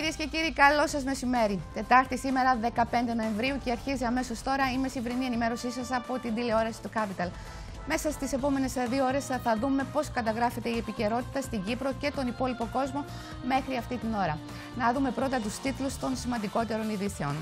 Κυρίες και κύριοι, καλό σας μεσημέρι. Τετάρτη σήμερα, 15 Νοεμβρίου, και αρχίζει αμέσως τώρα η μεσημβρινή ενημέρωσή σας από την τηλεόραση του Capital. Μέσα στις επόμενες 2 ώρες θα δούμε πώς καταγράφεται η επικαιρότητα στην Κύπρο και τον υπόλοιπο κόσμο μέχρι αυτή την ώρα. Να δούμε πρώτα τους τίτλους των σημαντικότερων ειδήσεων.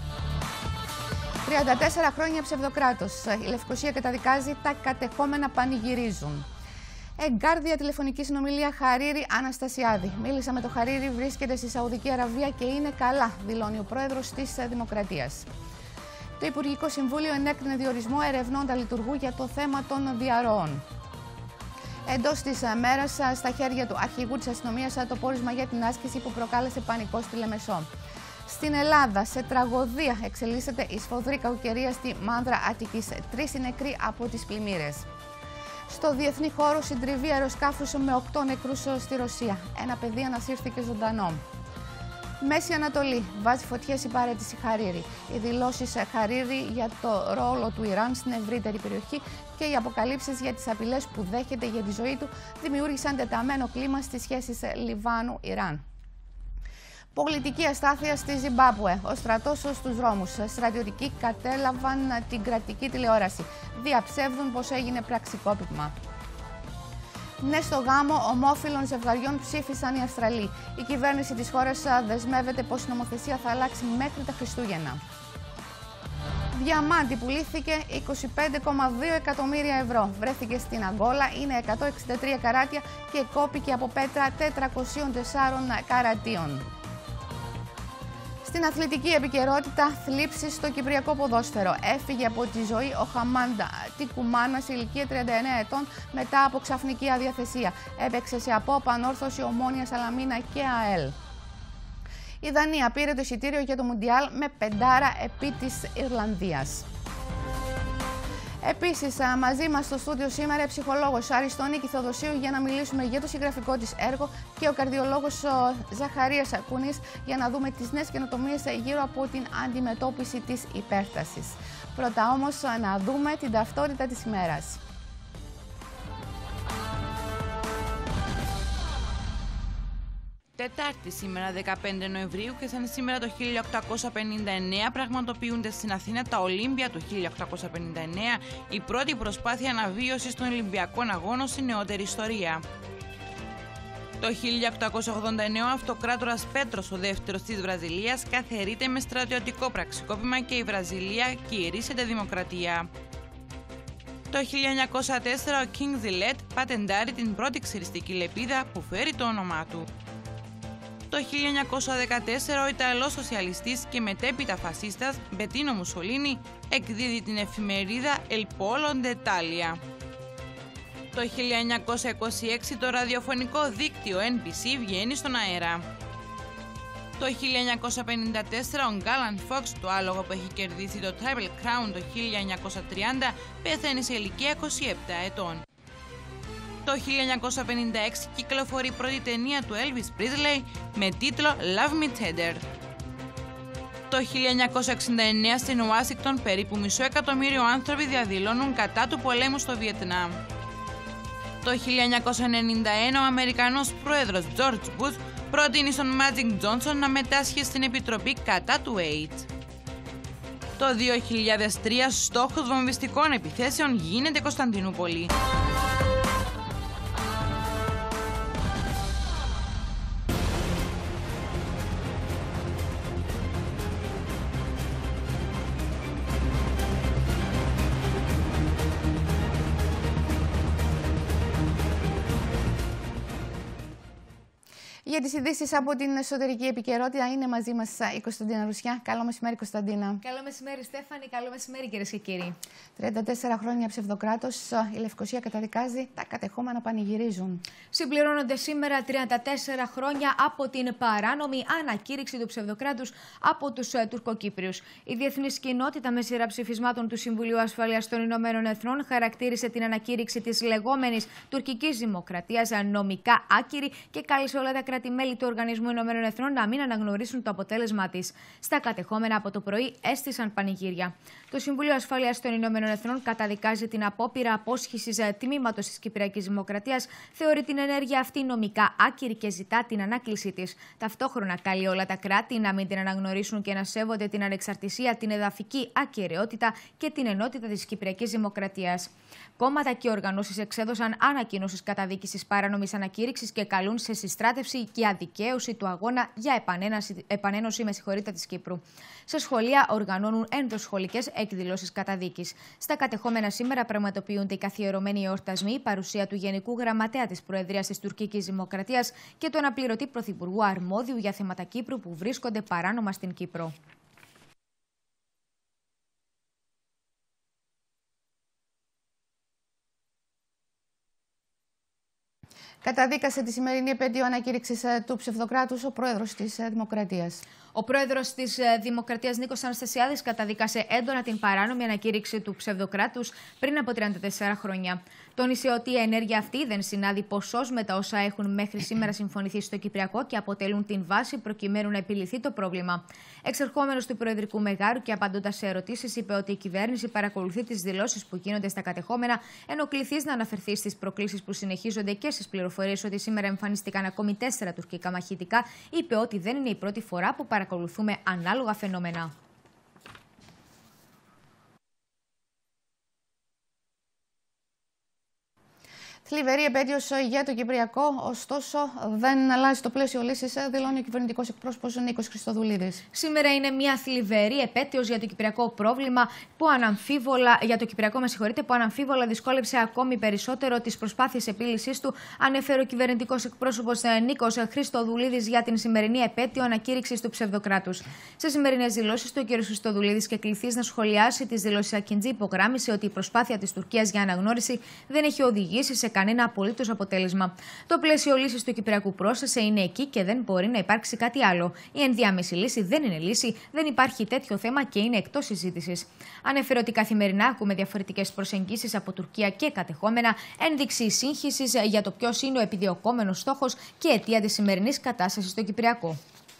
34 χρόνια ψευδοκράτος. Η Λευκοσία καταδικάζει, τα κατεχόμενα πανηγυρίζουν. Εγκάρδια τηλεφωνική συνομιλία Χαρίρι Αναστασιάδη. Μίλησα με το Χαρίρι, βρίσκεται στη Σαουδική Αραβία και είναι καλά, δηλώνει ο πρόεδρος της Δημοκρατίας. Το Υπουργικό Συμβούλιο ενέκρινε διορισμό ερευνώντα λειτουργού για το θέμα των διαρροών. Εντός της μέρας, στα χέρια του αρχηγού της αστυνομίας, το πόρισμα για την άσκηση που προκάλεσε πανικό στη Λεμεσό. Στην Ελλάδα, σε τραγωδία εξελίσσεται η σφοδρή κακοκαιρία στη Μάνδρα Αττικής. 3 νεκροί από τις πλημμύρες. Στο διεθνή χώρο, συντριβή αεροσκάφους με 8 νεκρούς στη Ρωσία. Ένα παιδί ανασύρθηκε ζωντανό. Μέση Ανατολή, βάζει φωτιές η παραίτηση Χαρίρι. Οι δηλώσεις Χαρίρι για το ρόλο του Ιράν στην ευρύτερη περιοχή και οι αποκαλύψεις για τις απειλές που δέχεται για τη ζωή του δημιούργησαν τεταμένο κλίμα στις σχέσεις Λιβάνου-Ιράν. Πολιτική αστάθεια στη Ζιμπάμπουε. Ο στρατός στους δρόμους. Στρατιωτικοί κατέλαβαν την κρατική τηλεόραση. Διαψεύδουν πως έγινε πραξικόπημα. Ναι στο γάμο ομόφυλων ζευγαριών ψήφισαν οι Αυστραλοί. Η κυβέρνηση της χώρας δεσμεύεται πως η νομοθεσία θα αλλάξει μέχρι τα Χριστούγεννα. Διαμάντη πουλήθηκε 25,2 εκατομμύρια ευρώ. Βρέθηκε στην Αγκόλα, είναι 163 καράτια και κόπηκε από πέτρα 404 καρατίων. Στην αθλητική επικαιρότητα, θλίψεις στο κυπριακό ποδόσφαιρο. Έφυγε από τη ζωή ο Χαμάντα Τικουμάνα σε ηλικία 39 ετών μετά από ξαφνική αδιαθεσία. Έπαιξε σε ΑΠΟ, Πανόρθωση, Ομόνια, Σαλαμίνα και ΑΕΛ. Η Δανία πήρε το εισιτήριο για το Μουντιάλ με 5 επί της Ιρλανδίας. Επίσης, μαζί μας στο στούντιο σήμερα η ψυχολόγος Αριστονίκη Θεοδοσίου για να μιλήσουμε για το συγγραφικό της έργο και ο καρδιολόγος Ζαχαρίας Κουνής για να δούμε τις νέες καινοτομίες γύρω από την αντιμετώπιση της υπέρτασης. Πρώτα όμως να δούμε την ταυτότητα της ημέρας. Τετάρτη σήμερα 15 Νοεμβρίου και σαν σήμερα το 1859 πραγματοποιούνται στην Αθήνα τα Ολύμπια του 1859, η πρώτη προσπάθεια αναβίωσης των Ολυμπιακών Αγώνων στη νεότερη ιστορία. Το 1889 ο αυτοκράτορας Πέτρος ο δεύτερος της Βραζιλίας καθαιρείται με στρατιωτικό πραξικόπημα και η Βραζιλία κηρύσσεται δημοκρατία. Το 1904 ο King Zillet πατεντάρει την πρώτη ξυριστική λεπίδα που φέρει το όνομά του. Το 1914 ο Ιταλός σοσιαλιστής και μετέπειτα φασίστας Μπετίνο Μουσολίνι εκδίδει την εφημερίδα El Polo d'Italia. Το 1926 το ραδιοφωνικό δίκτυο NBC βγαίνει στον αέρα. Το 1954 ο Γκάλαν Φόξ, το άλογο που έχει κερδίσει το Triple Crown το 1930, πεθαίνει σε ηλικία 27 ετών. Το 1956 κυκλοφορεί η πρώτη ταινία του Elvis Presley με τίτλο Love Me Tender. Το 1969 στην Ουάσιγκτον περίπου 500.000 άνθρωποι διαδηλώνουν κατά του πολέμου στο Βιετνάμ. Το 1991 ο Αμερικανός πρόεδρος George Bush προτείνει στον Magic Johnson να μετάσχει στην Επιτροπή κατά του AIDS. Το 2003 στόχος βομβιστικών επιθέσεων γίνεται Κωνσταντινούπολη. Για τις ειδήσεις από την εσωτερική επικαιρότητα είναι μαζί μας η Κωνσταντίνα Ρουσιά. Καλό μεσημέρι, Κωνσταντίνα. Καλό μεσημέρι, Στέφανη. Καλό μεσημέρι, κυρίες και κύριοι. 34 χρόνια ψευδοκράτος. Η Λευκοσία καταδικάζει, τα κατεχόμενα πανηγυρίζουν. Συμπληρώνονται σήμερα 34 χρόνια από την παράνομη ανακήρυξη του ψευδοκράτους από τους Τουρκοκύπριους. Η διεθνής κοινότητα με σειρά ψηφισμάτων του Συμβουλίου Ασφαλείας των Ηνωμένων Εθνών χαρακτήρισε την ανακήρυξη της λεγόμενης τουρκικής δημοκρατίας νομικά άκυρη και κάλεσε όλα τα κράτη κράτη-μέλη του Οργανισμού Ηνωμένων Εθνών να μην αναγνωρίσουν το αποτέλεσμά της. Στα κατεχόμενα από το πρωί έστησαν πανηγύρια. Το Συμβούλιο Ασφαλείας των Ηνωμένων Εθνών καταδικάζει την απόπειρα απόσχησης τμήματος της Κυπριακής Δημοκρατίας, θεωρεί την ενέργεια αυτή νομικά άκυρη και ζητά την ανάκλησή της. Ταυτόχρονα καλεί όλα τα κράτη να μην την αναγνωρίσουν και να σέβονται την ανεξαρτησία, την εδαφική ακεραιότητα και την ενότητα της Κυπριακής Δημοκρατίας. Κόμματα και οργανώσεις εξέδωσαν ανακοινώσεις καταδίκης της παράνομης ανακήρυξης και καλούν σε συστράτευση και αδικαίωση του αγώνα για επανένωση της Κύπρου. Σε σχολεία οργανώνουν ενδοσχολικές εκδηλώσεις καταδίκης. Στα κατεχόμενα σήμερα πραγματοποιούνται οι καθιερωμένοι εορτασμοί, η παρουσία του Γενικού Γραμματέα της Προεδρίας της Τουρκικής Δημοκρατίας και του αναπληρωτή Πρωθυπουργού αρμόδιου για θέματα Κύπρου που βρίσκονται παράνομα στην Κύπρο. Καταδίκασε τη σημερινή επέτειο ανακήρυξης του ψευδοκράτους ο πρόεδρος της Δημοκρατίας. Ο πρόεδρος της Δημοκρατίας Νίκος Αναστασιάδης καταδίκασε έντονα την παράνομη ανακήρυξη του ψευδοκράτους πριν από 34 χρόνια. Τόνισε ότι η ενέργεια αυτή δεν συνάδει ποσός με τα όσα έχουν μέχρι σήμερα συμφωνηθεί στο Κυπριακό και αποτελούν την βάση προκειμένου να επιλυθεί το πρόβλημα. Εξερχόμενος του Προεδρικού Μεγάρου και απαντώντας σε ερωτήσεις, είπε ότι η κυβέρνηση παρακολουθεί τις δηλώσεις που γίνονται στα κατεχόμενα, ενώ κληθείς να αναφερθεί στις προκλήσεις που συνεχίζονται και στις πληροφορίες ότι σήμερα εμφανίστηκαν ακόμη 4 τουρκικά μαχητικά, είπε ότι δεν είναι η πρώτη φορά που παρακολουθούμε ανάλογα φαινόμενα. Θλιβερή επέτειος για το Κυπριακό, ωστόσο δεν αλλάζει το πλαίσιο λύσης, δηλώνει ο κυβερνητικός εκπρόσωπος Νίκος Χριστοδουλίδης. Σήμερα είναι μια θλιβερή επέτειος για το Κυπριακό πρόβλημα που αναμφίβολα δυσκόλεψε ακόμη περισσότερο τις προσπάθειες επίλυσης του, ανέφερε ο κυβερνητικός εκπρόσωπος Νίκος Χριστοδουλίδης για την σημερινή επέτειο ανακήρυξης του ψευδοκράτους. Σε σημερινές δηλώσεις του, ο κ. Χριστοδουλίδης και κληθείς να σχολιάσει τις δηλώσεις Ακιντζή, υπογράμμισε ότι η προσπάθεια της Τουρκίας για αναγνώριση δεν έχει οδηγήσει σε κανένα απολύτως αποτέλεσμα. Το πλαίσιο λύσης του Κυπριακού πρόσθεσε είναι εκεί και δεν μπορεί να υπάρξει κάτι άλλο. Η ενδιάμεση λύση δεν είναι λύση, δεν υπάρχει τέτοιο θέμα και είναι εκτός συζήτησης. Ανέφερε ότι καθημερινά ακούμε διαφορετικές προσεγγίσεις από Τουρκία και κατεχόμενα, ένδειξη σύγχυσης για το ποιος είναι ο επιδιωκόμενος στόχος και αιτία της σημερινής κατάστασης στο Κυπριακό.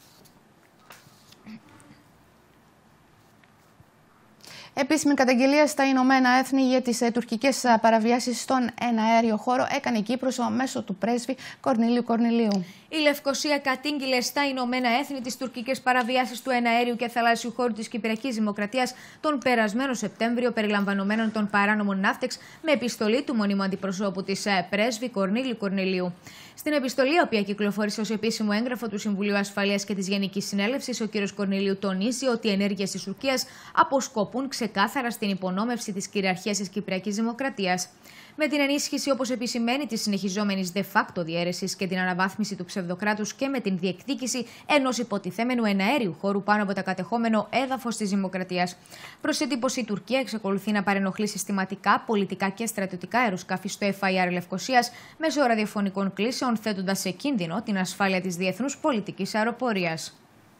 Επίσημη καταγγελία στα Ηνωμένα Έθνη για τις τουρκικές παραβιάσεις στον εναέριο χώρο έκανε η Κύπρος μέσω του πρέσβη Κορνηλίου Κορνηλίου. Η Λευκοσία κατήγγειλε στα Ηνωμένα Έθνη τις τουρκικές παραβιάσεις του εναέριου και θαλάσσιου χώρου της Κυπριακής Δημοκρατίας τον περασμένο Σεπτέμβριο, περιλαμβανομένων των παράνομων ναύτεξ, με επιστολή του μονίμου αντιπροσώπου της πρέσβη Κορνήλιου Κορνηλίου. Στην επιστολή, η οποία κυκλοφόρησε ως επίσημο έγγραφο του Συμβουλίου Ασφαλείας και της Γενικής Συνέλευσης, ο κ. Κορνηλίου τονίζει ότι οι ενέργειες της Τουρκίας αποσκοπούν ξεκάθαρα στην υπονόμευση της κυριαρχίας της Κυπριακής Δημοκρατίας. Με την ενίσχυση, όπως επισημαίνει, της συνεχιζόμενης de facto διαίρεσης και την αναβάθμιση του ψευδοκράτους και με την διεκδίκηση ενός υποτιθέμενου εναέριου χώρου πάνω από τα κατεχόμενο έδαφος της Δημοκρατίας. Προσθέτει πως η Τουρκία εξακολουθεί να παρενοχλεί συστηματικά πολιτικά και στρατιωτικά αεροσκάφη στο FIR Λευκοσίας μέσω ραδιοφωνικών κλήσεων, θέτοντας σε κίνδυνο την ασφάλεια της διεθνούς πολιτικής αεροπορίας.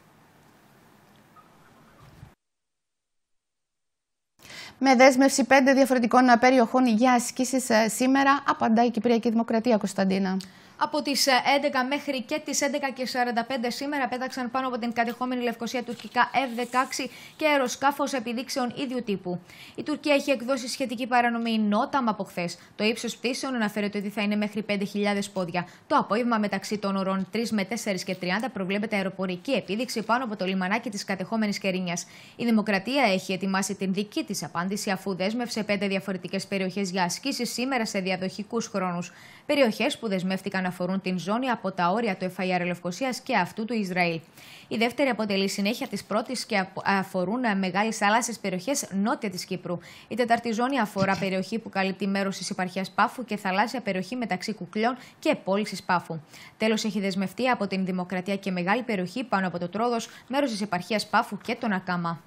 Με δέσμευση 5 διαφορετικών περιοχών για ασκήσεις σήμερα, απαντά η Κυπριακή Δημοκρατία, Κωνσταντίνα. Από τις 11 μέχρι και τις 11:45 σήμερα πέταξαν πάνω από την κατεχόμενη Λευκοσία τουρκικά F-16 και αεροσκάφος επιδείξεων ίδιου τύπου. Η Τουρκία έχει εκδώσει σχετική παρανομή NOTAM από χθες. Το ύψος πτήσεων αναφέρεται ότι θα είναι μέχρι 5.000 πόδια. Το απόγευμα μεταξύ των ωρών 3 με 4 και 30 προβλέπεται αεροπορική επίδειξη πάνω από το λιμανάκι της κατεχόμενης Κερίνιας. Η Δημοκρατία έχει ετοιμάσει την δική της απάντηση αφού δέσμευσε 5 διαφορετικές περιοχές για ασκήσεις σήμερα σε διαδοχικούς χρόνους. Περιοχές που δεσμεύτηκαν αφορούν την ζώνη από τα όρια του FIR Λευκοσίας και αυτού του Ισραήλ. Η δεύτερη αποτελεί συνέχεια της πρώτης και αφορούν μεγάλες θάλασσες περιοχές νότια της Κύπρου. Η τέταρτη ζώνη αφορά περιοχή που καλύπτει μέρος της επαρχίας Πάφου και θαλάσσια περιοχή μεταξύ Κουκλιών και πώλησης Πάφου. Τέλος, έχει δεσμευτεί από την Δημοκρατία και μεγάλη περιοχή πάνω από το Τρόδος, μέρος της επαρχίας Πάφου και τον Ακάμα.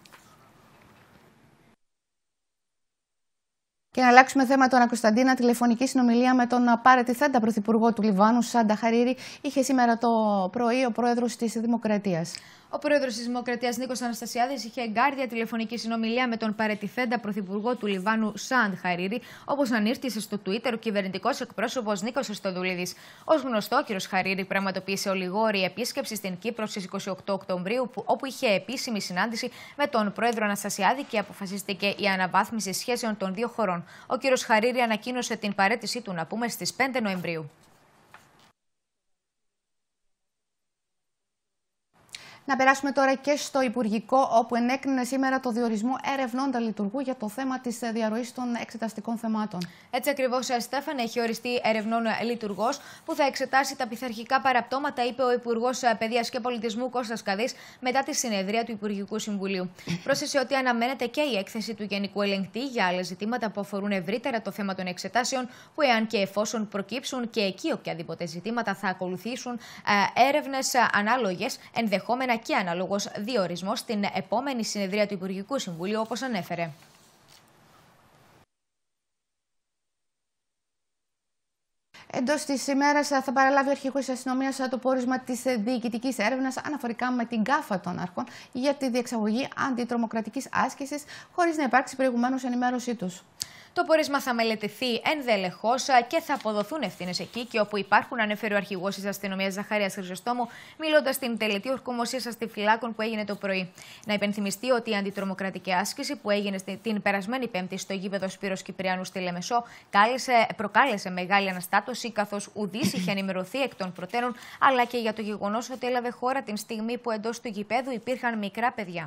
Και να αλλάξουμε θέμα τώρα, Κωνσταντίνα. Τηλεφωνική συνομιλία με τον παρετηθέντα πρωθυπουργό του Λιβάνου, Σάντα Χαρίρι, είχε σήμερα το πρωί ο πρόεδρος της Δημοκρατίας. Ο πρόεδρος της Δημοκρατίας Νίκος Αναστασιάδης είχε εγκάρδια τηλεφωνική συνομιλία με τον παρετηθέντα πρωθυπουργό του Λιβάνου Σαντ Χαρίρι, όπως ανήρτησε στο Twitter ο κυβερνητικός εκπρόσωπος Νίκος Χριστοδουλίδης. Ως γνωστό, ο κ. Χαρίρι πραγματοποίησε ολιγόρη επίσκεψη στην Κύπρο στις 28 Οκτωβρίου, όπου είχε επίσημη συνάντηση με τον πρόεδρο Αναστασιάδη και αποφασίστηκε η αναβάθμιση σχέσεων των δύο χωρών. Ο κ. Χαρίρι ανακοίνωσε την παρέτησή του, να πούμε, στις 5 Νοεμβρίου. Να περάσουμε τώρα και στο Υπουργικό, όπου ενέκρινε σήμερα το διορισμό ερευνώντα λειτουργού για το θέμα της διαρροής των εξεταστικών θεμάτων. Έτσι ακριβώς, Στέφανε, έχει οριστεί ερευνών λειτουργός που θα εξετάσει τα πειθαρχικά παραπτώματα, είπε ο Υπουργός Παιδείας και Πολιτισμού Κώστας Καδής μετά τη συνεδρία του Υπουργικού Συμβουλίου. Πρόσθεσε ότι αναμένεται και η έκθεση του Γενικού Ελεγκτή για άλλα ζητήματα που αφορούν ευρύτερα το θέμα των εξετάσεων, που εάν και εφόσον προκύψουν και εκεί οποιαδήποτε ζητήματα, θα ακολουθήσουν έρευνες ανάλογες, ενδεχόμενα και αναλόγως διορισμός στην επόμενη συνεδρία του Υπουργικού Συμβουλίου, όπως ανέφερε. Εντός της ημέρας θα παραλάβει ο Αρχηγός της Αστυνομίας το πόρισμα της διοικητικής έρευνας αναφορικά με την γκάφα των αρχών για τη διεξαγωγή αντιτρομοκρατικής άσκησης, χωρίς να υπάρξει προηγουμένως ενημέρωσή τους. Το πόρισμα θα μελετηθεί ενδελεχώς και θα αποδοθούν ευθύνες εκεί και όπου υπάρχουν, ανέφερε ο Αρχηγός της Αστυνομίας Ζαχαρίας Χρυσοστόμου, μιλώντας στην τελετή ορκομοσίας αστιφυλάκων που έγινε το πρωί. Να υπενθυμιστεί ότι η αντιτρομοκρατική άσκηση που έγινε την περασμένη Πέμπτη στο γήπεδο Σπύρος Κυπριανού στη Λεμεσό προκάλεσε μεγάλη αναστάτωση, καθώς ουδής είχε ενημερωθεί εκ των προτέρων, αλλά και για το γεγονός ότι έλαβε χώρα την στιγμή που εντός του γηπέδου υπήρχαν μικρά παιδιά.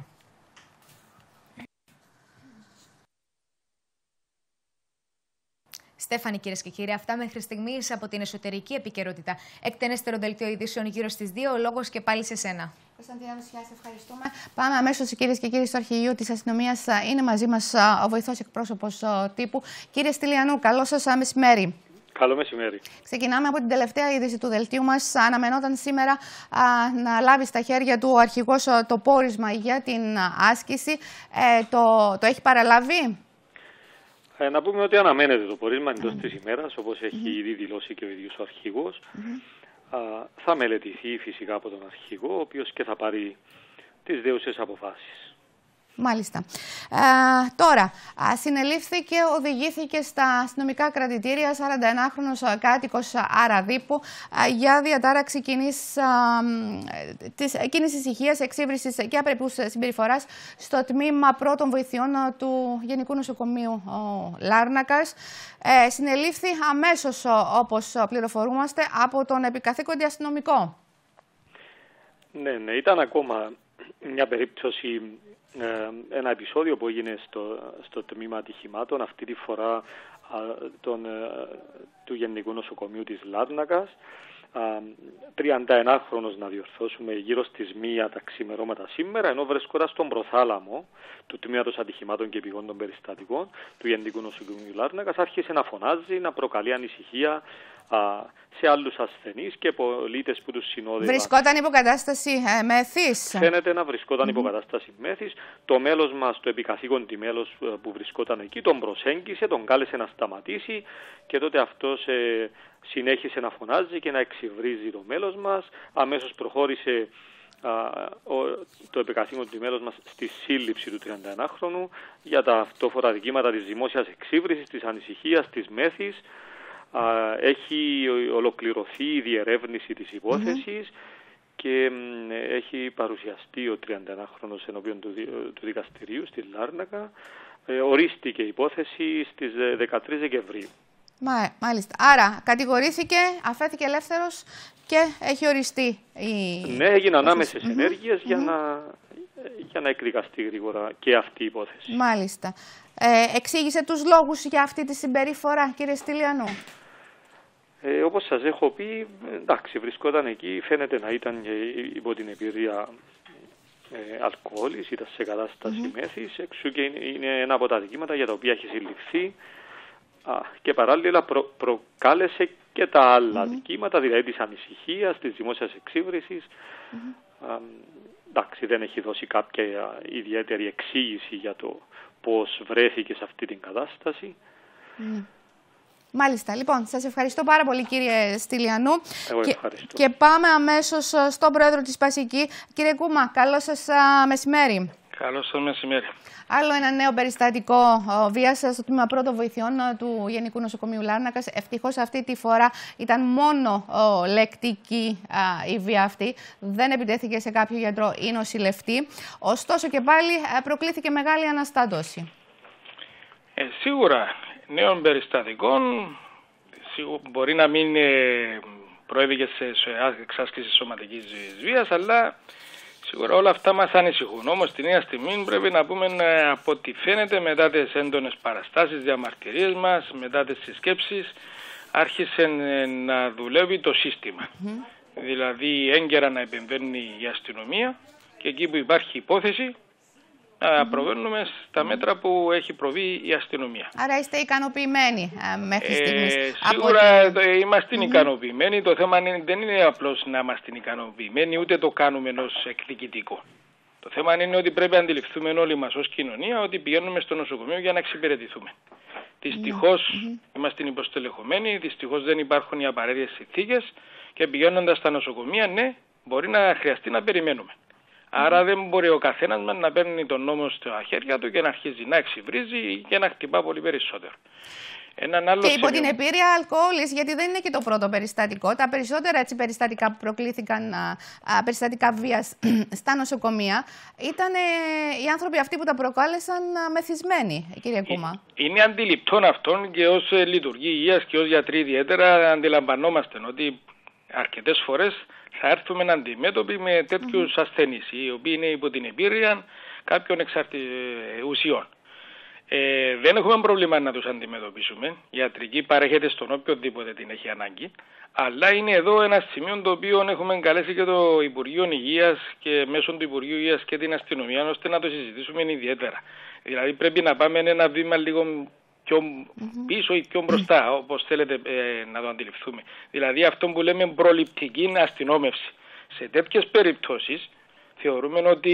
Στέφανη, κυρίες και κύριοι, αυτά μέχρι στιγμής από την εσωτερική επικαιρότητα. Εκτενέστερο δελτίο ειδήσεων γύρω στις 2. Ο λόγος και πάλι σε σένα. Κωνσταντίνα Ρουσιά, σε ευχαριστούμε. Πάμε αμέσως, κυρίες και κύριοι, στο αρχηγείο της αστυνομίας. Είναι μαζί μας ο βοηθός εκπρόσωπος τύπου. Κύριε Στυλιανού, καλό σας μεσημέρι. Καλό μεσημέρι. Ξεκινάμε από την τελευταία είδηση του δελτίου μας. Αναμενόταν σήμερα να λάβει στα χέρια του ο αρχηγός το πόρισμα για την άσκηση. Το έχει παραλάβει? Να πούμε ότι αναμένεται το πόρισμα εντός της ημέρας, όπως έχει ήδη δηλώσει και ο ίδιος ο αρχηγός. Θα μελετηθεί φυσικά από τον αρχηγό, ο οποίος και θα πάρει τις δέουσες αποφάσεις. Μάλιστα. Τώρα, συνελήφθηκε, οδηγήθηκε στα αστυνομικά κρατητήρια 41χρονος κάτοικος Αραδίπου για διατάραξη κίνησης ηχείας, εξύβρισης και απρεπούς συμπεριφοράς στο τμήμα πρώτων βοηθειών του Γενικού Νοσοκομείου Λάρνακας. Συνελήφθη αμέσως, όπως πληροφορούμαστε, από τον επικαθήκοντη αστυνομικό. Ναι, ήταν ακόμα μια περίπτωση, ένα επεισόδιο που έγινε στο τμήμα ατυχημάτων, αυτή τη φορά του Γενικού Νοσοκομείου της Λάρνακας. 31χρονος, να διορθώσουμε, γύρω στις 1 τα ξημερώματα σήμερα, ενώ βρίσκονταν στον προθάλαμο του τμήματος ατυχημάτων και επιγόντων περιστατικών του Γενικού Νοσοκομείου Λάρνακας, άρχισε να φωνάζει, να προκαλεί ανησυχία σε άλλους ασθενείς και πολίτες που τους συνόδευαν. Βρισκόταν υποκατάσταση μέθης. Φαίνεται να βρισκόταν υποκατάσταση μέθης. Το μέλος μας, το επικαθήκοντι μέλος που βρισκόταν εκεί, τον προσέγγισε, τον κάλεσε να σταματήσει και τότε αυτός συνέχισε να φωνάζει και να εξυβρίζει το μέλος μας. Αμέσως προχώρησε το επικαθήκοντι μέλος μας στη σύλληψη του 31χρονου για τα αυτόφορα δικήματα της δημόσιας εξύβρισης, της ανησυχίας, της μέθης. Έχει ολοκληρωθεί η διερεύνηση της υπόθεσης και έχει παρουσιαστεί ο 31χρονος ενώπιον του δικαστηρίου στη Λάρνακα. Ορίστηκε η υπόθεση στις 13 Δεκεμβρίου. Μάλιστα. Άρα κατηγορήθηκε, αφέθηκε ελεύθερος και έχει οριστεί Ναι, έγιναν άμεσες ενέργειες για να εκδικαστεί γρήγορα και αυτή η υπόθεση. Μάλιστα. Εξήγησε τους λόγους για αυτή τη συμπεριφορά, κύριε Στυλιανού? Όπως σας έχω πει, εντάξει, βρισκόταν εκεί, φαίνεται να ήταν υπό την εμπειρία αλκοόλης, ήταν σε κατάσταση μέθης, εξού και είναι ένα από τα δικήματα για τα οποία έχει συλληφθεί και παράλληλα προκάλεσε και τα άλλα δικήματα, δηλαδή της ανησυχίας, της δημόσιας εξύβρισης. Εντάξει, δεν έχει δώσει κάποια ιδιαίτερη εξήγηση για το πώς βρέθηκε σε αυτή την κατάσταση. Μάλιστα. Λοιπόν, σας ευχαριστώ πάρα πολύ, κύριε Στυλιανού. Εγώ ευχαριστώ. Και πάμε αμέσως στον πρόεδρο της Πασική. Κύριε Κούμα, καλό σας μεσημέρι. Καλό σας μεσημέρι. Άλλο ένα νέο περιστατικό βίας στο τμήμα πρώτων βοηθειών του Γενικού Νοσοκομείου Λάρνακας. Ευτυχώς αυτή τη φορά ήταν μόνο λεκτική η βία αυτή. Δεν επιτέθηκε σε κάποιο γιατρό ή νοσηλευτή. Ωστόσο και πάλι προκλήθηκε μεγάλη αναστάτωση. Σίγουρα νέων περιστατικών μπορεί να μην προέβηκε σε εξάσκηση σωματικής βίας, αλλά σίγουρα όλα αυτά μας ανησυχούν. Όμως την ίδια στιγμή πρέπει να πούμε από ό,τι φαίνεται μετά τις έντονες παραστάσεις, διαμαρτυρίες μας, μετά τις συσκέψεις, άρχισε να δουλεύει το σύστημα. Δηλαδή έγκαιρα να επεμβαίνει η αστυνομία και εκεί που υπάρχει υπόθεση να προβαίνουμε στα μέτρα που έχει προβεί η αστυνομία. Άρα είστε ικανοποιημένοι μέχρι στιγμής? Σίγουρα είμαστε ικανοποιημένοι. Το θέμα δεν είναι απλώς να είμαστε ικανοποιημένοι, ούτε το κάνουμε ως εκδικητικό. Το θέμα είναι ότι πρέπει να αντιληφθούμε όλοι μας ως κοινωνία ότι πηγαίνουμε στο νοσοκομείο για να εξυπηρετηθούμε. Δυστυχώς είμαστε υποστελεχωμένοι, δυστυχώς δεν υπάρχουν οι απαραίτητες συνθήκες και πηγαίνοντας στα νοσοκομεία, ναι, μπορεί να χρειαστεί να περιμένουμε. Άρα δεν μπορεί ο καθένας μας να παίρνει τον νόμο στα χέρια του και να αρχίζει να εξυβρίζει και να χτυπά πολύ περισσότερο. Και υπό την επίρρεια αλκοόλης, γιατί δεν είναι και το πρώτο περιστατικό. Τα περισσότερα περιστατικά που προκλήθηκαν, περιστατικά βίας στα νοσοκομεία, ήταν οι άνθρωποι αυτοί που τα προκάλεσαν μεθυσμένοι, κύριε Κούμα. Είναι αντιληπτόν αυτόν και ως λειτουργοί υγείας και ως γιατροί ιδιαίτερα αντιλαμβανόμαστε ότι αρκετές φορές θα έρθουμε αντιμέτωποι με τέτοιους ασθενείς, οι οποίοι είναι υπό την επίρρεια κάποιων ουσιών. Δεν έχουμε πρόβλημα να τους αντιμετωπίσουμε. Η ιατρική παρέχεται στον οποιοδήποτε την έχει ανάγκη. Αλλά είναι εδώ ένα σημείο το οποίο έχουμε καλέσει και το Υπουργείο Υγείας και μέσω του Υπουργείου Υγείας και την αστυνομία ώστε να το συζητήσουμε ιδιαίτερα. Δηλαδή πρέπει να πάμε ένα βήμα λίγο πιο πίσω ή πιο μπροστά, όπως θέλετε να το αντιληφθούμε. Δηλαδή αυτό που λέμε προληπτική αστυνόμευση. Σε τέτοιες περιπτώσεις θεωρούμε ότι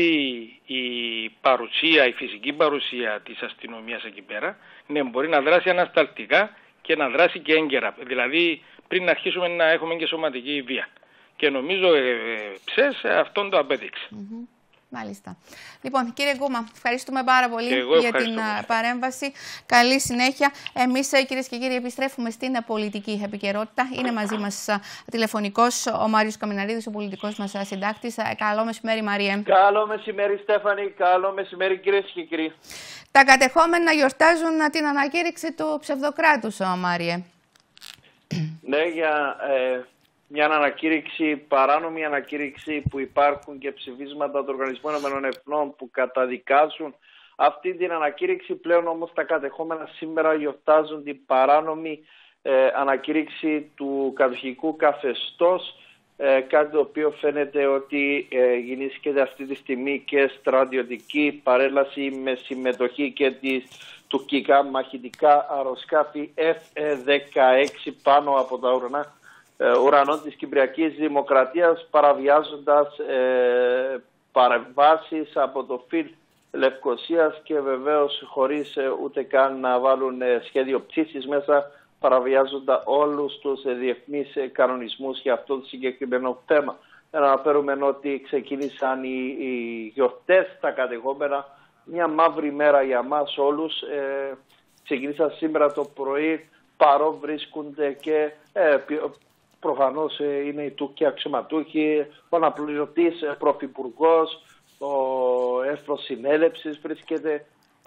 η φυσική παρουσία της αστυνομίας εκεί πέρα μπορεί να δράσει ανασταλτικά και να δράσει και έγκαιρα. Δηλαδή πριν αρχίσουμε να έχουμε και σωματική βία. Και νομίζω αυτόν το απέδειξε. Μάλιστα. Λοιπόν, κύριε Κούμα, ευχαριστούμε πάρα πολύ για την παρέμβαση. Καλή συνέχεια. Εμείς, κυρίες και κύριοι, επιστρέφουμε στην πολιτική επικαιρότητα. Είναι μαζί μας τηλεφωνικός ο Μάριος Καμιναρίδης, ο πολιτικός μας συντάκτης. Καλό μεσημέρι, Μάριε. Καλό μεσημέρι, Στέφανη. Καλό μεσημέρι, κυρίες και κύριοι. Τα κατεχόμενα γιορτάζουν την ανακήρυξη του ψευδοκράτους, Μάριε. Ναι, για μια ανακήρυξη, παράνομη ανακήρυξη που υπάρχουν και ψηφίσματα του Οργανισμού Ηνωμένων Εθνών που καταδικάζουν αυτή την ανακήρυξη. Πλέον όμως τα κατεχόμενα σήμερα γιορτάζουν την παράνομη ανακήρυξη του κατοχικού καθεστώς, κάτι το οποίο φαίνεται ότι γεννήσκεται αυτή τη στιγμή και στρατιωτική παρέλαση με συμμετοχή και της τουρκικά μαχητικά αεροσκάφη F-16 πάνω από τα ουρανών της Κυπριακής Δημοκρατίας, παραβιάζοντας παρεμβάσεις από το ΦΙΛ Λευκωσίας και βεβαίως χωρίς ούτε καν να βάλουν σχέδιο πτήσης μέσα, παραβιάζοντας όλους τους διεθνείς κανονισμούς για αυτό το συγκεκριμένο θέμα. Να αναφέρουμε ότι ξεκίνησαν οι γιορτές, τα κατεχόμενα, μια μαύρη μέρα για μας όλους. Ξεκίνησαν σήμερα το πρωί, παρόν βρίσκονται και προφανώς είναι οι Τούρκοι αξιωματούχοι, ο αναπληρωτής πρωθυπουργός, ο έθνος συνέλευσης βρίσκεται,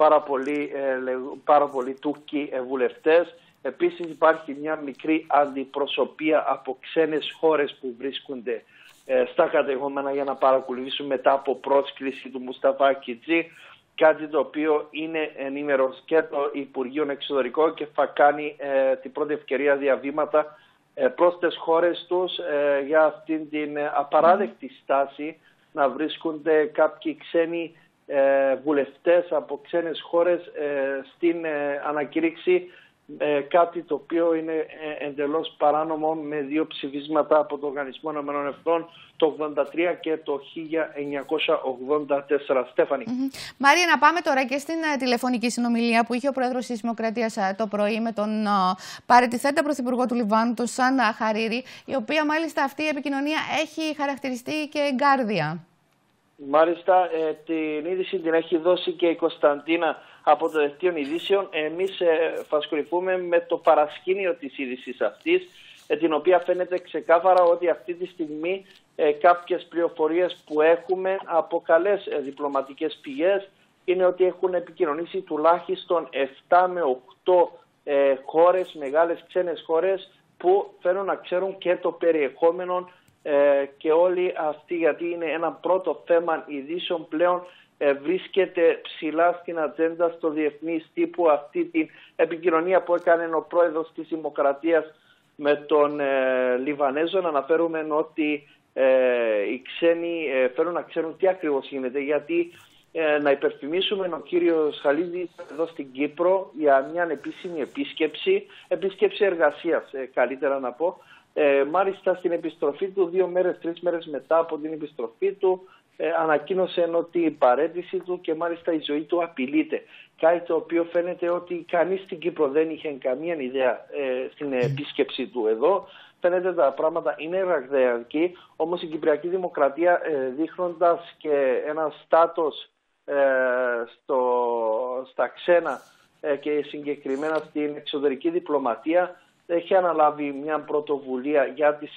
πάρα πολλοί Τούρκοι βουλευτές. Επίσης υπάρχει μια μικρή αντιπροσωπεία από ξένες χώρες που βρίσκονται στα κατεχόμενα για να παρακολουθήσουν μετά από πρόσκληση του Μουσταφά Κιτζή, κάτι το οποίο είναι ενήμερος και το Υπουργείο Εξωτερικών και θα κάνει την πρώτη ευκαιρία διαβήματα προς τις χώρες τους για αυτήν την απαράδεκτη στάση να βρίσκονται κάποιοι ξένοι βουλευτές από ξένες χώρες στην ανακήρυξη κάτι το οποίο είναι εντελώς παράνομο, με δύο ψηφίσματα από το Οργανισμό Ηνωμένων Εθνών το 1983 και το 1984. Στέφανη. Μάρια, να πάμε τώρα και στην τηλεφωνική συνομιλία που είχε ο Πρόεδρος της Δημοκρατίας το πρωί με τον παραιτηθέντα Πρωθυπουργό του Λιβάνου, τον Σαν Χαρίρι, η οποία μάλιστα αυτή η επικοινωνία έχει χαρακτηριστεί και εγκάρδια. Μάλιστα, την είδηση την έχει δώσει και η Κωνσταντίνα από το Δελτίο Ειδήσεων. Εμείς θα ασχοληθούμε με το παρασκήνιο της είδησης αυτής, την οποία φαίνεται ξεκάθαρα ότι αυτή τη στιγμή κάποιες πληροφορίες που έχουμε από καλές διπλωματικές πηγές είναι ότι έχουν επικοινωνήσει τουλάχιστον 7 με 8 χώρες, μεγάλες ξένες χώρες, που θέλουν να ξέρουν και το περιεχόμενο και όλοι αυτοί, γιατί είναι ένα πρώτο θέμα ειδήσεων πλέον, βρίσκεται ψηλά στην ατζέντα στο διεθνής τύπου αυτή την επικοινωνία που έκανε ο πρόεδρος της Δημοκρατίας με τον Λιβανέζο. Να αναφέρουμε ότι οι ξένοι θέλουν να ξέρουν τι ακριβώς γίνεται, γιατί να υπενθυμίσουμε, ο κύριος Χαλίδης εδώ στην Κύπρο για μια επίσημη επίσκεψη εργασίας, καλύτερα να πω. Μάλιστα στην επιστροφή του, 2-3 μέρες μετά από την επιστροφή του, ανακοίνωσε ότι η παραίτηση του και μάλιστα η ζωή του απειλείται. Κάτι το οποίο φαίνεται ότι κανείς στην Κύπρο δεν είχε καμία ιδέα στην επίσκεψη του εδώ. Φαίνεται τα πράγματα είναι ραγδαία εκεί, όμως η Κυπριακή Δημοκρατία, δείχνοντας και ένα στάτος στα ξένα και συγκεκριμένα στην εξωτερική διπλωματία, έχει αναλάβει μια πρωτοβουλία για τη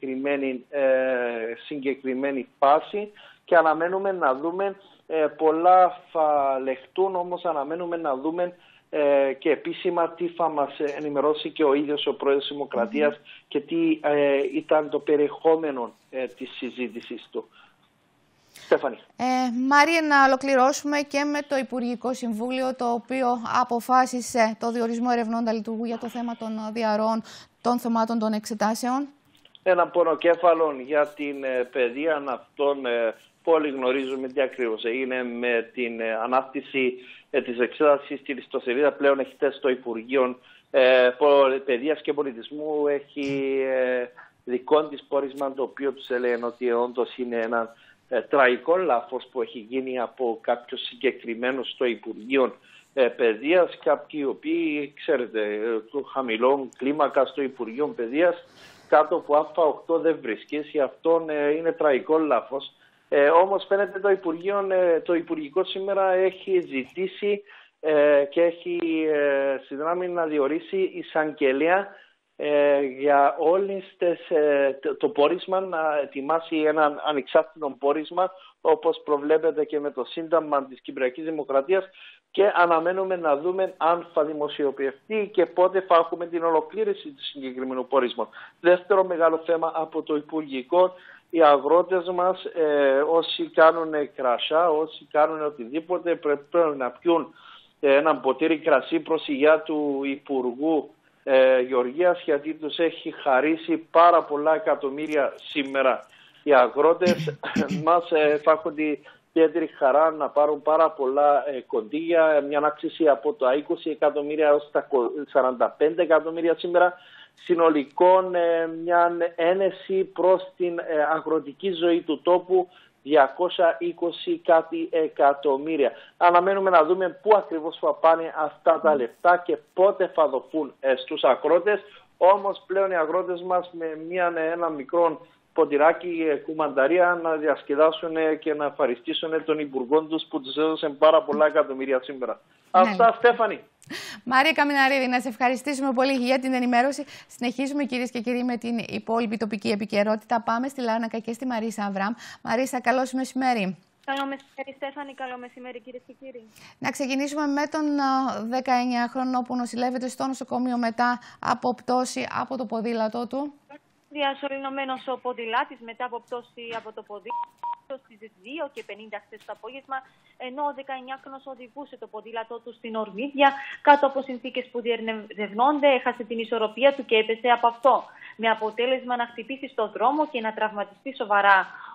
συγκεκριμένη φάση και αναμένουμε να δούμε, πολλά θα λεχτούν, όμως αναμένουμε να δούμε και επίσημα τι θα μας ενημερώσει και ο ίδιος ο Πρόεδρος της Δημοκρατίας και τι ήταν το περιεχόμενο της συζήτησης του. Στέφανη. Μάρια, να ολοκληρώσουμε και με το Υπουργικό Συμβούλιο, το οποίο αποφάσισε το διορισμό ερευνώντα λειτουργού για το θέμα των διαρροών των θεμάτων των εξετάσεων. Ένα πονοκέφαλο για την παιδεία αυτών που όλοι γνωρίζουμε τι ακριβώς έγινε με την ανάπτυξη της εξέτασης στην ιστοσελίδα. Πλέον έχει θέσει το Υπουργείο Παιδείας και Πολιτισμού, έχει δικό της πόρισμα, το οποίο τους έλεγε ότι όντως είναι ένα τραγικό λάθος που έχει γίνει από κάποιους συγκεκριμένους στο Υπουργείο Παιδείας, κάποιοι οι οποίοι, ξέρετε, του χαμηλών κλίμακα στο Υπουργείο Παιδείας, κάτω από Α8 δεν βρίσκεις, γι' αυτό είναι τραγικό λάθος. Όμως φαίνεται το Υπουργικό σήμερα έχει ζητήσει και έχει συνδράμει να διορίσει εισαγγελέα για όλες το πόρισμα, να ετοιμάσει ένα ανεξάρτητο πόρισμα, όπως προβλέπεται και με το Σύνταγμα της Κυπριακής Δημοκρατίας, και αναμένουμε να δούμε αν θα δημοσιοποιηθεί και πότε θα έχουμε την ολοκλήρωση του συγκεκριμένου πόρισμα. Δεύτερο μεγάλο θέμα από το Υπουργικό, οι αγρότες μας, όσοι κάνουν κρασιά, όσοι κάνουν οτιδήποτε, πρέπει να πιούν ένα ποτήρι κρασί προς υγεία του Υπουργού Γεωργίας, γιατί τους έχει χαρίσει πάρα πολλά εκατομμύρια σήμερα. Οι αγρότες μας θα έχουν την ιδιαίτερη χαρά να πάρουν πάρα πολλά κονδύλια, μια αύξηση από τα 20 εκατομμύρια έως τα 45 εκατομμύρια σήμερα, συνολικών μια ένεση προς την αγροτική ζωή του τόπου, 220 κάτι εκατομμύρια. Αναμένουμε να δούμε πού ακριβώς θα πάνε αυτά τα λεφτά και πότε θα δοθούν στους αγρότες. Όμως πλέον οι αγρότες μας με ένα μικρό ποτηράκι κουμανταρία να διασκεδάσουν και να ευχαριστήσουν τον Υπουργό τους που τους έδωσε πάρα πολλά εκατομμύρια σήμερα. Αυτά, Στέφανη. Μάρια Καμιναρίδη, να σε ευχαριστήσουμε πολύ για την ενημέρωση. Συνεχίζουμε, κυρίες και κύριοι, με την υπόλοιπη τοπική επικαιρότητα. Πάμε στη Λάρνακα και στη Μαρίσα Αβραμ. Μαρίσα, καλώς μεσημέρι. Καλό μεσημέρι, Στέφανη. Καλό μεσημέρι, κυρίες και κύριοι. Να ξεκινήσουμε με τον 19χρονο που νοσηλεύεται στο νοσοκομείο μετά από πτώση από το ποδήλατό του. Διασωληνωμένος ο ποδηλάτης μετά από πτώση από το ποδήλατο στις 2:50 χθες το απόγευμα, ενώ ο 19χρονος οδηγούσε το ποδήλατό του στην Ορμίδια κάτω από συνθήκες που διερευνώνται, έχασε την ισορροπία του και έπεσε από αυτό, με αποτέλεσμα να χτυπήσει στο δρόμο και να τραυματιστεί σοβαρά.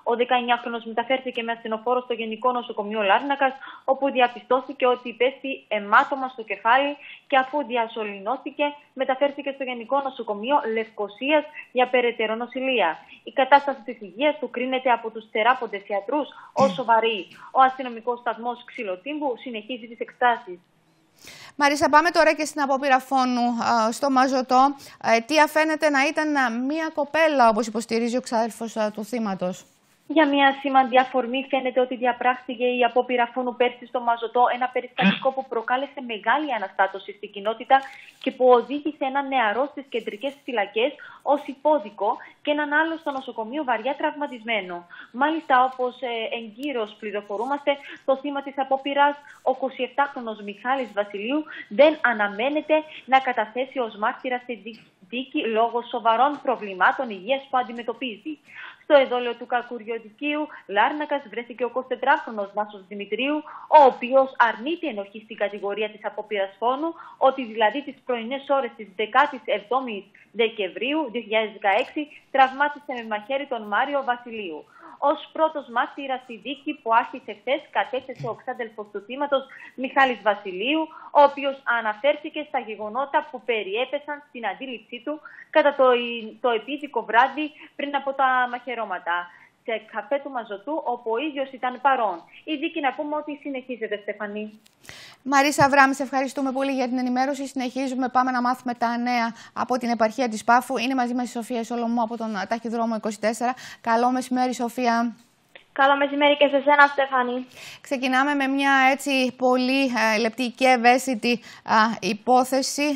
Ο 19χρονος μεταφέρθηκε με ασθενοφόρο στο Γενικό Νοσοκομείο Λάρνακας, όπου διαπιστώθηκε ότι υπέστη αιμάτωμα στο κεφάλι και αφού διασωληνώθηκε, μεταφέρθηκε στο Γενικό Νοσοκομείο Λευκωσίας για περαιτέρω νοσηλεία. Η κατάσταση της υγείας του κρίνεται από τους θεράποντες ιατρούς ως σοβαρή. Ο αστυνομικός σταθμός Ξυλοτύμπου συνεχίζει τις εξετάσεις. Μαρίσα, πάμε τώρα και στην απόπειρα φόνου στο Μαζωτό. Τι αφαίνεται να ήταν μία κοπέλα, όπως υποστηρίζει ο ξάδελφος του θύματος. Για μια σήμαντη αφορμή φαίνεται ότι διαπράχθηκε η απόπειρα φόνου πέρσι στο Μαζωτό, ένα περιστατικό που προκάλεσε μεγάλη αναστάτωση στην κοινότητα και που οδήγησε έναν νεαρό στις κεντρικές φυλακές ως υπόδικο και έναν άλλο στο νοσοκομείο βαριά τραυματισμένο. Μάλιστα, όπως εγκύρως πληροφορούμαστε, το θύμα της απόπειρας, ο 27χρονος Μιχάλης Βασιλείου, δεν αναμένεται να καταθέσει ως μάρτυρα στη δίκη λόγω σοβαρών προβλημάτων υγείας που αντιμετωπίζει. Στο εδόλιο του Κακουριωτικίου Λάρνακας βρέθηκε ο 24χρονος Νάσος Δημητρίου, ο οποίος αρνείται ενοχή στην κατηγορία της απόπειρας φόνου, ότι δηλαδή τις πρωινές ώρες της 17ης Δεκεμβρίου 2016 τραυμάτισε με μαχαίρι τον Μάριο Βασιλείου. Ως πρώτος μάρτυρας στη δίκη που άρχισε χθες, κατέθεσε ο ξάδελφος του θύματος Μιχάλης Βασιλείου, ο οποίος αναφέρθηκε στα γεγονότα που περιέπεσαν στην αντίληψή του κατά το επίδικο βράδυ πριν από τα μαχαιρώματα σε καφέ του Μαζωτού, όπου ο ίδιος ήταν παρόν. Η δίκη, να πούμε, ότι συνεχίζεται, Στεφανή. Μαρίσα Αβράμη, σε ευχαριστούμε πολύ για την ενημέρωση. Συνεχίζουμε, πάμε να μάθουμε τα νέα από την επαρχία της Πάφου. Είναι μαζί μας η Σοφία Σολομού από τον Ταχυδρόμο 24. Καλό μεσημέρι, Σοφία. Καλό μεσημέρι και σε σένα, Στεφανή. Ξεκινάμε με μια έτσι πολύ λεπτή και ευαίσθητη υπόθεση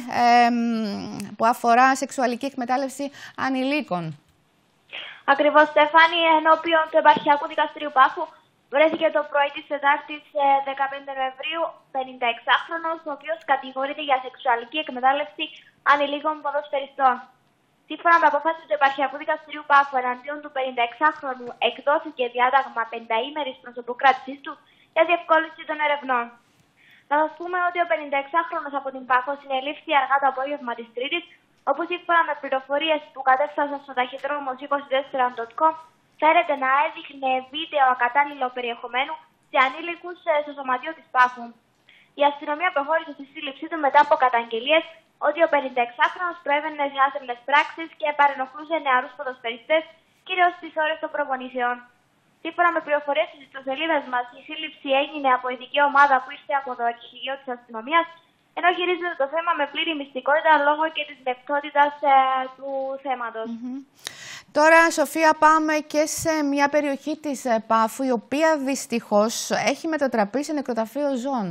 που αφορά σεξουαλική εκμετάλλευση ανηλίκων. Ακριβώς, Στεφάνη, ενώπιον του Επαρχιακού Δικαστηρίου Πάφου βρέθηκε το πρωί της Τετάρτης 15 Νοεμβρίου 56χρονος, ο οποίος κατηγορείται για σεξουαλική εκμετάλλευση ανηλίκων ποδοσφαιριστών. Σύμφωνα με απόφαση του Επαρχιακού Δικαστηρίου Πάφου εναντίον του 56χρονου, εκδόθηκε διάταγμα 50ήμερης προσωποκράτησής του για διευκόλυνση των ερευνών. Να σας πούμε ότι ο 56χρονος από την Πάφο συνελήφθη αργά το απόγευμα της Τρίτης, όπου σύμφωνα με πληροφορίες που κατέφτασαν στο ταχυδρόμο 24.com, φέρεται να έδειχνε βίντεο ακατάλληλο περιεχομένου σε ανήλικους στο σωματείο της Πάφου. Η αστυνομία προχώρησε στη σύλληψή του μετά από καταγγελίες ότι ο 56χρονος προέβαινε σε άσχημες πράξεις και παρενοχλούσε νεαρούς ποδοσφαιριστές, κυρίως στις ώρες των προπονήσεων. Σύμφωνα με πληροφορίες στις ιστοσελίδες μας, η σύλληψη έγινε από ειδική ομάδα που ήρθε από το αρχηγείο της αστυνομίας, ενώ χειρίζεται το θέμα με πλήρη μυστικότητα λόγω και της λεπτότητας του θέματος. Τώρα, Σοφία, πάμε και σε μια περιοχή της Πάφου, η οποία δυστυχώς έχει μετατραπεί σε νεκροταφείο ζώων.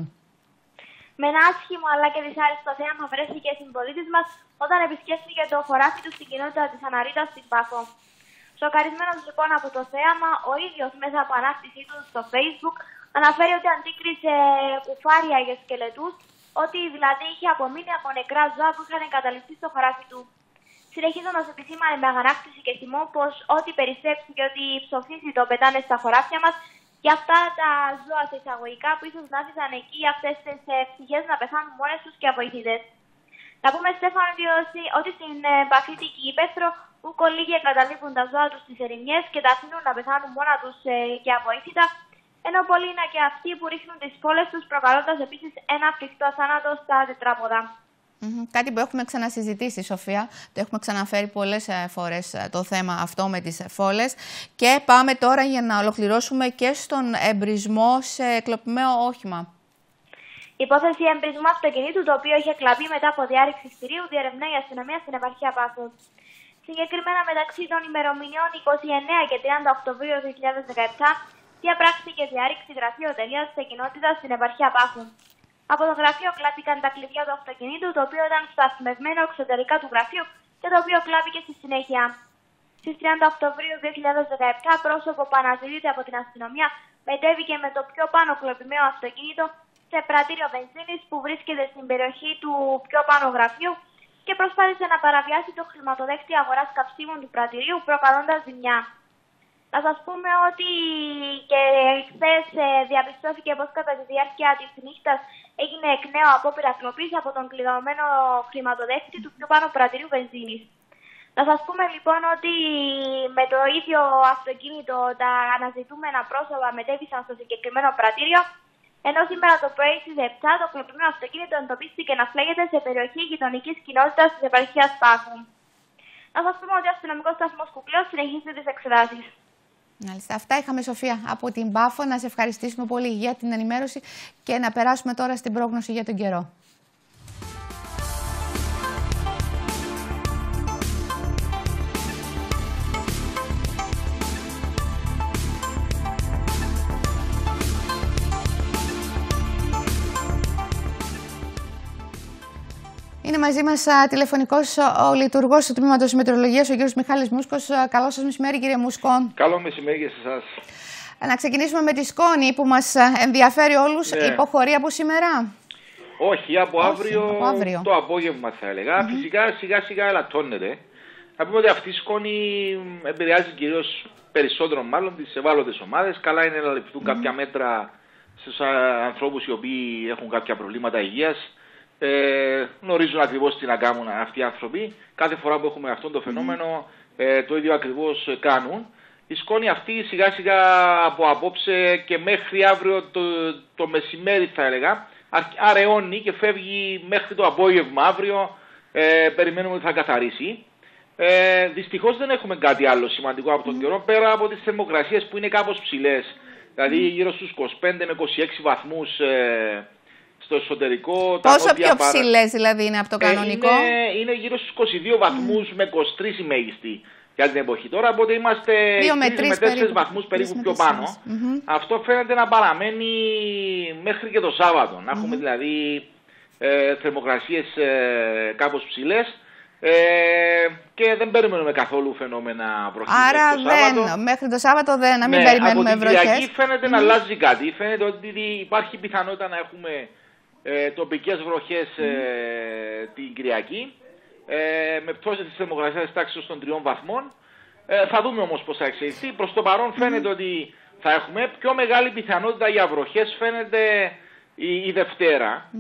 Με ένα άσχημο αλλά και δυσάρεστο θέαμα βρέθηκε συμπολίτης μας όταν επισκέφθηκε το χωράφι του στην κοινότητα της Αναρρίτας στην Πάφο. Σοκαρισμένος λοιπόν από το θέαμα, ο ίδιος μέσα από ανάρτησή του στο Facebook αναφέρει ότι αντίκρισε κουφάρια για σκελετούς, ότι δηλαδή είχε απομείνει από νεκρά ζώα που είχαν εγκαταλειφθεί στο χωράφι του. Συνεχίζοντας επισήμανε με αγανάκτηση και θυμό πως ό,τι περιστρέψει και ό,τι ψοφίζει το πετάνε στα χωράφια μας, και αυτά τα ζώα σε εισαγωγικά που ίσως να άφησαν εκεί αυτές τις ψυχές να πεθάνουν μόνες τους και αβοηθητές. Να πούμε, Στέφανο, ότι στην Παφίτικη Ήπεθρο ούκο λίγοι εγκαταλείπουν τα ζώα τους στις ερημιές και τα αφήνουν να πεθάνουν μόνα τους και αβοήθητα, ενώ πολλοί είναι και αυτοί που ρίχνουν τις φόλες τους, προκαλώντας επίσης ένα φρικτό θάνατο στα τετράποδα. Κάτι που έχουμε ξανασυζητήσει, Σοφία. Το έχουμε ξαναφέρει πολλές φορές το θέμα αυτό με τις φόλες. Και πάμε τώρα για να ολοκληρώσουμε και στον εμπρισμό σε κλοπημένο όχημα. Η υπόθεση εμπρισμού αυτοκινήτου, το οποίο είχε κλαπεί μετά από διάρρηξη στηρίου, διερευνάει η αστυνομία στην επαρχία Πάφου. Συγκεκριμένα, μεταξύ των ημερομηνιών 29 και 30 Οκτωβρίου 2017, διαπράχθηκε διάρρηξη γραφείο τελείας σε κοινότητα στην επαρχία Πάφου. Από το γραφείο κλάπηκαν τα κλειδιά του αυτοκινήτου, το οποίο ήταν σταθμευμένο εξωτερικά του γραφείου και το οποίο κλάπηκε στη συνέχεια. Στις 30 Οκτωβρίου 2017, πρόσωπο που αναζητείται από την αστυνομία μετέβηκε με το πιο πάνω κλοπημένο αυτοκίνητο σε πρατήριο βενζίνης που βρίσκεται στην περιοχή του πιο πάνω γραφείου και προσπάθησε να παραβιάσει το χρηματοδέκτη αγοράς καυσίμων του πρατηρίου, προκαλώντας ζημιά. Να σας πούμε ότι και χθες διαπιστώθηκε πως κατά τη διάρκεια της νύχτας έγινε εκ νέου απόπειρα κλοπής από τον κλειδωμένο χρηματοδέκτη του πιο πάνω πρατηρίου βενζίνης. Να Να σας πούμε λοιπόν ότι με το ίδιο αυτοκίνητο τα αναζητούμενα πρόσωπα μετέβησαν στο συγκεκριμένο πρατήριο, ενώ σήμερα το πρωί στις 7 το κλοπημένο αυτοκίνητο εντοπίστηκε να φλέγεται σε περιοχή γειτονικής κοινότητας της επαρχίας Πάφου. Να σας πούμε ότι ο αστυνομικός σταθμός Κουκλέως συνεχίζει τις εξετάσεις. Μάλιστα. Αυτά είχαμε, Σοφία, από την Πάφο. Να σε ευχαριστήσουμε πολύ για την ενημέρωση και να περάσουμε τώρα στην πρόγνωση για τον καιρό. Είναι μαζί μας τηλεφωνικός ο λειτουργός του Τμήματος Μετεωρολογίας, ο κ. Μιχάλης Μούσκος. Καλό σας μεσημέρι, κύριε Μούσκο. Καλό μεσημέρι και σε εσάς. Να ξεκινήσουμε με τη σκόνη που μας ενδιαφέρει όλους. Ναι. Υποχωρεί από σήμερα? Όχι, από αύριο το απόγευμα θα έλεγα. Φυσικά σιγά σιγά ελαττώνεται. Να πούμε ότι αυτή η σκόνη επηρεάζει κυρίως περισσότερο μάλλον τις ευάλωτες ομάδες. Καλά είναι να ληφθούν κάποια μέτρα στους ανθρώπους οι οποίοι έχουν κάποια προβλήματα υγείας. Γνωρίζουν ακριβώς τι να κάνουν αυτοί οι άνθρωποι. Κάθε φορά που έχουμε αυτό το φαινόμενο το ίδιο ακριβώς κάνουν. Η σκόνη αυτή σιγά σιγά από απόψε και μέχρι αύριο το μεσημέρι θα έλεγα αραιώνει και φεύγει μέχρι το απόγευμα αύριο. Περιμένουμε ότι θα καθαρίσει. Δυστυχώς δεν έχουμε κάτι άλλο σημαντικό από τον καιρό πέρα από τις θερμοκρασίες που είναι κάπως ψηλές. Δηλαδή γύρω στους 25 με 26 βαθμούς στο εσωτερικό. Πόσο πιο ψηλές δηλαδή είναι από το κανονικό? Είναι γύρω στους 22 βαθμούς με 23 η μέγιστη για την εποχή τώρα, οπότε είμαστε 3 με 4 βαθμούς περίπου πιο πάνω. Αυτό φαίνεται να παραμένει μέχρι και το Σάββατο. Να έχουμε δηλαδή θερμοκρασίες κάπως ψηλές και δεν περιμένουμε καθόλου φαινόμενα βροχής. Άρα μέχρι το Σάββατο να μην περιμένουμε βροχές. Από την Κυριακή φαίνεται να αλλάζει κάτι. Φαίνεται ότι υπάρχει πιθανότητα να έχουμε τοπικές βροχές την Κυριακή με πτώση της θερμοκρασίας της τάξης των 3 βαθμών. Θα δούμε όμως πώς θα εξελιχθεί. Προς το παρόν φαίνεται ότι θα έχουμε πιο μεγάλη πιθανότητα για βροχές, φαίνεται η Δευτέρα.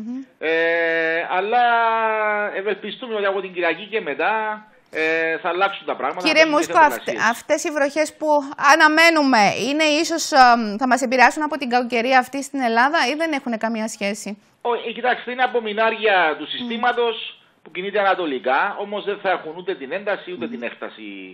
Αλλά ευελπιστούμε ότι από την Κυριακή και μετά θα αλλάξουν τα πράγματα. Κύριε Μούσκο, αυτές οι βροχές που αναμένουμε είναι ίσως θα μας επηρεάσουν από την κακοκαιρία αυτή στην Ελλάδα ή δεν έχουν καμία σχέση? Κοιτάξτε, είναι απομεινάρια του συστήματος που κινείται ανατολικά, όμως δεν θα έχουν ούτε την ένταση ούτε την έκταση.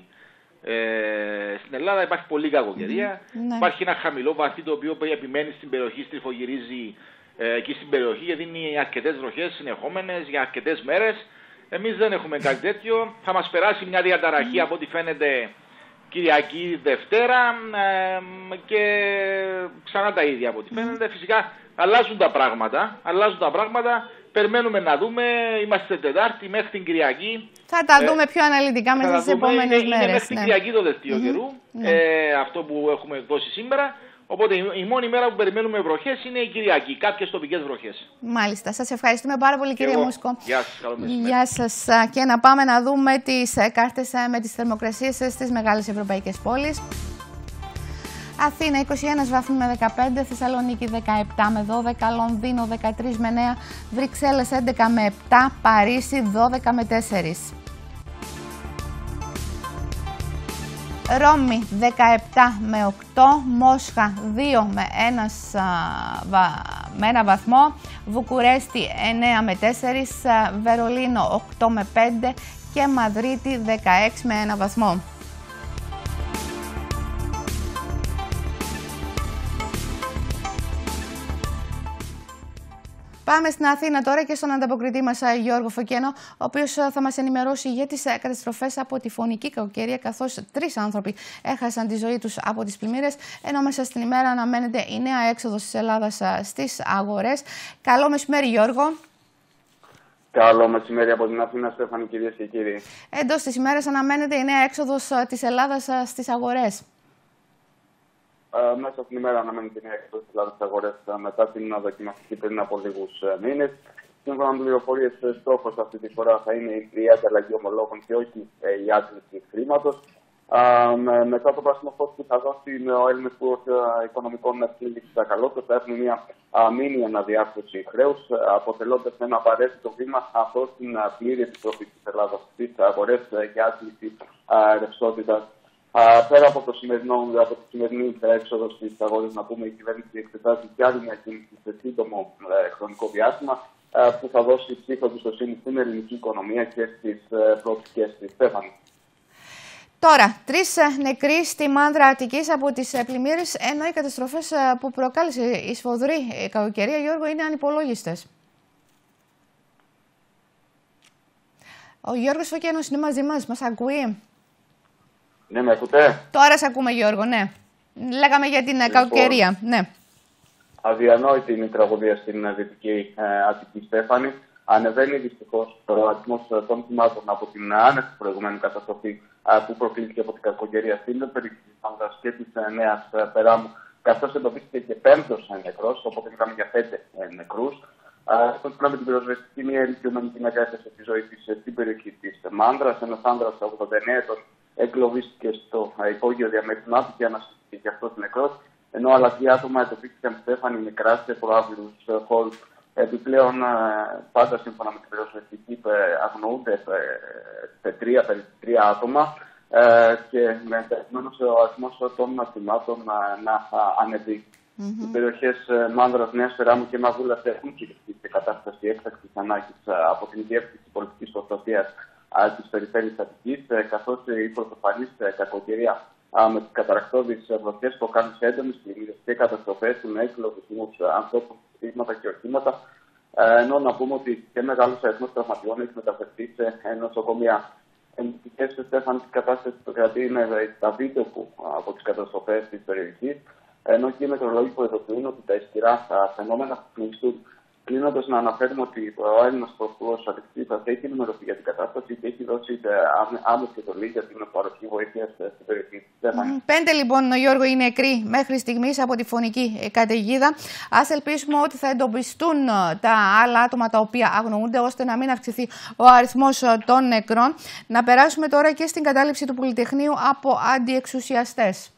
Στην Ελλάδα υπάρχει πολύ κακοκαιρία. Υπάρχει ένα χαμηλό βαθύ το οποίο επιμένει στην περιοχή, στριφογυρίζει εκεί στην περιοχή γιατί είναι αρκετές βροχές συνεχόμενες για αρκετές μέρες. Εμείς δεν έχουμε κάτι τέτοιο. Θα μας περάσει μια διαταραχή από ό,τι φαίνεται Κυριακή, Δευτέρα και ξανά τα ίδια από ό,τι φαίνεται. Φυσικά αλλάζουν τα πράγματα. Περιμένουμε να δούμε. Είμαστε Τετάρτη μέχρι την Κυριακή. Θα τα δούμε πιο αναλυτικά μέσα στις επόμενες μέρες. Είναι μέχρι την Κυριακή το δελτίο καιρού. Αυτό που έχουμε δώσει σήμερα. Οπότε η μόνη μέρα που περιμένουμε βροχές είναι η Κυριακή, κάποιες τοπικές βροχές. Μάλιστα. Σας ευχαριστούμε πάρα πολύ, κύριε Μούσκο. Γεια σας, καλό μεσημέρι. Γεια σας. Και να πάμε να δούμε τις κάρτες με τις θερμοκρασίες στις μεγάλες ευρωπαϊκές πόλεις. Αθήνα 21 βαθμοί με 15, Θεσσαλονίκη 17 με 12, Λονδίνο 13 με 9, Βρυξέλλες 11 με 7, Παρίσι 12 με 4. Ρώμη 17 με 8, Μόσχα 2 με 1 βαθμό, Βουκουρέστι 9 με 4, Βερολίνο 8 με 5 και Μαδρίτη 16 με 1 βαθμό. Πάμε στην Αθήνα τώρα και στον ανταποκριτή μας Γιώργο Φωκένο, ο οποίος θα μας ενημερώσει για τις καταστροφές από τη φωνική κακοκαιρία, καθώς 3 άνθρωποι έχασαν τη ζωή τους από τις πλημμύρες, ενώ μέσα στην ημέρα αναμένεται η νέα έξοδος της Ελλάδας στις αγορές. Καλό μεσημέρι, Γιώργο. Καλό μεσημέρι από την Αθήνα, Στέφανη, κυρίες και κύριοι. Εντός της ημέρας αναμένεται η νέα έξοδος της Ελλάδας στις αγορές. Μέσα στην ημέρα αναμένεται η νέα έξοδος της Ελλάδας στις αγορές μετά την δοκιμαστική πριν από λίγους μήνες. Σύμφωνα με πληροφορίες, στόχος αυτή τη φορά θα είναι η χρειάζεται αλλαγή ομολόγων και όχι η άθληση χρήματος. Μετά το πράσινο φως που θα δώσει ο Έλληνας Υπουργός Οικονομικών Εξέλιξης Τσακαλώτος, θα έχουμε μια μήνυ αναδιάρθρωση χρέους, αποτελώντας ένα απαραίτητο βήμα προς την πλήρη επιστροφή της Ελλάδας στις αγορές για άτληση ρευστότητας. Πέρα από τη σημερινή έξοδο στις αγορές, να πούμε, η κυβέρνηση εξετάζει και άλλη μια κίνηση σε σύντομο χρονικό διάστημα που θα δώσει ψήφο εμπιστοσύνη στην ελληνική οικονομία και στις προοπτικές της. Στέφανη. Τώρα, 3 νεκροί στη Μάνδρα Αττικής από τις πλημμύρες, ενώ οι καταστροφές που προκάλεσε η σφοδρή κακοκαιρία, Γιώργο, είναι ανυπολόγιστες. Ο Γιώργος Φωκένος είναι μαζί μας ακούει? Ναι, με ακούτε? Τώρα σε ακούμε, Γιώργο, ναι. Λέγαμε για την κακοκαιρία, ναι. Αδιανόητη είναι η τραγωδία στην Δυτική Αττική, Στέφανη. Ανεβαίνει δυστυχώς ο αριθμός των θυμάτων από την άνευ προηγουμένου καταστροφή που προκλήθηκε από την κακοκαιρία στην περιοχή της Μάνδρας και της Νέας Περάμου, καθώς εντοπίστηκε και 5ος νεκρός, οπότε μιλάμε για 5 νεκρούς. Σύμφωνα με την πυροσβεστική, μια ηλικιωμένη γυναίκα έφτασε τη ζωή της στην περιοχή της Μάνδρας. Ένας άνδρας 89 ετών εγκλωβίστηκε στο υπόγειο διαμέρισμα του και αναστήθηκε και αυτός νεκρός, ενώ άλλα 2 άτομα εντοπίστηκαν, Στέφανη, νεκρά σε προάβληρους χώρους. Επιπλέον, πάντα σύμφωνα με την πυροσβεστική, αγνοούνται 3 άτομα και με ενδεχομένως ο αριθμός των θυμάτων να ανεβεί. Οι περιοχές Μάνδρας, Νέας Περάμου και Μαγούλας έχουν κηρυχθεί σε κατάσταση έκτακτης ανάγκης από την Διεύθυνση Πολιτικής Προστασίας της Περιφέρειας Αττικής, καθώς η πρωτοφανής κακοκαιρία με τις καταρρακτώδεις βροχές προκάλεσε σε έντονες πλημμύρες και καταστροφές με έκλογισμούς ανθρώπων, στήματα και οχήματα. Ενώ να πούμε ότι και μεγάλος αριθμός τραυματιών έχει μεταφερθεί σε νοσοκομεία. Ενδεικτικές, Στέφανη, της κατάστασης που κρατεί είναι τα βίντεο από τις καταστροφές της περιοχής, ενώ και οι μετεωρολόγοι που ειδοποιούν ότι τα ισχυρά φαινόμενα θα συνεχιστούν. Κλείνοντας, να αναφέρουμε ότι ο Έλληνας Πρωθυπουργός Αλεξής έχει ενημερωθεί για την κατάσταση και έχει δώσει άμεση εντολή για την παροχή βοήθειας στην περιοχή. 5 λοιπόν, Γιώργο, είναι νεκροί μέχρι στιγμής από τη φωνική καταιγίδα. Ας ελπίσουμε ότι θα εντοπιστούν τα άλλα άτομα τα οποία αγνοούνται, ώστε να μην αυξηθεί ο αριθμός των νεκρών. Να περάσουμε τώρα και στην κατάληψη του Πολυτεχνείου από αντιεξουσιαστές.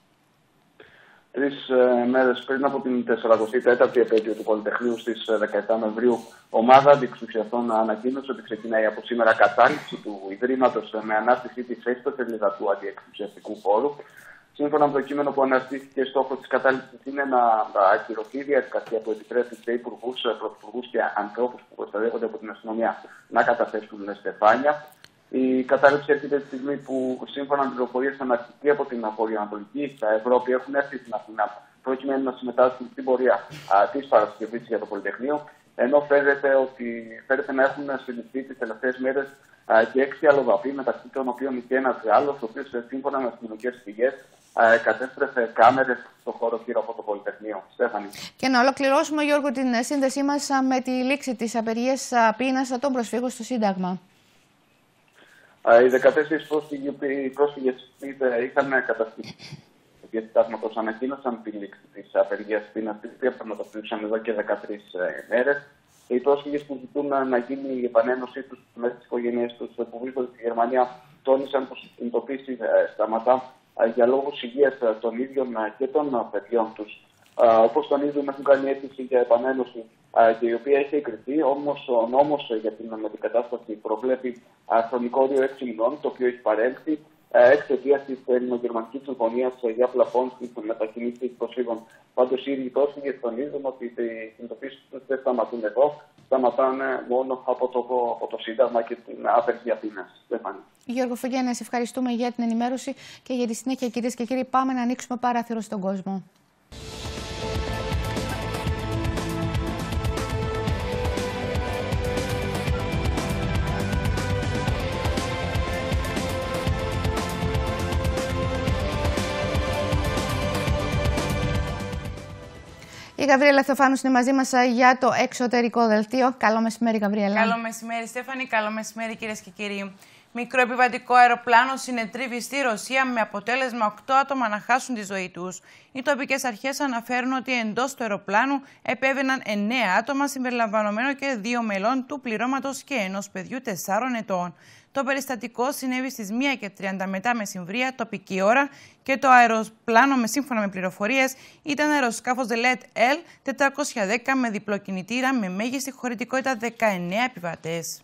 3 μέρες πριν από την 44η επέτειο του Πολυτεχνείου στις 17 Νοεμβρίου, ομάδα αντιεξουσιαστών ανακοίνωσε ότι ξεκινάει από σήμερα κατάληψη του Ιδρύματος με ανάρτησή της στα ιστοσελίδα του αντιεξουσιαστικού χώρου. Σύμφωνα με το κείμενο που αναρτήθηκε, στόχο της κατάληψης είναι να ακυρωθεί η διαδικασία που επιτρέπει σε υπουργούς, πρωθυπουργούς και ανθρώπους που προστατεύονται από την αστυνομία να καταθέσουν στεφάνια. Η κατάληψη έρχεται τη στιγμή που, σύμφωνα με πληροφορίες αναρτηθεί από την Βορειοανατολική Ευρώπη, έχουν έρθει στην Αθήνα προκειμένου να συμμετάσχουν στην πορεία της Παρασκευής για το Πολυτεχνείο, ενώ φαίνεται να έχουν συλληφθεί τις τελευταίες μέρες και 6 αλλοδαποί, μεταξύ των οποίων και ένας Γάλλος, ο οποίος, σύμφωνα με αστυνομικές πηγές, κατέστρεφε κάμερες στο χώρο γύρω από το Πολυτεχνείο. Στέφανη. Και να ολοκληρώσουμε, Γιώργο, την σύνδεσή μας με τη λήξη της απεργίας πείνας των προσφύγων στο Σύνταγμα. Οι 14 πρόσφυγες είχαν καταστήσει και συντάγματος ανακοίνωσαν τη λήξη της απεργίας πείνας, την οποία πραγματοποιούσαν εδώ και 13 μέρες. Οι πρόσφυγες που ζητούν να γίνει η επανένωσή τους με τις οικογένειές τους που βρίσκονται στη Γερμανία τόνισαν πως η κινητοποίηση σταματά για λόγους υγείας των ίδιων και των παιδιών τους. Όπως τονίζουν, έχουν κάνει αίτηση για επανένωση και η οποία έχει εγκριθεί, όμως ο νόμος για την μετεκατάσταση προβλέπει χρονικό όριο 6 μηνών, το οποίο έχει παρέλθει εξαιτίας της ελληνογερμανικής συμφωνίας για πλαφόν στην μετακινήση προσφύγων. Πάντως οι ίδιοι πρόσφυγες τονίζουν ότι οι κινητοποίησεις τους δεν σταματούν εδώ, σταματάνε μόνο από το Σύνταγμα και την απεργία πείνας. Γιώργο Φωκένε, σε ευχαριστούμε για την ενημέρωση και για τη συνέχεια, κυρίες και κύριοι. Πάμε να ανοίξουμε παράθυρο στον κόσμο. Η Γαβριέλα Θεοφάνου είναι μαζί μας για το εξωτερικό δελτίο. Καλό μεσημέρι, Γαβριέλα. Καλό μεσημέρι, Στέφανη. Καλό μεσημέρι, κυρίες και κύριοι. Μικρό επιβατικό αεροπλάνο συνετρίβει στη Ρωσία με αποτέλεσμα 8 άτομα να χάσουν τη ζωή τους. Οι τοπικές αρχές αναφέρουν ότι εντός του αεροπλάνου επέβαιναν 9 άτομα συμπεριλαμβανομένων και 2 μελών του πληρώματος και ενός παιδιού 4 ετών. Το περιστατικό συνέβη στις 1:30 μετά μεσημβρία τοπική ώρα και το αεροπλάνο, σύμφωνα με πληροφορίες, ήταν αεροσκάφος Delet L410 με διπλό κινητήρα με μέγιστη χωρητικότητα 19 επιβατές.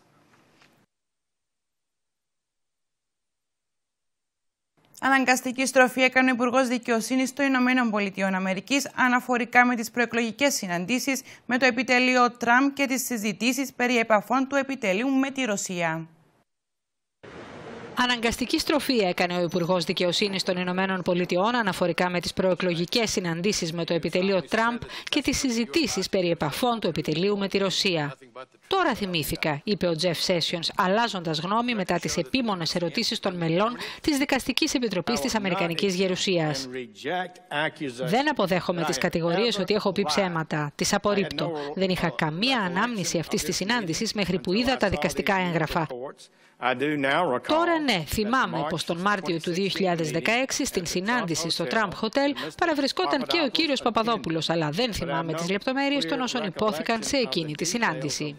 Αναγκαστική στροφή έκανε ο Υπουργός Δικαιοσύνης των Ηνωμένων Πολιτειών Αμερικής αναφορικά με τις προεκλογικές συναντήσεις με το επιτελείο Τραμπ και τις συζητήσεις περί επαφών του επιτελείου με τη Ρωσία. Αναγκαστική στροφή έκανε ο Υπουργός Δικαιοσύνης των Ηνωμένων Πολιτειών αναφορικά με τις προεκλογικές συναντήσεις με το επιτελείο Τραμπ και τις συζητήσεις περί επαφών του επιτελείου με τη Ρωσία. Τώρα θυμήθηκα, είπε ο Τζεφ Σέσιονς, αλλάζοντας γνώμη μετά τις επίμονες ερωτήσεις των μελών της Δικαστικής Επιτροπής της Αμερικανικής Γερουσίας. Δεν αποδέχομαι τις κατηγορίες ότι έχω πει ψέματα. Τις απορρίπτω. Δεν είχα καμία ανάμνηση αυτής της συνάντησης μέχρι που είδα τα δικαστικά έγγραφα. Τώρα ναι, θυμάμαι πως τον Μάρτιο του 2016 στην συνάντηση στο Trump Hotel παραβρισκόταν και ο κύριος Παπαδόπουλος, αλλά δεν θυμάμαι τις λεπτομέρειες των όσων υπόθηκαν σε εκείνη τη συνάντηση.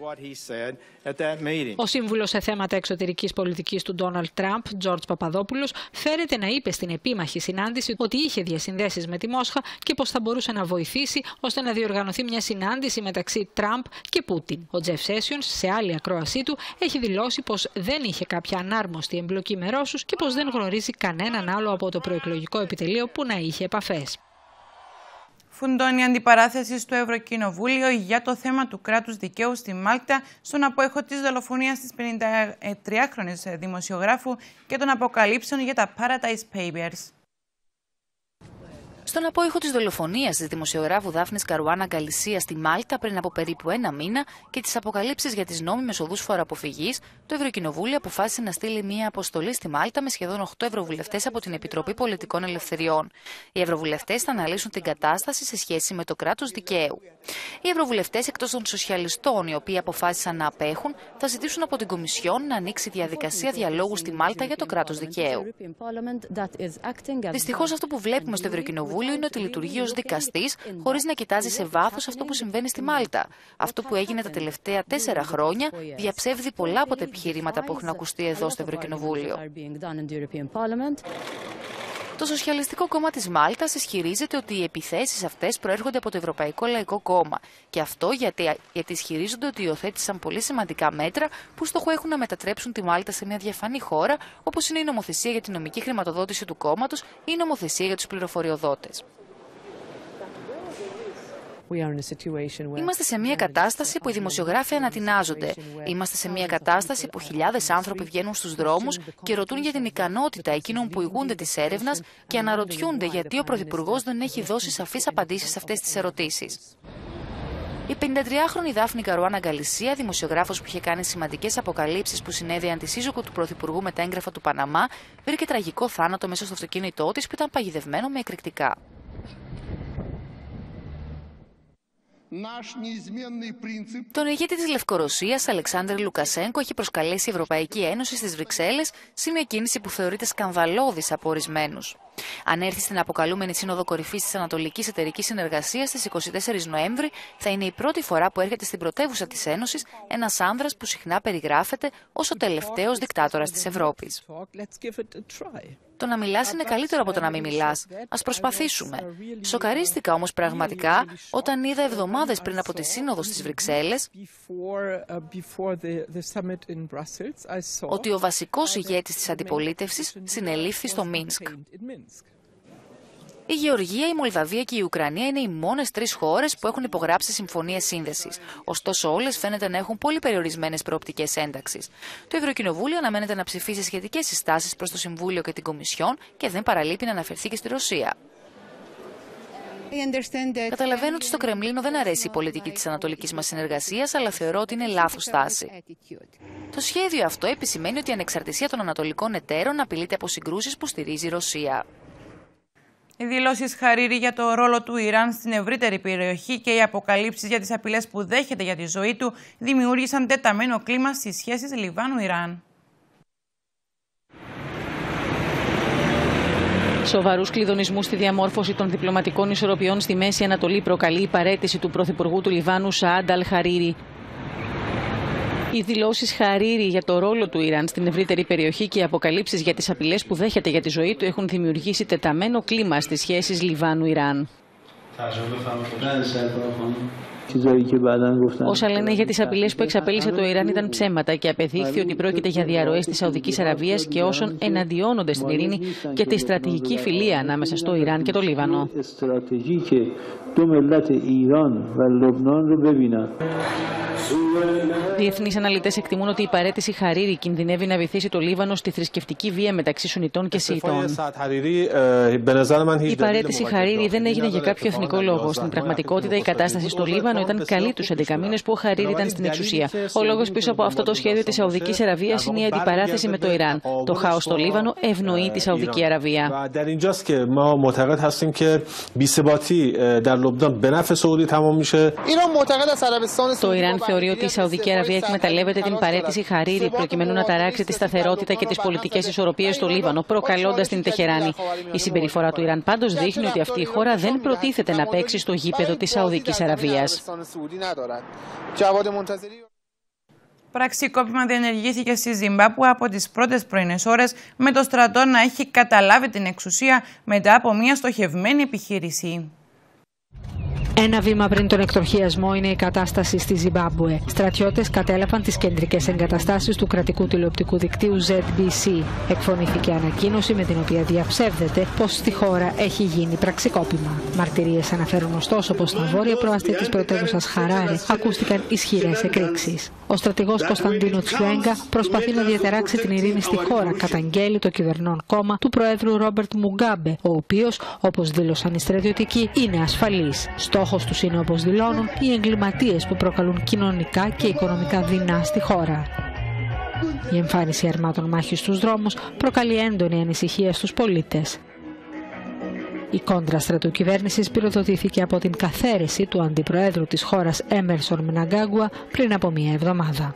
Ο σύμβουλος σε θέματα εξωτερικής πολιτικής του Ντόναλντ Τραμπ, Τζορτζ Παπαδόπουλος, φέρεται να είπε στην επίμαχη συνάντηση ότι είχε διασυνδέσεις με τη Μόσχα και πως θα μπορούσε να βοηθήσει ώστε να διοργανωθεί μια συνάντηση μεταξύ Τραμπ και Πούτιν. Ο Τζεφ Σέσιονς, σε άλλη ακρόασή του, έχει δηλώσει πως δεν είχε κάποια ανάρμοστη εμπλοκή με Ρώσους και πως δεν γνωρίζει κανέναν άλλο από το προεκλογικό επιτελείο που να είχε επαφές. Φουντώνει η αντιπαράθεση στο Ευρωκοινοβούλιο για το θέμα του κράτους δικαίου στη Μάλτα, στον απόϊχο της δολοφονίας της 53χρονης δημοσιογράφου και των αποκαλύψεων για τα Paradise Papers. Στον απόϊχο της δολοφονίας της δημοσιογράφου Δάφνης Καρουάνα Γκαλισία στη Μάλτα πριν από περίπου 1 μήνα και τις αποκαλύψεις για τις νόμιμες οδούς φοροαποφυγής, το Ευρωκοινοβούλιο αποφάσισε να στείλει μία αποστολή στη Μάλτα με σχεδόν 8 ευρωβουλευτές από την Επιτροπή Πολιτικών Ελευθεριών. Οι ευρωβουλευτές θα αναλύσουν την κατάσταση σε σχέση με το κράτος δικαίου. Οι ευρωβουλευτές, εκτός των σοσιαλιστών, οι οποίοι αποφάσισαν να απέχουν, θα ζητήσουν από την Κομισιόν να ανοίξει διαδικασία διαλόγου στη Μάλτα για το κράτος δικαίου. Δυστυχώς, αυτό που βλέπουμε στο Ευρωκοινοβούλιο είναι ότι λειτουργεί ως δικαστής, χωρίς να κοιτάζει σε βάθος αυτό που συμβαίνει στη Μάλτα. Αυτό που έγινε τα τελευταία 4 χρόνια διαψεύδει πολλά από τα επιχειρήματα που έχουν ακουστεί εδώ στο Ευρωκοινοβούλιο. Το Σοσιαλιστικό Κόμμα της Μάλτας ισχυρίζεται ότι οι επιθέσεις αυτές προέρχονται από το Ευρωπαϊκό Λαϊκό Κόμμα. Και αυτό γιατί ισχυρίζονται ότι υιοθέτησαν πολύ σημαντικά μέτρα που στόχο έχουν να μετατρέψουν τη Μάλτα σε μια διαφανή χώρα, όπως είναι η νομοθεσία για την νομική χρηματοδότηση του κόμματος ή η νομοθεσία για τους πληροφοριοδότες. Είμαστε σε μια κατάσταση που οι δημοσιογράφοι ανατινάζονται. Είμαστε σε μια κατάσταση που χιλιάδες άνθρωποι βγαίνουν στους δρόμους και ρωτούν για την ικανότητα εκείνων που ηγούνται της έρευνας και αναρωτιούνται γιατί ο Πρωθυπουργός δεν έχει δώσει σαφείς απαντήσεις σε αυτές τις ερωτήσεις. Η 53χρονη Δάφνη Καρουάνα Γκαλισία, δημοσιογράφος που είχε κάνει σημαντικές αποκαλύψεις που συνέδεαν τη σύζυγο του Πρωθυπουργού με τα έγγραφα του Παναμά, βρήκε τραγικό θάνατο μέσα στο αυτοκίνητό της που ήταν παγιδευμένο με εκρηκτικά. Τον ηγέτη της Λευκορωσίας, Αλεξάνδρ Λουκασένκο, έχει προσκαλέσει η Ευρωπαϊκή Ένωση στις Βρυξέλλες σε μια κίνηση που θεωρείται σκανδαλώδης από ορισμένους. Αν έρθει στην αποκαλούμενη Σύνοδο Κορυφής της Ανατολικής Εταιρικής Συνεργασίας στις 24 Νοέμβρη, θα είναι η πρώτη φορά που έρχεται στην πρωτεύουσα της Ένωσης ένας άνδρας που συχνά περιγράφεται ως ο τελευταίος δικτάτορας της Ευρώπης. Το να μιλάς είναι καλύτερο από το να μην μιλάς. Ας προσπαθήσουμε. Σοκαρίστηκα όμως πραγματικά όταν είδα εβδομάδες πριν από τη Σύνοδο στις Βρυξέλλες ότι ο βασικός ηγέτης της αντιπολίτευσης συνελήφθη στο Μίνσκ. Η Γεωργία, η Μολδαβία και η Ουκρανία είναι οι μόνες 3 χώρες που έχουν υπογράψει συμφωνίες σύνδεσης. Ωστόσο, όλες φαίνεται να έχουν πολύ περιορισμένες προοπτικές ένταξης. Το Ευρωκοινοβούλιο αναμένεται να ψηφίσει σχετικές συστάσεις προς το Συμβούλιο και την Κομισιόν και δεν παραλείπει να αναφερθεί και στη Ρωσία. Καταλαβαίνω ότι στο Κρεμλίνο δεν αρέσει η πολιτική της ανατολικής μας συνεργασίας, αλλά θεωρώ ότι είναι λάθος στάση. Το σχέδιο αυτό επισημαίνει ότι η ανεξαρτησία των ανατολικών εταίρων απειλείται από συγκρούσεις που στηρίζει η Ρωσία. Οι δηλώσεις Χαρίρι για το ρόλο του Ιράν στην ευρύτερη περιοχή και οι αποκαλύψεις για τις απειλές που δέχεται για τη ζωή του δημιούργησαν τεταμένο κλίμα στις σχέσεις Λιβάνου-Ιράν. Σοβαρούς κλειδονισμούς στη διαμόρφωση των διπλωματικών ισορροπιών στη Μέση Ανατολή προκαλεί η παραίτηση του Πρωθυπουργού του Λιβάνου Σαάντ Αλ-Χαρίρι. Οι δηλώσεις Χαρίρι για το ρόλο του Ιράν στην ευρύτερη περιοχή και οι αποκαλύψεις για τις απειλές που δέχεται για τη ζωή του έχουν δημιουργήσει τεταμένο κλίμα στις σχέσεις Λιβάνου-Ιράν. Όσα λένε για τις απειλές που εξαπέλυσε το Ιράν ήταν ψέματα και απεδείχθη ότι πρόκειται για διαρροές της Σαουδικής Αραβίας και όσων εναντιώνονται στην ειρήνη και τη στρατηγική φιλία ανάμεσα στο Ιράν και το Λίβανο. Διεθνείς αναλυτές εκτιμούν ότι η παραίτηση Χαρίρι κινδυνεύει να βυθίσει το Λίβανο στη θρησκευτική βία μεταξύ Σουνιτών και Σιητών. Η παραίτηση Χαρίρι δεν έγινε για κάποιο εθνικό λόγο. Στην πραγματικότητα, η κατάσταση στο Λίβανο ήταν καλή τους 11 μήνες που ο Χαρίρι ήταν στην εξουσία. Ο λόγος πίσω από αυτό το σχέδιο της Σαουδικής Αραβίας είναι η αντιπαράθεση με το Ιράν. Το χάος στο Λίβανο ευνοεί τη Σαουδική Αραβία. Το Ιράν θεωρεί ότι η Σαουδική Αραβία εκμεταλλεύεται την παραίτηση Χαρίρι προκειμένου να ταράξει τη σταθερότητα και τις πολιτικές ισορροπίες στο Λίβανο, προκαλώντας την Τεχεράνη. Η συμπεριφορά του Ιράν πάντως δείχνει ότι αυτή η χώρα δεν προτίθεται να παίξει στο γήπεδο της Σαουδικής Αραβίας. Πραξικόπημα διενεργήθηκε στη Ζιμπάμπουε από τις πρώτες πρωινές ώρες, με το στρατό να έχει καταλάβει την εξουσία μετά από μια στοχευμένη επιχείρηση. Ένα βήμα πριν τον εκτροχιασμό είναι η κατάσταση στη Ζιμπάμπουε. Στρατιώτες κατέλαβαν τις κεντρικές εγκαταστάσεις του κρατικού τηλεοπτικού δικτύου ZBC. Εκφωνήθηκε ανακοίνωση με την οποία διαψεύδεται πως στη χώρα έχει γίνει πραξικόπημα. Μαρτυρίες αναφέρουν ωστόσο πως στα βόρεια προαστή της πρωτεύουσας Χαράρε ακούστηκαν ισχυρές εκρήξεις. Ο στρατηγός Κωνσταντίνο Τσιουέγκα προσπαθεί να διαταράξει την ειρήνη στη χώρα, καταγγέλει το κυβερνών κόμμα του Προέδρου Ρόμπερτ Μουγκάμπε, ο οποίος, όπως δήλωσαν οι στρατιωτικοί, είναι ασφαλής. Στόχος τους είναι, όπως δηλώνουν, οι εγκληματίες που προκαλούν κοινωνικά και οικονομικά δεινά στη χώρα. Η εμφάνιση αρμάτων μάχης στους δρόμους προκαλεί έντονη ανησυχία στους πολίτες. Η κόντρα στρατού κυβέρνησης πυροδοτήθηκε από την καθαίρεση του αντιπροέδρου της χώρας Έμερσον Μναγκάγκουα πριν από μία εβδομάδα.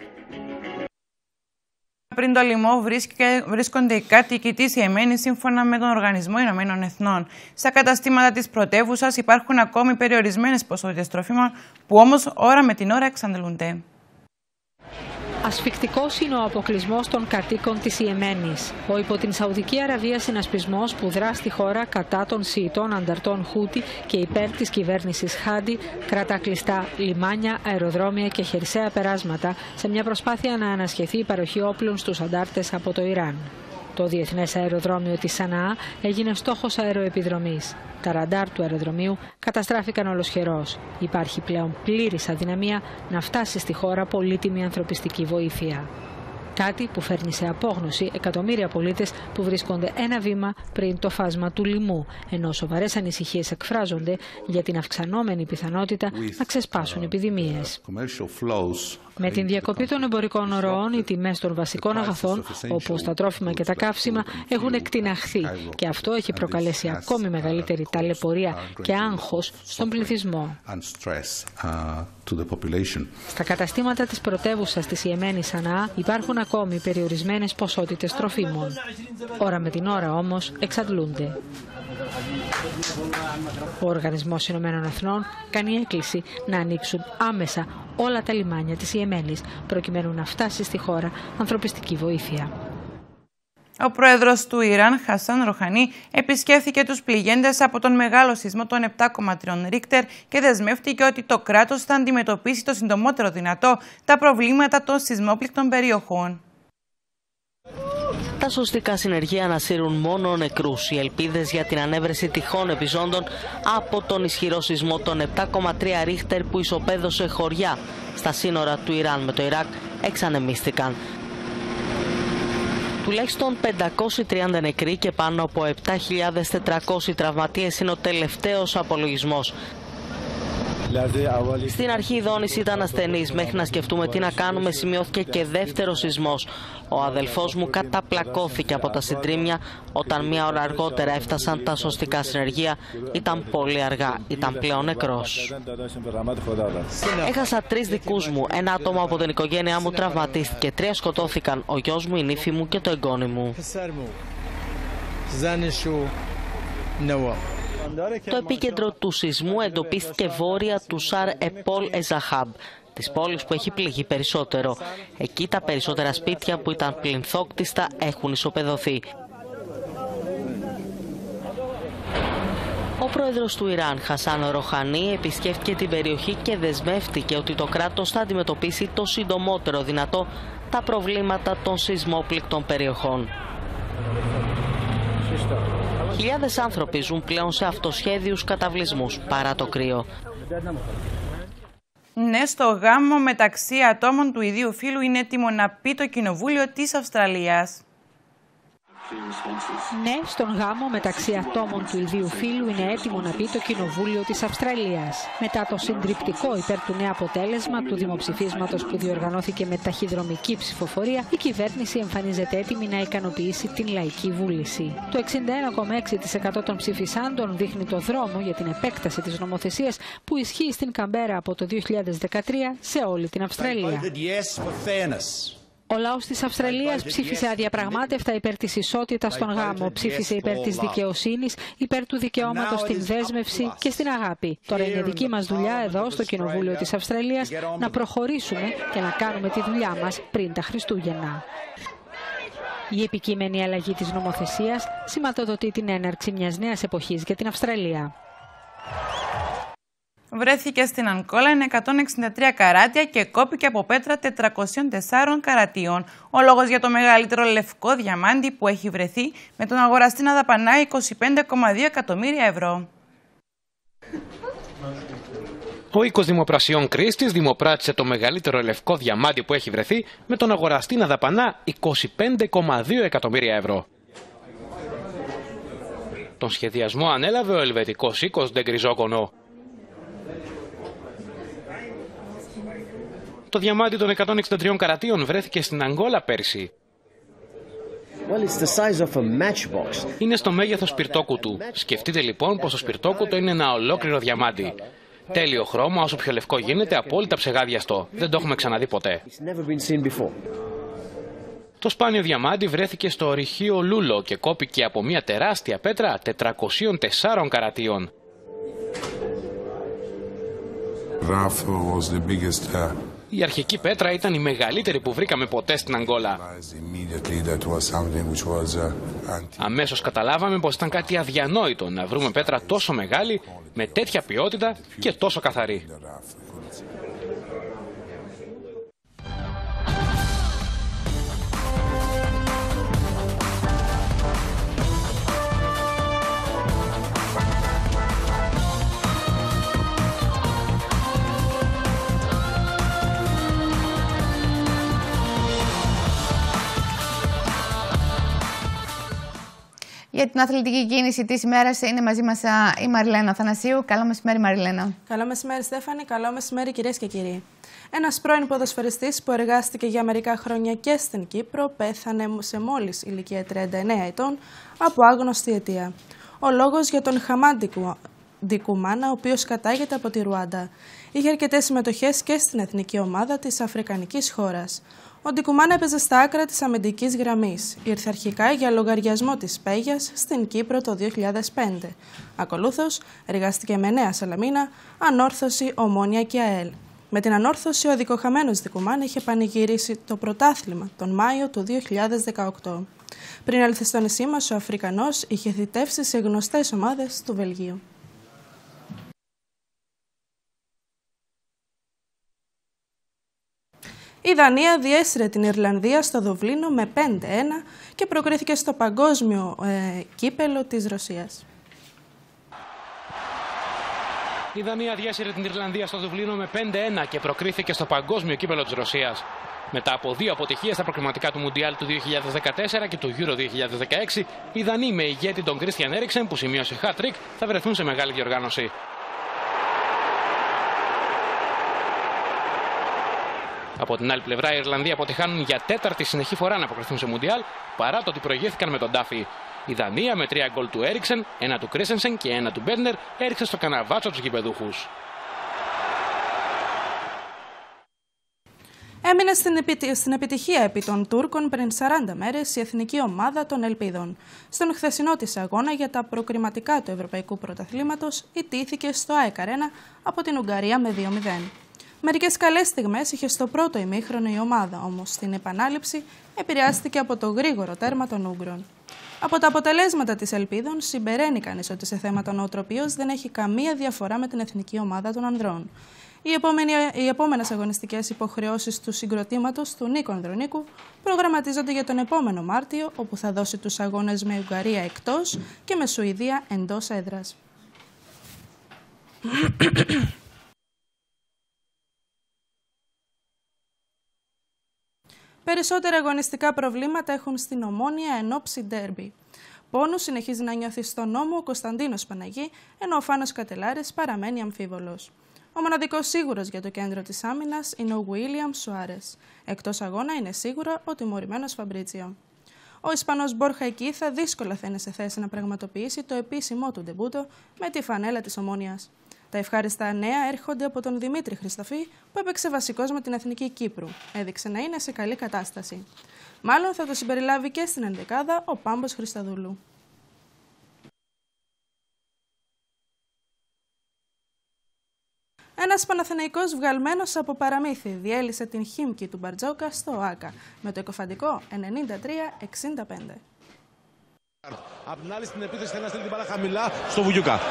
Πριν το λοιμό βρίσκονται οι κάτοικοι της Ιεμένης σύμφωνα με τον Οργανισμό Ηνωμένων Εθνών. Στα καταστήματα της πρωτεύουσας υπάρχουν ακόμη περιορισμένες ποσότητες τροφίμων που όμως ώρα με την ώρα εξαντλούνται. Ασφικτικός είναι ο αποκλεισμός των κατοίκων της Ιεμένης. Ο υπό την Σαουδική Αραβία συνασπισμός που δρά στη χώρα κατά των Σιητών ανταρτών Χούτι και υπέρ της κυβέρνησης Χάντι κρατά κλειστά λιμάνια, αεροδρόμια και χερσαία περάσματα σε μια προσπάθεια να ανασχεθεί η παροχή όπλων στους αντάρτες από το Ιράν. Το διεθνές αεροδρόμιο της Σαναά έγινε στόχος αεροεπιδρομής. Τα ραντάρ του αεροδρομίου καταστράφηκαν ολοσχερώς. Υπάρχει πλέον πλήρης αδυναμία να φτάσει στη χώρα πολύτιμη ανθρωπιστική βοήθεια. Κάτι που φέρνει σε απόγνωση εκατομμύρια πολίτες που βρίσκονται ένα βήμα πριν το φάσμα του λοιμού, ενώ σοβαρές ανησυχίες εκφράζονται για την αυξανόμενη πιθανότητα να ξεσπάσουν επιδημίες. Με την διακοπή των εμπορικών ροών, οι τιμές των βασικών αγαθών, όπως τα τρόφιμα και τα καύσιμα, έχουν εκτιναχθεί και αυτό έχει προκαλέσει ακόμη μεγαλύτερη ταλαιπωρία και άγχος στον πληθυσμό. Στα καταστήματα της πρωτεύουσας της Ιεμένης Σαναά υπάρχουν ακόμη περιορισμένες ποσότητες τροφίμων. Ώρα με την ώρα όμως εξαντλούνται. Ο Οργανισμός Ηνωμένων Εθνών κάνει έκκληση να ανοίξουν άμεσα όλα τα λιμάνια της Ιεμένης προκειμένου να φτάσει στη χώρα ανθρωπιστική βοήθεια. Ο πρόεδρος του Ιράν, Χασάν Ροχανί, επισκέφθηκε τους πληγέντες από τον μεγάλο σεισμό των 7,3 Ρίκτερ και δεσμεύτηκε ότι το κράτος θα αντιμετωπίσει το συντομότερο δυνατό τα προβλήματα των σεισμόπληκτων περιοχών. Τα σωστικά συνεργεία ανασύρουν μόνο νεκρούς. Οι ελπίδες για την ανέβρεση τυχών επιζώντων από τον ισχυρό σεισμό των 7,3 Ρίκτερ που ισοπαίδωσε χωριά στα σύνορα του Ιράν με το Ιράκ εξανεμίστηκαν. Τουλάχιστον 530 νεκροί και πάνω από 7.400 τραυματίες είναι ο τελευταίος απολογισμός. Στην αρχή η δόνηση ήταν ασθενής. Μέχρι να σκεφτούμε τι να κάνουμε, σημειώθηκε και δεύτερο σεισμός. Ο αδελφός μου καταπλακώθηκε από τα συντρίμμια. Όταν μία ώρα αργότερα έφτασαν τα σωστικά συνεργεία, ήταν πολύ αργά. Ήταν πλέον νεκρός. Έχασα 3 δικούς μου. Ένα άτομο από την οικογένειά μου τραυματίστηκε. 3 σκοτώθηκαν. Ο γιος μου, η νύφη μου και το εγγόνι μου. Το επίκεντρο του σεισμού εντοπίστηκε βόρεια του Σαρ Επόλ Εζαχάμπ, της πόλης που έχει πληγεί περισσότερο. Εκεί τα περισσότερα σπίτια που ήταν πληνθόκτιστα έχουν ισοπεδωθεί. Ο πρόεδρος του Ιράν, Χασάν Ροχανί, επισκέφτηκε την περιοχή και δεσμεύτηκε ότι το κράτος θα αντιμετωπίσει το συντομότερο δυνατό τα προβλήματα των σεισμόπληκτων περιοχών. Χιλιάδες άνθρωποι ζουν πλέον σε αυτοσχέδιους καταβλισμούς παρά το κρύο. Ναι, στο γάμο μεταξύ ατόμων του ιδίου φύλου είναι έτοιμο να πει το Κοινοβούλιο της Αυστραλίας. Ναι, στον γάμο μεταξύ ατόμων του ιδίου φύλου είναι έτοιμο να πει το Κοινοβούλιο της Αυστραλίας. Μετά το συντριπτικό υπέρ του νέου αποτέλεσμα του δημοψηφίσματος που διοργανώθηκε με ταχυδρομική ψηφοφορία, η κυβέρνηση εμφανίζεται έτοιμη να ικανοποιήσει την λαϊκή βούληση. Το 61,6% των ψηφισάντων δείχνει το δρόμο για την επέκταση της νομοθεσίας που ισχύει στην Καμπέρα από το 2013 σε όλη την Αυστραλία. Ο λαός της Αυστραλίας ψήφισε αδιαπραγμάτευτα υπέρ της ισότητας στον γάμο, ψήφισε υπέρ της δικαιοσύνης, υπέρ του δικαιώματος στην δέσμευση και στην αγάπη. Τώρα είναι δική μας δουλειά εδώ στο Κοινοβούλιο της Αυστραλίας να προχωρήσουμε και να κάνουμε τη δουλειά μας πριν τα Χριστούγεννα. Η επικείμενη αλλαγή της νομοθεσίας σηματοδοτεί την έναρξη μιας νέας εποχής για την Αυστραλία. Βρέθηκε στην Ανκόλα 163 καράτια και κόπηκε από πέτρα 404 καρατίων. Ο λόγος για το μεγαλύτερο λευκό διαμάντι που έχει βρεθεί με τον αγοραστή να δαπανάει 25,2 εκατομμύρια ευρώ. Ο οίκος δημοπρασιών Κρίστης δημοπράτησε το μεγαλύτερο λευκό διαμάντι που έχει βρεθεί με τον αγοραστή να δαπανά 25,2 εκατομμύρια ευρώ. Τον σχεδιασμό ανέλαβε ο ελβετικός οίκος Ντεγκριζόκονο. Το διαμάντι των 163 καρατίων βρέθηκε στην Ανγκόλα πέρσι. Είναι στο μέγεθος σπιρτόκουτου. Σκεφτείτε λοιπόν πως το σπιρτόκουτο είναι ένα ολόκληρο διαμάντι. Τέλειο χρώμα, όσο πιο λευκό γίνεται, απόλυτα ψεγάδιαστο. Δεν το έχουμε ξαναδεί ποτέ. Το σπάνιο διαμάντι βρέθηκε στο ορυχείο Λούλο και κόπηκε από μια τεράστια πέτρα 404 καρατίων. Η αρχική πέτρα ήταν η μεγαλύτερη που βρήκαμε ποτέ στην Ανγκόλα. Αμέσως καταλάβαμε πως ήταν κάτι αδιανόητο να βρούμε πέτρα τόσο μεγάλη, με τέτοια ποιότητα και τόσο καθαρή. Για την αθλητική κίνηση της ημέρας είναι μαζί μας η Μαριλένα Θανασίου. Καλό μεσημέρι, Μαριλένα. Καλό μεσημέρι, Στέφανη. Καλό μεσημέρι, κυρίες και κύριοι. Ένας πρώην ποδοσφαιριστής που εργάστηκε για μερικά χρόνια και στην Κύπρο πέθανε σε μόλις ηλικία 39 ετών από άγνωστη αιτία. Ο λόγος για τον Χαμάντι Ντικουμάνα, ο οποίος κατάγεται από τη Ρουάντα. Είχε αρκετές συμμετοχές και στην εθνική ομάδα της αφρικανικής χώρας. Ο Ντικουμάνα έπαιζε στα άκρα της αμυντικής γραμμής. Ήρθε αρχικά για λογαριασμό της Πέγιας στην Κύπρο το 2005. Ακολούθως εργάστηκε με Νέα Σαλαμίνα, Ανόρθωση, Ομόνια και ΑΕΛ. Με την Ανόρθωση ο δικοχαμένος Ντικουμάνα είχε πανηγυρίσει το πρωτάθλημα τον Μάιο του 2018. Πριν έλθει στο νησί μας, ο Αφρικανός είχε θητεύσει σε γνωστές ομάδες του Βελγίου. Η Δανία διέσυρε την Ιρλανδία στο Δουβλίνο με 5-1 και προκρίθηκε στο παγκόσμιο κύπελο της Ρωσίας. Η Δανία διέσυρε την Ιρλανδία στο Δουβλίνο με 5-1 και προκρίθηκε στο παγκόσμιο κύπελο της Ρωσίας. Μετά από 2 αποτυχίες στα προκριματικά του Μουντιάλ του 2014 και του Euro 2016, οι Δανείοι με ηγέτη τον Κρίστιαν Έριξεν που σημείωσε hat-trick θα βρεθούν σε μεγάλη διοργάνωση. Από την άλλη πλευρά, οι Ιρλανδοί αποτυχάνουν για 4η συνεχή φορά να αποκριθούν σε Μουντιάλ, παρά το ότι προηγήθηκαν με τον Ντάφι. Η Δανία με 3 γκολ του Έριξεν, 1 του Κρίσενσεν και 1 του Μπέρνερ έριξε στο καναβάτσο τους γηπεδούχους. Έμεινε στην επιτυχία επί των Τούρκων πριν 40 μέρες η εθνική ομάδα των Ελπίδων. Στον χθεσινό της αγώνα για τα προκριματικά του Ευρωπαϊκού Πρωταθλήματος ιτήθηκε στο ΑΕΚ Αρένα από την Ουγγαρία με 2-0. Μερικές καλές στιγμές είχε στο πρώτο ημίχρονο η ομάδα, όμως στην επανάληψη επηρεάστηκε από το γρήγορο τέρμα των Ούγγρων. Από τα αποτελέσματα της Ελπίδων συμπεραίνει κανείς ότι σε θέματα νοοτροπίας δεν έχει καμία διαφορά με την εθνική ομάδα των ανδρών. Οι επόμενες αγωνιστικές υποχρεώσεις του συγκροτήματος του Νίκου Ανδρονίκου προγραμματίζονται για τον επόμενο Μάρτιο, όπου θα δώσει τους αγώνες με Ουγγαρία εκτός και με Σουηδία εντός έδρας. Περισσότερα αγωνιστικά προβλήματα έχουν στην Ομόνοια εν ώψη ντέρμπι. Πόνους συνεχίζει να νιώθει στον νόμο ο Κωνσταντίνος Παναγή, ενώ ο Φάνος Κατελάρης παραμένει αμφίβολος. Ο μοναδικός σίγουρος για το κέντρο της άμυνας είναι ο Γουίλιαμ Σουάρες. Εκτός αγώνα είναι σίγουρα ο τιμωρημένος Φαμπρίτσιο. Ο Ισπανός Μπόρχα Εκίθα δύσκολα θα είναι σε θέση να πραγματοποιήσει το επίσημό του ντεμπούτο με τη φανέλα της Ομόνοιας. Τα ευχάριστα νέα έρχονται από τον Δημήτρη Χριστοφή, που έπαιξε βασικός με την Εθνική Κύπρου. Έδειξε να είναι σε καλή κατάσταση. Μάλλον θα το συμπεριλάβει και στην ενδεκάδα ο Πάμπος Χρισταδούλου. Ένας Παναθηναϊκός βγαλμένος από παραμύθι διέλυσε την Χίμκι του Μπαρτζόκα στο ΟΑΚΑ με το εκοφαντικό 93-65. Απ' την άλλη στην επίθεση θέλει να στείλει την μπάλα χαμηλά στο Βουγιούκα.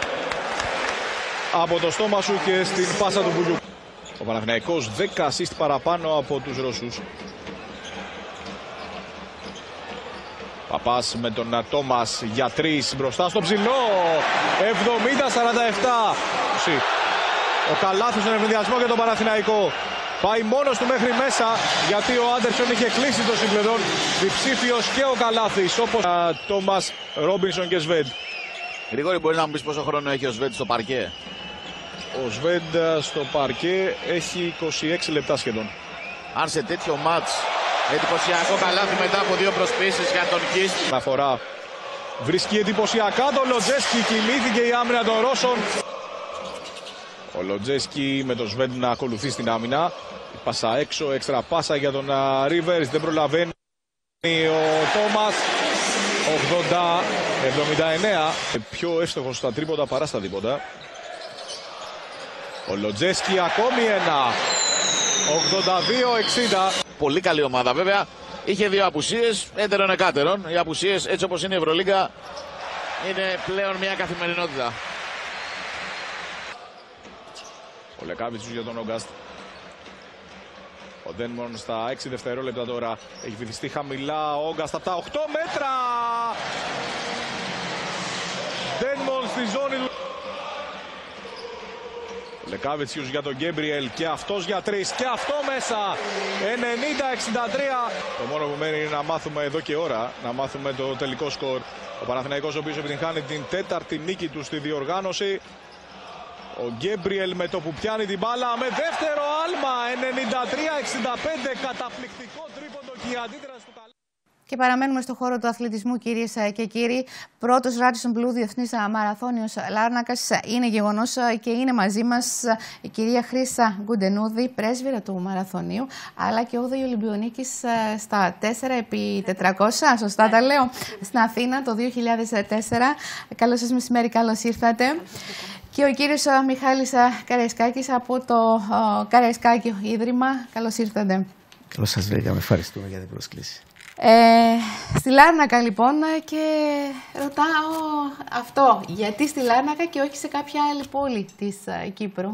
Από το στόμα σου και στην πάσα του Βουγιούκα. Ο Παναθηναϊκός 10 assist παραπάνω από τους Ρώσους. Παπάς με τον Τόμας για 3 μπροστά στο ψηλό. 70-47. Ο Καλάθης στον ευνηδιασμό για τον Παναθηναϊκό. Πάει μόνος του μέχρι μέσα, γιατί ο Άντερσον είχε κλείσει το συμπληρών. Διψήφιος και ο Καλάθης, όπως Τόμας, Ρόμπινσον και Σβέντ. Γρηγόρη, μπορεί να μου πεις πόσο χρόνο έχει ο Σβέντ στο παρκέ? Ο Σβέντ στο παρκέ έχει 26 λεπτά σχεδόν. Αν σε τέτοιο μάτς, εντυπωσιακό καλάθι μετά από 2 προσπίσεις για τον Κίστ. Αναφορά βρίσκει εντυπωσιακά τον Λοτζέσκι, κινήθηκε η άμυνα των Ρώσων. Ο Λοτζέσκι με τον Σβέντ να ακολουθεί στην άμυνα. Η πάσα έξω, έξτρα πάσα για τον Ρίβερς, δεν προλαβαίνει ο Τόμας. 80-79. Πιο εύστοχος στα τρίποτα παρά στα δίποτα. Ο Λοτζέσκι ακόμη ένα. 82-60. Πολύ καλή ομάδα βέβαια. Είχε 2 απουσίες, έτερον εκάτερον. Οι απουσίες, έτσι όπως είναι η Ευρωλίγκα, είναι πλέον μια καθημερινότητα. Ο Λεκάβιτσους για τον Όγκαστ. Ο Ντένμον στα 6 δευτερόλεπτα τώρα έχει βυθιστεί χαμηλά. Ο Όγκαστ από τα 8 μέτρα. Ντένμον στη ζώνη του. Ο Λεκάβιτσους για τον Γκέμπριελ και αυτός για 3 και αυτό μέσα. 90-63. Το μόνο που μένει είναι να μάθουμε εδώ και ώρα, να μάθουμε το τελικό σκορ. Ο Παναθηναϊκός, ο οποίος επιτυγχάνει την 4η νίκη του στη διοργάνωση. Ο Γκέμπριελ με το που πιάνει την μπάλα με δεύτερο άλμα. 93-65. Καταπληκτικό τρίποντο και η αντίδραση του Καλάθη. Και παραμένουμε στο χώρο του αθλητισμού, κυρίες και κύριοι. Πρώτος Radisson Blu διεθνής μαραθώνιος Λάρνακας είναι γεγονός και είναι μαζί μας η κυρία Χρύσα Γκουντενούδη, πρέσβυρα του μαραθωνίου, αλλά και 8η Ολυμπιονίκης στα 4x400, σωστά τα λέω, στην Αθήνα το 2004. Καλώς σας μεσημέρι, καλώς ήρθατε. Και ο κύριος Μιχάλης Καραϊσκάκης από το Καραϊσκάκιο Ίδρυμα. Καλώς ήρθατε. Καλώς σας βρήκαμε. Ευχαριστούμε για την πρόσκληση. Στη Λάρνακα λοιπόν, και ρωτάω αυτό, γιατί στη Λάρνακα και όχι σε κάποια άλλη πόλη της Κύπρου?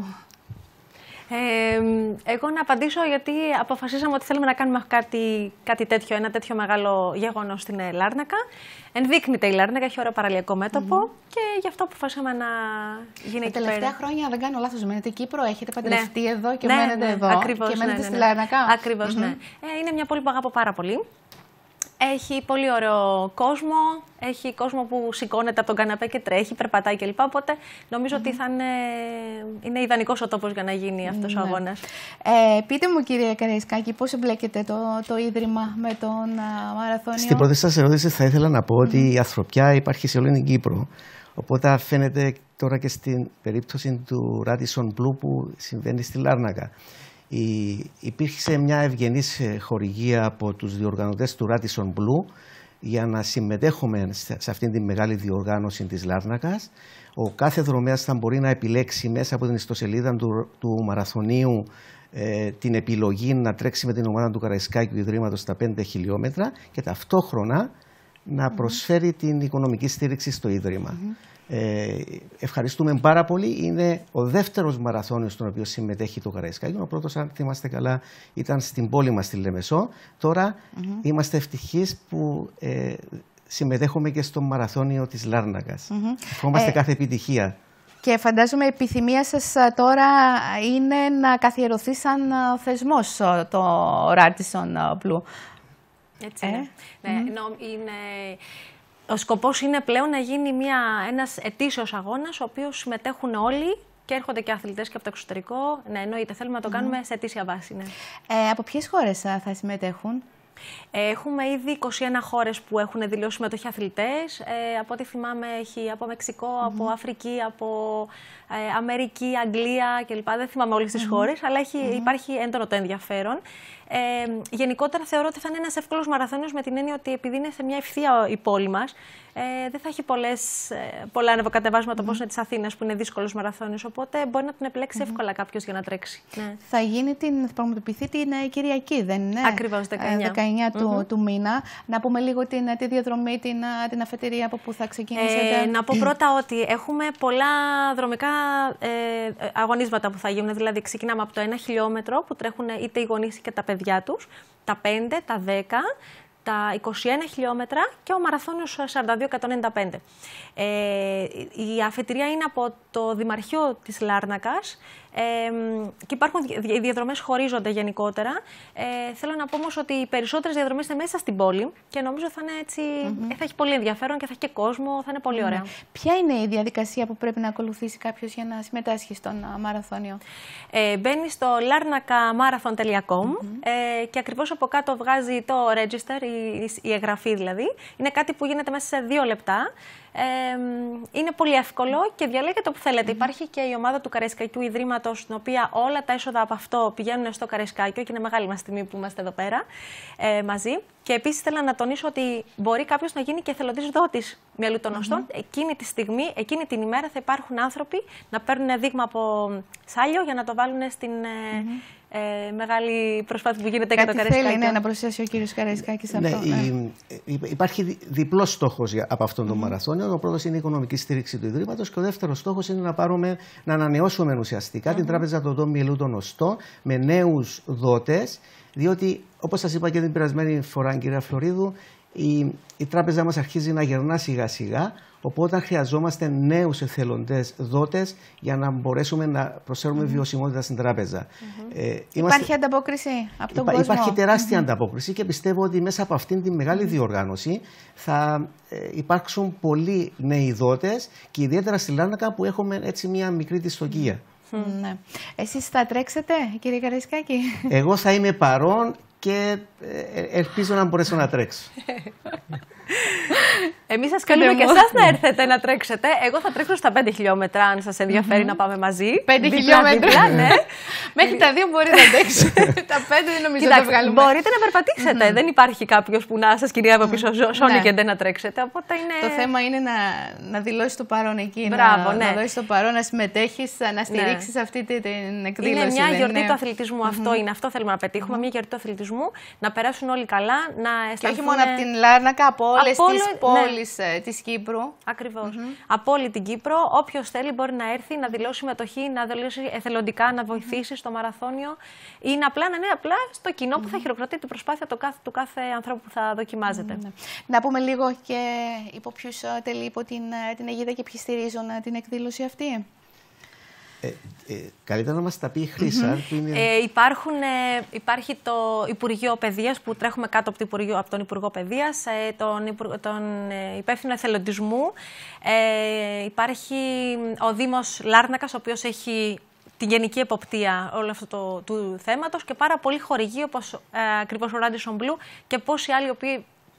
Εγώ να απαντήσω γιατί αποφασίσαμε ότι θέλουμε να κάνουμε κάτι τέτοιο, ένα τέτοιο μεγάλο γεγονός στην Λάρνακα. Ενδείκνυται η Λάρνακα, έχει ωραίο παραλιακό μέτωπο και γι' αυτό αποφασίσαμε να γίνει εκεί πέρα. Τα τελευταία χρόνια, δεν κάνω λάθος, μένετε Κύπρο, έχετε παντρευτεί εδώ και μένετε εδώ ακριβώς, και μένετε στη Λάρνακα. Ακριβώς, ναι. Είναι μια πόλη που αγαπώ πάρα πολύ. Έχει πολύ ωραίο κόσμο, έχει κόσμο που σηκώνεται από τον καναπέ και τρέχει, περπατάει κλπ. Οπότε νομίζω ότι θα είναι ιδανικός ο τόπος για να γίνει αυτός ο αγώνας. Πείτε μου, κύριε Καραϊσκάκη, πώς εμπλέκεται το Ίδρυμα με τον μαραθώνιο? Στην πρώτη σας ερώτηση θα ήθελα να πω ότι η ανθρωπιά υπάρχει σε όλη την Κύπρο. Οπότε φαίνεται τώρα και στην περίπτωση του Radisson Blu που συμβαίνει στη Λάρνακα. Υπήρξε μια ευγενής χορηγία από τους διοργανωτές του Radisson Blu για να συμμετέχουμε σε αυτήν τη μεγάλη διοργάνωση της Λάρνακας. Ο κάθε δρομέας θα μπορεί να επιλέξει μέσα από την ιστοσελίδα του μαραθωνίου την επιλογή να τρέξει με την ομάδα του Καραϊσκάκιου Ιδρύματος στα 5 χιλιόμετρα και ταυτόχρονα να προσφέρει την οικονομική στήριξη στο Ίδρυμα. Ευχαριστούμε πάρα πολύ. Είναι ο δεύτερος μαραθώνιος στον οποίο συμμετέχει το Καραϊσκάκιο. Ο πρώτος, αν θυμάστε καλά, ήταν στην πόλη μας στη Λεμεσό. Τώρα είμαστε ευτυχείς που συμμετέχουμε και στο μαραθώνιο της Λάρνακας. Ευχόμαστε κάθε επιτυχία. Και φαντάζομαι η επιθυμία σας τώρα είναι να καθιερωθεί σαν θεσμός το Radisson Blu. Έτσι είναι. Ο σκοπός είναι πλέον να γίνει ένας ετήσιος αγώνας, ο οποίος συμμετέχουν όλοι και έρχονται και αθλητές και από το εξωτερικό. Ναι, εννοείται, θέλουμε να το κάνουμε σε ετήσια βάση. Ναι. Από ποιες χώρες θα συμμετέχουν? Έχουμε ήδη 21 χώρες που έχουν δηλώσει συμμετοχή αθλητές. Από ό,τι θυμάμαι έχει από Μεξικό, από Αφρική, από Αμερική, Αγγλία κλπ. Δεν θυμάμαι όλες τις χώρες, αλλά υπάρχει έντονο το ενδιαφέρον. Γενικότερα θεωρώ ότι θα είναι ένας εύκολος μαραθώνιος με την έννοια ότι επειδή είναι σε μια ευθεία η πόλη μας, δεν θα έχει πολλά ανεβοκατεβάσματα όπως είναι της Αθήνας που είναι δύσκολος μαραθώνιος, οπότε μπορεί να την επιλέξει εύκολα κάποιος για να τρέξει. Ναι. Θα πραγματοποιηθεί την Κυριακή, δεν είναι? Ακριβώς, 19 του μήνα. Να πούμε λίγο τη διαδρομή, την αφετηρία από που θα ξεκινήσετε. Να πω πρώτα ότι έχουμε πολλά δρομικά αγωνίσματα που θα γίνουν, δηλαδή ξεκινάμε από το 1 χιλιόμετρο που τρέχουν είτε οι γονείς και τα παιδιά τους, τα 5, τα 10, τα 21 χιλιόμετρα και ο μαραθώνιος 42-195. Η αφετηρία είναι από το Δημαρχείο της Λάρνακας και οι διαδρομές χωρίζονται γενικότερα. Θέλω να πω όμως ότι οι περισσότερες διαδρομές είναι μέσα στην πόλη και νομίζω θα είναι έτσι, θα έχει πολύ ενδιαφέρον και θα έχει και κόσμο, θα είναι πολύ ωραία. Ποια είναι η διαδικασία που πρέπει να ακολουθήσει κάποιος για να συμμετάσχει στον μαραθώνιο? Μπαίνει στο larnacamarathon.com και ακριβώς από κάτω βγάζει το register, η εγγραφή δηλαδή. Είναι κάτι που γίνεται μέσα σε 2 λεπτά. Είναι πολύ εύκολο και διαλέγετε όπου θέλετε. Υπάρχει και η ομάδα του Καραϊσκακιού Ιδρύματος, στην οποία όλα τα έσοδα από αυτό πηγαίνουν στο Καραϊσκάκιο και είναι μεγάλη μας τιμή που είμαστε εδώ πέρα μαζί. Και επίσης θέλω να τονίσω ότι μπορεί κάποιος να γίνει και εθελοντής δότης μυαλού των οστών. Εκείνη τη στιγμή, εκείνη την ημέρα θα υπάρχουν άνθρωποι να παίρνουν δείγμα από σάλιο για να το βάλουν στην μεγάλη προσπάθεια που γίνεται για το Καραϊσκάκιο. Θέλει να προσθέσει ο κύριος Καραϊσκάκης αυτό. Υπάρχει διπλός στόχος από αυτόν τον μαραθώνιο. Ο πρώτος είναι η οικονομική στήριξη του Ιδρύματος και ο δεύτερος στόχος είναι να ανανεώσουμε ουσιαστικά την Τράπεζα των Μυελού των Οστών με νέους δότες. Διότι, όπως σας είπα και την περασμένη φορά, κυρία Φλωρίδου, η τράπεζα μας αρχίζει να γερνά σιγά-σιγά. Οπότε χρειαζόμαστε νέους εθελοντές δότες για να μπορέσουμε να προσφέρουμε βιωσιμότητα στην τράπεζα. Υπάρχει ανταπόκριση από τον κόσμο? Υπάρχει τεράστια ανταπόκριση και πιστεύω ότι μέσα από αυτήν τη μεγάλη διοργάνωση θα υπάρξουν πολλοί νέοι δότες και ιδιαίτερα στη Λάρνακα που έχουμε έτσι μια μικρή δυστοκία. Ναι. Εσείς θα τρέξετε, κύριε Καραϊσκάκη? Εγώ θα είμαι παρόν και ελπίζω να μπορέσω να τρέξω. Εμείς σας καλούμε και εσάς να έρθετε να τρέξετε. Εγώ θα τρέξω στα 5 χιλιόμετρα, αν σας ενδιαφέρει να πάμε μαζί. 5 χιλιόμετρα, ναι. Μέχρι τα 2 μπορείτε να αντέξετε. Τα 5 δεν νομίζω να τα βγάλουμε. Μπορείτε να περπατήσετε. Δεν υπάρχει κάποιος που να σας κυνηγάει από πίσω ζώνη και δεν να τρέξετε. Το θέμα είναι να δηλώσεις το παρόν εκεί. Μπράβο, να δώσεις το παρόν, να συμμετέχεις, να στηρίξεις αυτή την εκδήλωση. Είναι μια γιορτή του αθλητισμού. Αυτό θέλουμε να πετύχουμε. Μια γιορτή του αθλητισμού. Να περάσουν όλοι καλά. Και όχι μόνο από την Λάρνακα, από όλες τις πόλεις της Κύπρου. Ακριβώς. Από όλη την Κύπρο, όποιος θέλει μπορεί να έρθει, να δηλώσει συμμετοχή, να δηλώσει εθελοντικά, να βοηθήσει στο μαραθώνιο ή να είναι απλά στο κοινό που θα χειροκροτεί την προσπάθεια του κάθε ανθρώπου που θα δοκιμάζεται. Να πούμε λίγο και υπό ποιους τελεί υπό την αιγίδα και ποιοι στηρίζουν την εκδήλωση αυτή. Καλύτερα να μας τα πει η Χρύσα. Υπάρχει το Υπουργείο Παιδείας που τρέχουμε κάτω από τον Υπουργό Παιδείας, τον υπεύθυνο εθελοντισμού. Υπάρχει ο Δήμος Λάρνακας, ο οποίος έχει την γενική εποπτεία όλου αυτού του θέματος και πάρα πολλοί χορηγοί όπως ακριβώς ο Radisson Blu και πόσοι άλλοι οποίοι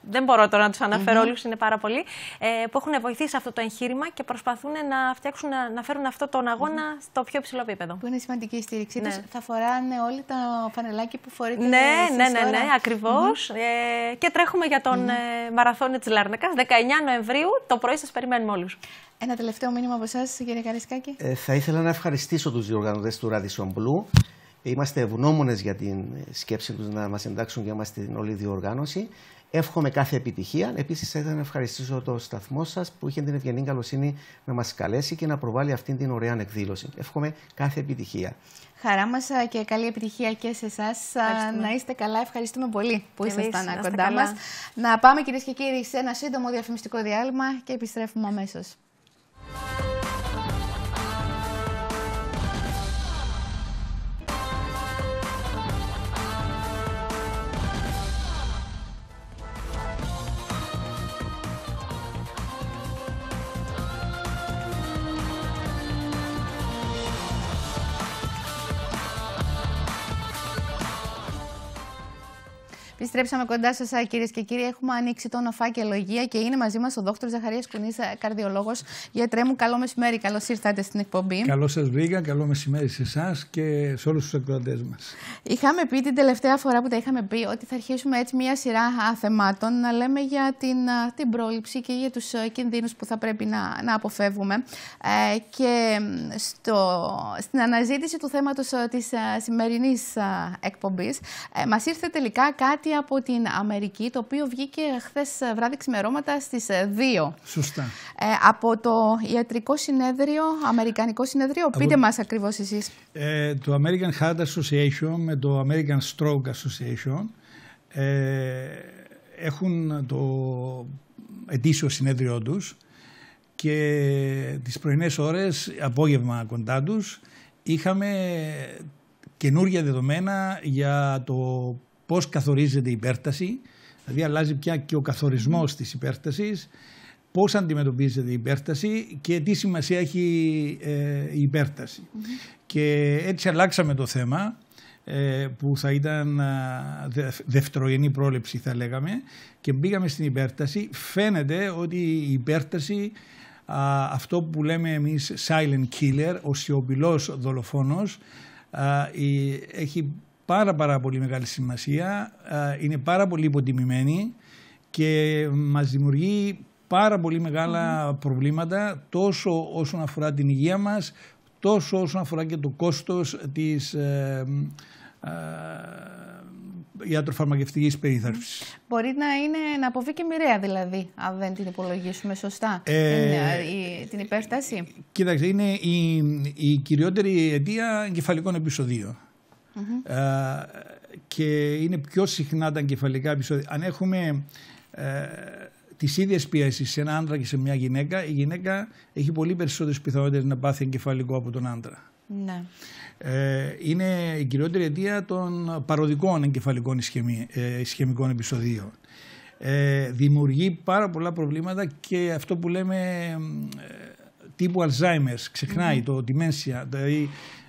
δεν μπορώ τώρα να τους αναφέρω όλους, είναι πάρα πολλοί, που έχουν βοηθήσει αυτό το εγχείρημα και προσπαθούν να φτιάξουν, να φέρουν αυτό τον αγώνα στο πιο υψηλό επίπεδο. Που είναι σημαντική η στήριξή τους. Θα φοράνε όλοι το φανελάκι που φορείτε ναι, ακριβώς. Και τρέχουμε για τον μαραθώνιο της Λάρνακας, 19 Νοεμβρίου, το πρωί σας περιμένουμε όλους. Ένα τελευταίο μήνυμα από εσάς, κύριε Καρισκάκη. Θα ήθελα να ευχαριστήσω τους διοργανωτές του Radisson Blu. Είμαστε ευγνώμονες για την σκέψη τους να μας εντάξουν για μας στην όλη διοργάνωση. Εύχομαι κάθε επιτυχία. Επίσης, θα ήθελα να ευχαριστήσω το σταθμό σας που είχε την ευγενή καλοσύνη να μας καλέσει και να προβάλλει αυτήν την ωραία εκδήλωση. Εύχομαι κάθε επιτυχία. Χαρά μας και καλή επιτυχία και σε εσάς. Να είστε καλά. Ευχαριστούμε πολύ που ήσασταν κοντά μας. Να πάμε, κυρίες και κύριοι, σε ένα σύντομο διαφημιστικό διάλειμμα και επιστρέφουμε αμέσως. Επιστρέψαμε κοντά σας, κυρίες και κύριοι. Έχουμε ανοίξει τον φάκελο υγεία και είναι μαζί μας ο Δόκτωρ Ζαχαρίας Κουνής, καρδιολόγος. Γιατρέ μου, καλό μεσημέρι. Καλώς ήρθατε στην εκπομπή. Καλώς σας βρήκα. Καλό μεσημέρι σε εσάς και σε όλους τους εκδοτές μας. Είχαμε πει την τελευταία φορά που τα είχαμε πει ότι θα αρχίσουμε έτσι μια σειρά θεμάτων να λέμε για την πρόληψη και για τους κινδύνους που θα πρέπει να αποφεύγουμε. Και στην αναζήτηση του θέματος της σημερινής εκπομπής μας ήρθε τελικά κάτι από την Αμερική, το οποίο βγήκε χθες βράδυ ξημερώματα στις 2. Σωστά. Από το ιατρικό συνέδριο, αμερικανικό συνέδριο. Πείτε μας ακριβώς εσείς. Το American Heart Association με το American Stroke Association έχουν το ετήσιο συνέδριο τους και τις πρωινές ώρες, απόγευμα κοντά τους, είχαμε καινούργια δεδομένα για το πώς καθορίζεται η υπέρταση, δηλαδή αλλάζει πια και ο καθορισμός της υπέρτασης, πώς αντιμετωπίζεται η υπέρταση και τι σημασία έχει η υπέρταση. Και έτσι αλλάξαμε το θέμα, που θα ήταν δευτερογενή πρόληψη θα λέγαμε, και μπήκαμε στην υπέρταση. Φαίνεται ότι η υπέρταση, αυτό που λέμε εμείς silent killer, ο σιωπηλός δολοφόνος, έχει πάρα πολύ μεγάλη σημασία, είναι πάρα πολύ υποτιμημένη και μας δημιουργεί πάρα πολύ μεγάλα προβλήματα, τόσο όσον αφορά την υγεία μας, τόσο όσον αφορά και το κόστος της ιατροφαρμακευτικής περίθαλψης. Μπορεί να αποβεί και μοιραία δηλαδή, αν δεν την υπολογίσουμε σωστά, την υπέρταση. Κοίταξε, είναι η κυριότερη αιτία εγκεφαλικών επεισοδίων. Και είναι πιο συχνά τα εγκεφαλικά επεισόδια. Αν έχουμε τις ίδιες πιέσεις σε ένα άντρα και σε μια γυναίκα, η γυναίκα έχει πολύ περισσότερες πιθανότητες να πάθει εγκεφαλικό από τον άντρα. Ναι. Είναι η κυριότερη αιτία των παροδικών εγκεφαλικών ισχαιμικών επεισοδίων. Δημιουργεί πάρα πολλά προβλήματα και αυτό που λέμε τύπου Alzheimer's, ξεχνάει το dementia, δηλαδή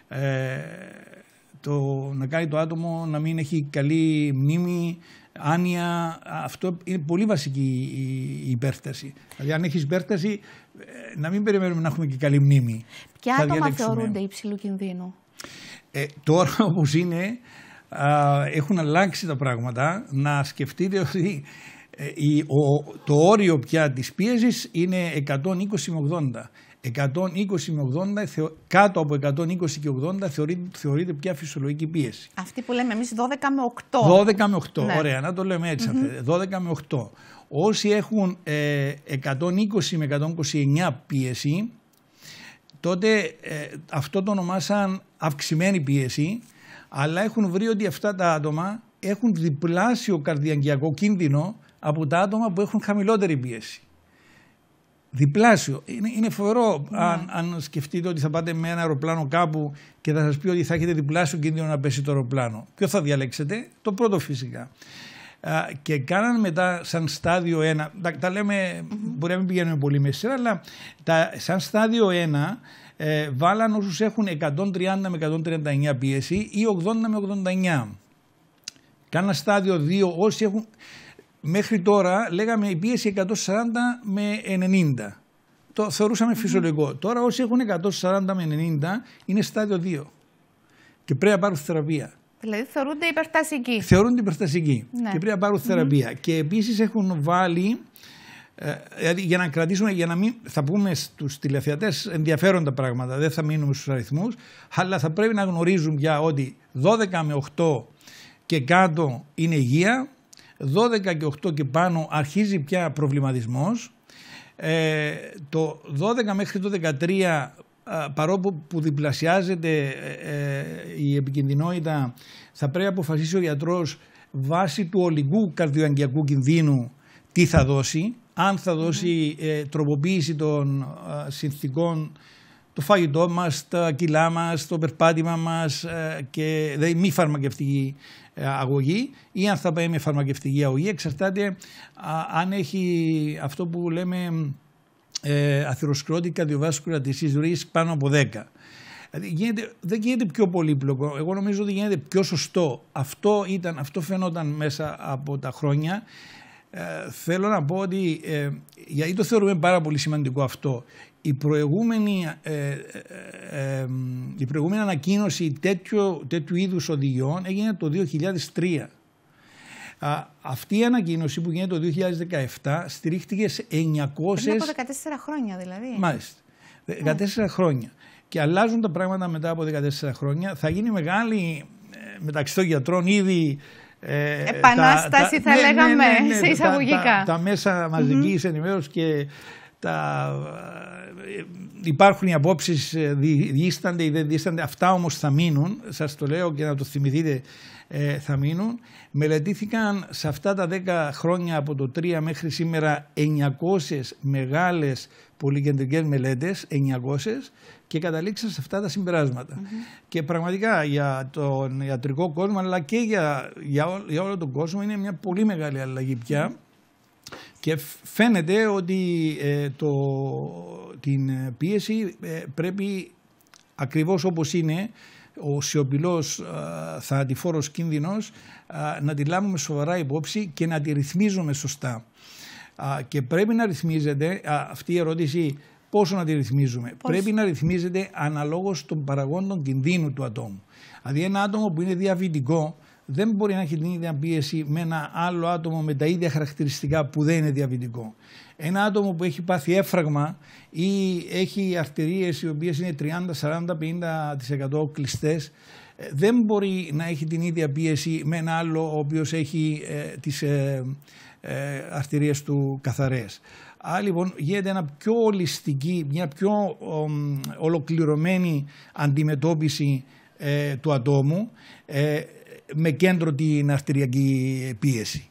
να κάνει το άτομο να μην έχει καλή μνήμη, άνοια. Αυτό είναι πολύ βασική η υπέρταση. Δηλαδή αν έχεις υπέρταση, να μην περιμένουμε να έχουμε και καλή μνήμη. Ποια άτομα θεωρούνται υψηλού κινδύνου? Τώρα όπως είναι, έχουν αλλάξει τα πράγματα. Να σκεφτείτε ότι το όριο πια της πίεσης είναι 120 με 80. 120 με 80, κάτω από 120 και 80 θεωρείται πια φυσιολογική πίεση. Αυτή που λέμε εμείς 12 με 8. 12 με 8, ναι. Ωραία, να το λέμε έτσι. 12 με 8. Όσοι έχουν 120 με 129 πίεση, τότε αυτό το ονομάσαν αυξημένη πίεση, αλλά έχουν βρει ότι αυτά τα άτομα έχουν διπλάσιο καρδιαγγειακό κίνδυνο από τα άτομα που έχουν χαμηλότερη πίεση. Διπλάσιο. Είναι φοβερό αν σκεφτείτε ότι θα πάτε με ένα αεροπλάνο κάπου και θα σας πει ότι θα έχετε διπλάσιο κίνδυνο να πέσει το αεροπλάνο. Ποιο θα διαλέξετε? Το πρώτο φυσικά. Και κάναν μετά σαν στάδιο 1, τα λέμε, μπορεί να μην πηγαίνουμε πολύ με σειρά, αλλά σαν στάδιο 1 βάλαν όσους έχουν 130 με 139 πίεση ή 80 με 89. Κάναν στάδιο 2 όσοι έχουν... μέχρι τώρα λέγαμε η πίεση 140 με 90. Το θεωρούσαμε φυσιολογικό. Τώρα όσοι έχουν 140 με 90 είναι στάδιο 2 και πρέπει να πάρουν θεραπεία. Δηλαδή θεωρούνται υπερτασικοί. Θεωρούνται υπερτασικοί και πρέπει να πάρουν θεραπεία. Και επίσης έχουν βάλει, δηλαδή για να κρατήσουμε, για να μην, θα πούμε στους τηλεθεατές ενδιαφέροντα πράγματα, δεν θα μείνουμε στους αριθμούς, αλλά θα πρέπει να γνωρίζουν πια ότι 12 με 8 και κάτω είναι υγεία, 12 και 8 και πάνω αρχίζει πια προβληματισμός, το 12 μέχρι το 13 παρόλο που διπλασιάζεται η επικινδυνότητα, θα πρέπει να αποφασίσει ο γιατρός βάσει του ολικού καρδιοαγγειακού κινδύνου τι θα δώσει, αν θα δώσει τροποποίηση των συνθηκών, το φαγητό μας, τα κιλά μας, το περπάτημα μας και δηλαδή μη φαρμακευτική αγωγή, ή αν θα πάει με φαρμακευτική αγωγή. Εξαρτάται αν έχει αυτό που λέμε αθεροσκlerotic cardiovascular disease risk πάνω από 10. Δηλαδή δεν γίνεται πιο πολύπλοκο. Εγώ νομίζω ότι γίνεται πιο σωστό. Αυτό φαινόταν μέσα από τα χρόνια. Θέλω να πω ότι, γιατί το θεωρούμε πάρα πολύ σημαντικό αυτό, η προηγούμενη ανακοίνωση τέτοιου είδους οδηγιών έγινε το 2003. Αυτή η ανακοίνωση που γίνεται το 2017 στηρίχτηκε σε 900... Πριν από 14 χρόνια δηλαδή. Μάλιστα. 14 χρόνια. Και αλλάζουν τα πράγματα μετά από 14 χρόνια. Θα γίνει μεγάλη μεταξύ των γιατρών ήδη... επανάσταση θα λέγαμε σε εισαγωγικά. Τα μέσα μαζικής ενημέρωσης και υπάρχουν οι απόψεις διήστανται ή δεν διήστανται. Αυτά όμως θα μείνουν, σας το λέω και να το θυμηθείτε, θα μείνουν. Μελετήθηκαν σε αυτά τα 10 χρόνια από το 3 μέχρι σήμερα 900 μεγάλες πολυκεντρικές μελέτες, 900, και καταλήξαν σε αυτά τα συμπεράσματα. Και πραγματικά για τον ιατρικό κόσμο αλλά και για όλο τον κόσμο είναι μια πολύ μεγάλη αλλαγή πια. Και φαίνεται ότι την πίεση πρέπει ακριβώς όπως είναι ο σιωπηλός θανατηφόρος κίνδυνος να τη λάβουμε σοβαρά υπόψη και να τη ρυθμίζουμε σωστά. Και πρέπει να ρυθμίζεται αυτή η ερώτηση, πόσο να τη ρυθμίζουμε. Πρέπει να ρυθμίζεται αναλόγως των παραγόντων κινδύνου του ατόμου. Δηλαδή ένα άτομο που είναι διαβητικό δεν μπορεί να έχει την ίδια πίεση με ένα άλλο άτομο με τα ίδια χαρακτηριστικά που δεν είναι διαβητικό. Ένα άτομο που έχει πάθει έφραγμα ή έχει αρτηρίες οι οποίες είναι 30, 40, 50% κλειστές, δεν μπορεί να έχει την ίδια πίεση με ένα άλλο ο οποίος έχει τις αρτηρίες του καθαρές. Άρα λοιπόν γίνεται μια πιο ολοκληρωμένη αντιμετώπιση του ατόμου με κέντρο την αρτηριακή πίεση.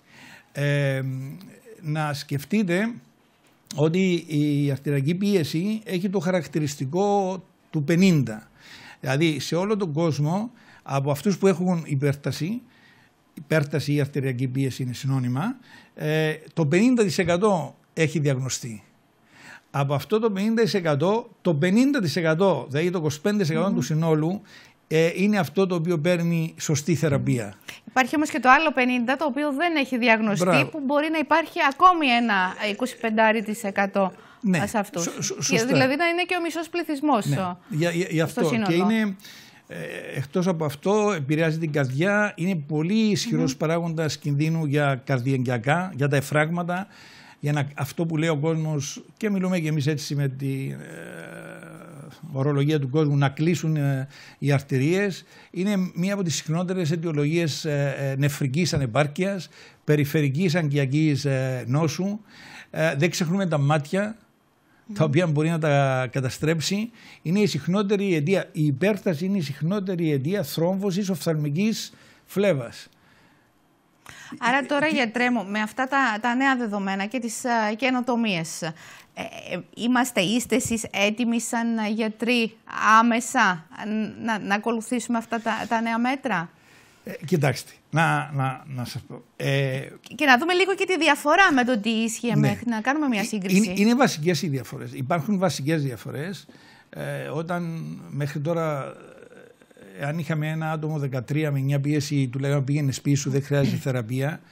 Να σκεφτείτε ότι η αρτηριακή πίεση έχει το χαρακτηριστικό του 50. Δηλαδή σε όλο τον κόσμο από αυτούς που έχουν υπέρταση ή αρτηριακή πίεση είναι συνώνυμα, το 50% έχει διαγνωστεί. Από αυτό το 50%, το 50%, δηλαδή το 25% του συνόλου είναι αυτό το οποίο παίρνει σωστή θεραπεία. Υπάρχει όμως και το άλλο 50% το οποίο δεν έχει διαγνωστεί. Μπράβο. Που μπορεί να υπάρχει ακόμη ένα 25% σε αυτούς. Δηλαδή να είναι και ο μισός πληθυσμός. Ναι. Γι' αυτό και είναι, εκτός από αυτό επηρεάζει την καρδιά, είναι πολύ ισχυρός παράγοντας κινδύνου για καρδιαγγειακά, για τα εφράγματα, για αυτό που λέει ο κόσμος, και μιλούμε και εμείς έτσι με τη ορολογία του κόσμου, να κλείσουν οι αρτηρίες. Είναι μία από τις συχνότερες αιτιολογίες νεφρικής ανεπάρκειας, περιφερικής αγκιακής νόσου. Δεν ξεχνούμε τα μάτια, τα οποία μπορεί να τα καταστρέψει. Είναι η συχνότερη αιτία, η υπέρταση είναι η συχνότερη αιτία θρόμβωσης οφθαλμικής φλέβας. Άρα τώρα, γιατρέ μου, με αυτά τα νέα δεδομένα και τις καινοτομίες, είστε εσείς έτοιμοι σαν γιατροί άμεσα να ακολουθήσουμε αυτά τα νέα μέτρα? Κοιτάξτε, να σας πω. Και να δούμε λίγο και τη διαφορά με το τι ίσχυε μέχρι, να κάνουμε μια σύγκριση. Είναι βασικές οι διαφορές. Υπάρχουν βασικές διαφορές. Όταν μέχρι τώρα, αν είχαμε ένα άτομο 13 με μια πίεση, του λέγαμε πήγαινε σπίτι σου, δεν χρειάζεται θεραπεία.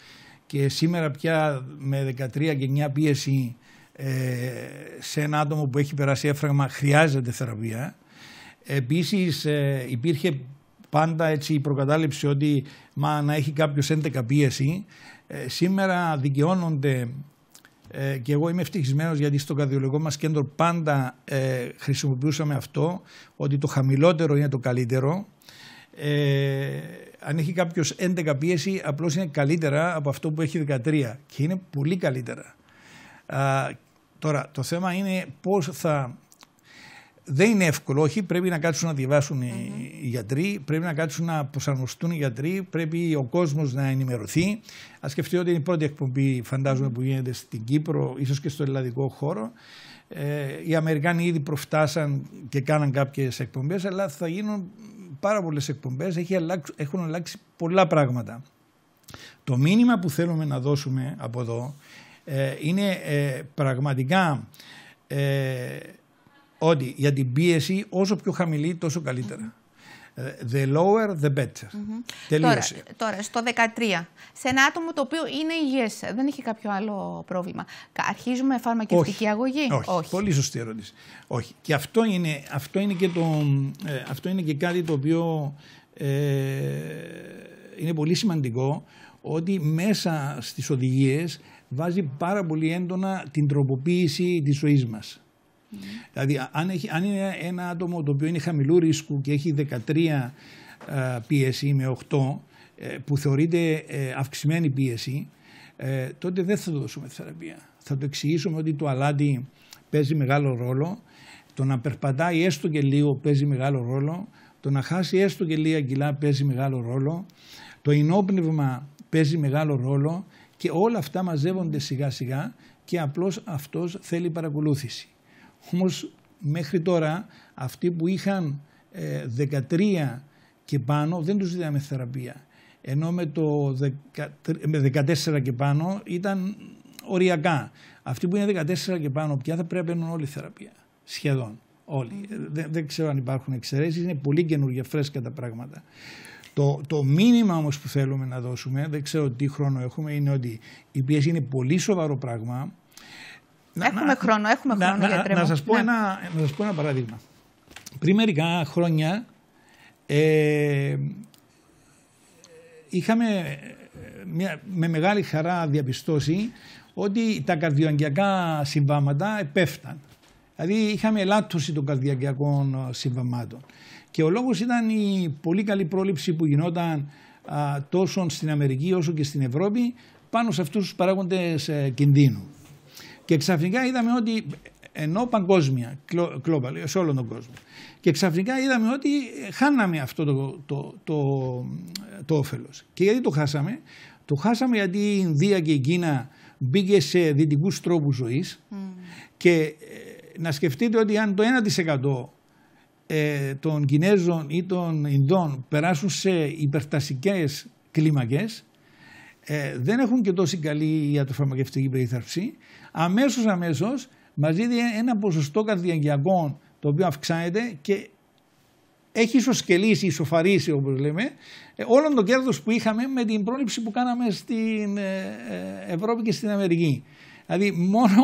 και σήμερα πια με 13 και 9 πίεση σε ένα άτομο που έχει περάσει έφραγμα χρειάζεται θεραπεία. Επίσης υπήρχε πάντα έτσι η προκατάληψη ότι να έχει κάποιος 11 πίεση. Σήμερα δικαιώνονται και εγώ είμαι ευτυχισμένος γιατί στο καρδιολογικό μας κέντρο πάντα χρησιμοποιούσαμε αυτό, ότι το χαμηλότερο είναι το καλύτερο. Αν έχει κάποιος 11 πίεση απλώς είναι καλύτερα από αυτό που έχει 13 και είναι πολύ καλύτερα. Τώρα το θέμα είναι πώς θα... Δεν είναι εύκολο, όχι, πρέπει να κάτσουν να διαβάσουν οι γιατροί, πρέπει να κάτσουν να προσαρμοστούν οι γιατροί, πρέπει ο κόσμος να ενημερωθεί. Ας σκεφτεί ότι είναι η πρώτη εκπομπή, φαντάζομαι, που γίνεται στην Κύπρο, ίσως και στο ελληνικό χώρο. Οι Αμερικάνοι ήδη προφτάσαν και κάναν κάποιες εκπομπές, αλλά θα γίνουν πάρα πολλές εκπομπές, έχουν αλλάξει πολλά πράγματα. Το μήνυμα που θέλουμε να δώσουμε από εδώ είναι πραγματικά ότι για την πίεση όσο πιο χαμηλή τόσο καλύτερα. The lower the better. Τελείωσε. Τώρα, στο 13, σε ένα άτομο το οποίο είναι υγιές, δεν έχει κάποιο άλλο πρόβλημα, αρχίζουμε φαρμακευτική αγωγή? Όχι. Πολύ σωστή ερώτηση. Όχι. Και αυτό είναι και κάτι το οποίο είναι πολύ σημαντικό, ότι μέσα στις οδηγίες βάζει πάρα πολύ έντονα την τροποποίηση της ζωής μας. Δηλαδή αν είναι ένα άτομο το οποίο είναι χαμηλού ρίσκου και έχει 13 πίεση με 8 που θεωρείται αυξημένη πίεση, τότε δεν θα δώσουμε θεραπεία. Θα το εξηγήσουμε ότι το αλάτι παίζει μεγάλο ρόλο, το να περπατάει έστω και λίγο παίζει μεγάλο ρόλο, το να χάσει έστω και λίγα κιλά παίζει μεγάλο ρόλο, το ενόπνευμα παίζει μεγάλο ρόλο και όλα αυτά μαζεύονται σιγά σιγά και απλώς αυτός θέλει παρακολούθηση. Όμως μέχρι τώρα αυτοί που είχαν 13 και πάνω δεν τους ζητάμε θεραπεία. Ενώ με 14 και πάνω ήταν οριακά. Αυτοί που είναι 14 και πάνω πια θα πρέπει να παίρνουν όλη θεραπεία. Σχεδόν όλοι. Δεν ξέρω αν υπάρχουν εξαιρέσεις. Είναι πολύ καινούργια, φρέσκα τα πράγματα. Το μήνυμα όμως που θέλουμε να δώσουμε, δεν ξέρω τι χρόνο έχουμε, είναι ότι η πίεση είναι πολύ σοβαρό πράγμα. Έχουμε χρόνο, γιατρέ μου. Να σας πω ένα παράδειγμα. Πριν μερικά χρόνια είχαμε με μεγάλη χαρά διαπιστώσει ότι τα καρδιοαγγειακά συμβάματα επέφταν. Δηλαδή είχαμε ελάττωση των καρδιοαγγειακών συμβαμάτων. Και ο λόγος ήταν η πολύ καλή πρόληψη που γινόταν τόσο στην Αμερική όσο και στην Ευρώπη πάνω σε αυτούς τους παράγοντες κινδύνου. Και ξαφνικά είδαμε ότι, ενώ παγκόσμια, global, σε όλον τον κόσμο, και ξαφνικά είδαμε ότι χάναμε αυτό το όφελος. Και γιατί το χάσαμε? Το χάσαμε γιατί η Ινδία και η Κίνα μπήκε σε δυτικούς τρόπους ζωής και να σκεφτείτε ότι αν το 1% των Κινέζων ή των Ινδών περάσουν σε υπερτασικές κλίμακες, δεν έχουν και τόση καλή ιατροφαρμακευτική περίθαλψη, αμέσως μας δίδει ένα ποσοστό καρδιαγγειακών το οποίο αυξάνεται και έχει ισοσκελίσει, ισοφαρίσει όπως λέμε, όλον το κέρδος που είχαμε με την πρόληψη που κάναμε στην Ευρώπη και στην Αμερική. Δηλαδή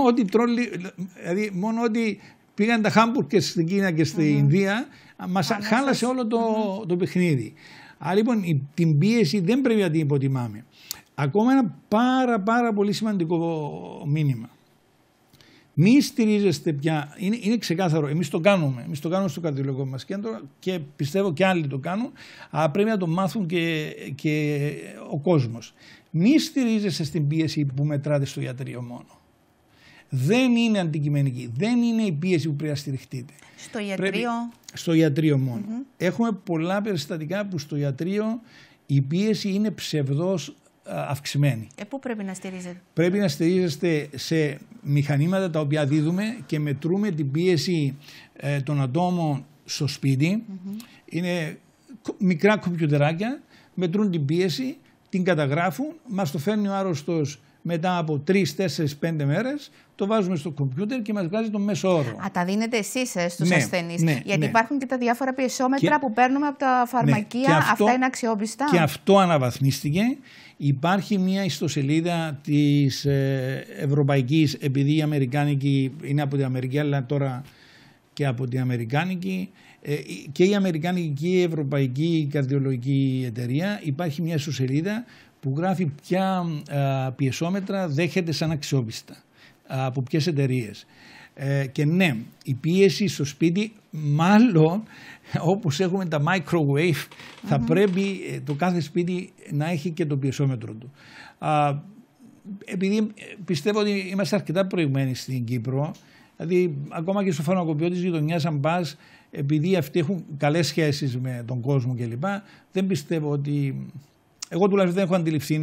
μόνο ότι πήγαν τα χάμπουργκες στην Κίνα και στην Ινδία μας χάλασε όλο το παιχνίδι. Άρα λοιπόν την πίεση δεν πρέπει να την υποτιμάμε. Ακόμα ένα πάρα πολύ σημαντικό μήνυμα. Μη στηρίζεστε πια, είναι ξεκάθαρο, εμείς το κάνουμε στο καρδιολογικό μας κέντρο και πιστεύω και άλλοι το κάνουν, αλλά πρέπει να το μάθουν και ο κόσμος. Μη στηρίζεστε στην πίεση που μετράτε στο ιατρείο μόνο. Δεν είναι αντικειμενική, δεν είναι η πίεση που πρέπει να στηριχτείτε. Στο ιατρείο? Στο ιατρείο μόνο. Έχουμε πολλά περιστατικά που στο ιατρείο η πίεση είναι ψευδός αυξημένη. Πού πρέπει να στηρίζετε? Πρέπει να στηρίζεστε σε μηχανήματα τα οποία δίδουμε και μετρούμε την πίεση των ατόμων στο σπίτι. Είναι μικρά κομπιουτεράκια, μετρούν την πίεση, την καταγράφουν, μας το φέρνει ο άρρωστος μετά από 3, 4, 5 μέρες το βάζουμε στο κομπιούτερ και μας βγάζει τον μέσο όρο. Τα δίνετε εσείς στους ασθενείς. Γιατί υπάρχουν και τα διάφορα πιεσόμετρα που παίρνουμε από τα φαρμακεία. Αυτά είναι αξιόπιστα. Και αυτό αναβαθμίστηκε. Υπάρχει μια ιστοσελίδα της Ευρωπαϊκής, επειδή η Αμερικάνικη είναι από την Αμερική, αλλά τώρα και από την Αμερικάνικη, και η Αμερικάνικη και η Ευρωπαϊκή Καρδιολογική Εταιρεία, υπάρχει μια ιστοσελίδα που γράφει ποια πιεσόμετρα δέχεται σαν αξιόπιστα, από ποιες εταιρείες. Και ναι, η πίεση στο σπίτι, μάλλον όπως έχουμε τα microwave, θα πρέπει το κάθε σπίτι να έχει και το πιεσόμετρο του. Επειδή πιστεύω ότι είμαστε αρκετά προηγμένοι στην Κύπρο, δηλαδή ακόμα και στο φαρμακοποιό της γειτονιάς, αν πας, επειδή αυτοί έχουν καλές σχέσεις με τον κόσμο κλπ, δεν πιστεύω ότι... Εγώ τουλάχιστον δεν έχω αντιληφθεί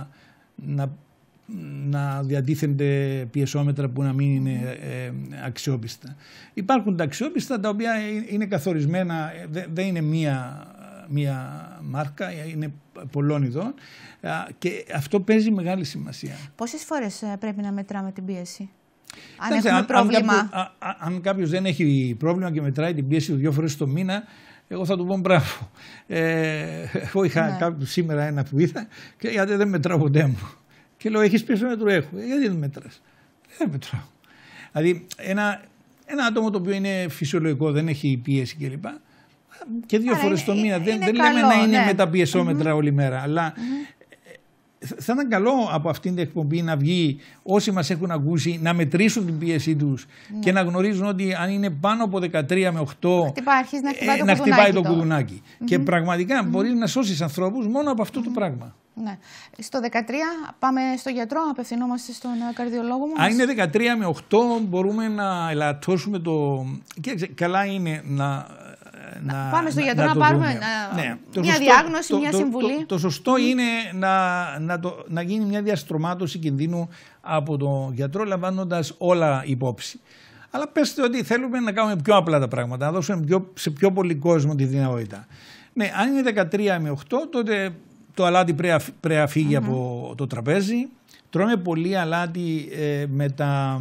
να διατίθενται πιεσόμετρα που να μην είναι αξιόπιστα. Υπάρχουν τα αξιόπιστα τα οποία είναι καθορισμένα, δεν είναι μία μάρκα, είναι πολλών ειδών και αυτό παίζει μεγάλη σημασία. Πόσες φορές πρέπει να μετράμε την πίεση? Αν έχουμε πρόβλημα. Αν κάποιος δεν έχει πρόβλημα και μετράει την πίεση 2 φορές το μήνα, εγώ θα του πω μπράβο. Εγώ είχα σήμερα ένα που είδα και γιατί δεν μετράω ποτέ μου. Και λέω, έχεις πιεσόμετρο? Έχω. Γιατί δεν μετράς? Δεν μετράω. Δηλαδή ένα άτομο το οποίο είναι φυσιολογικό, δεν έχει πίεση κλπ. Και 2 φορές το μήνα. Δεν λέμε να είναι με τα πιεσόμετρα όλη μέρα. Αλλά θα ήταν καλό από αυτήν την εκπομπή να βγει όσοι μας έχουν ακούσει να μετρήσουν την πίεσή τους και να γνωρίζουν ότι αν είναι πάνω από 13 με 8 να χτυπάει το κουδουνάκι. Και πραγματικά μπορείς να σώσεις ανθρώπους μόνο από αυτό το πράγμα. Ναι. Στο 13 πάμε στο γιατρό, απευθυνόμαστε στον καρδιολόγο μας. Αν είναι 13 με 8 μπορούμε να ελαττώσουμε το... Και καλά είναι να πάμε στο γιατρό να πάρουμε μια διάγνωση, μια συμβουλή. Το σωστό είναι να γίνει μια διαστρωμάτωση κινδύνου από τον γιατρό, λαμβάνοντας όλα υπόψη. Αλλά πέστε ότι θέλουμε να κάνουμε πιο απλά τα πράγματα, να δώσουμε σε πιο πολύ κόσμο τη δυνατότητα. Ναι, αν είναι 13 με 8, τότε το αλάτι πρέπει να φύγει από το τραπέζι. Τρώμε πολύ αλάτι με τα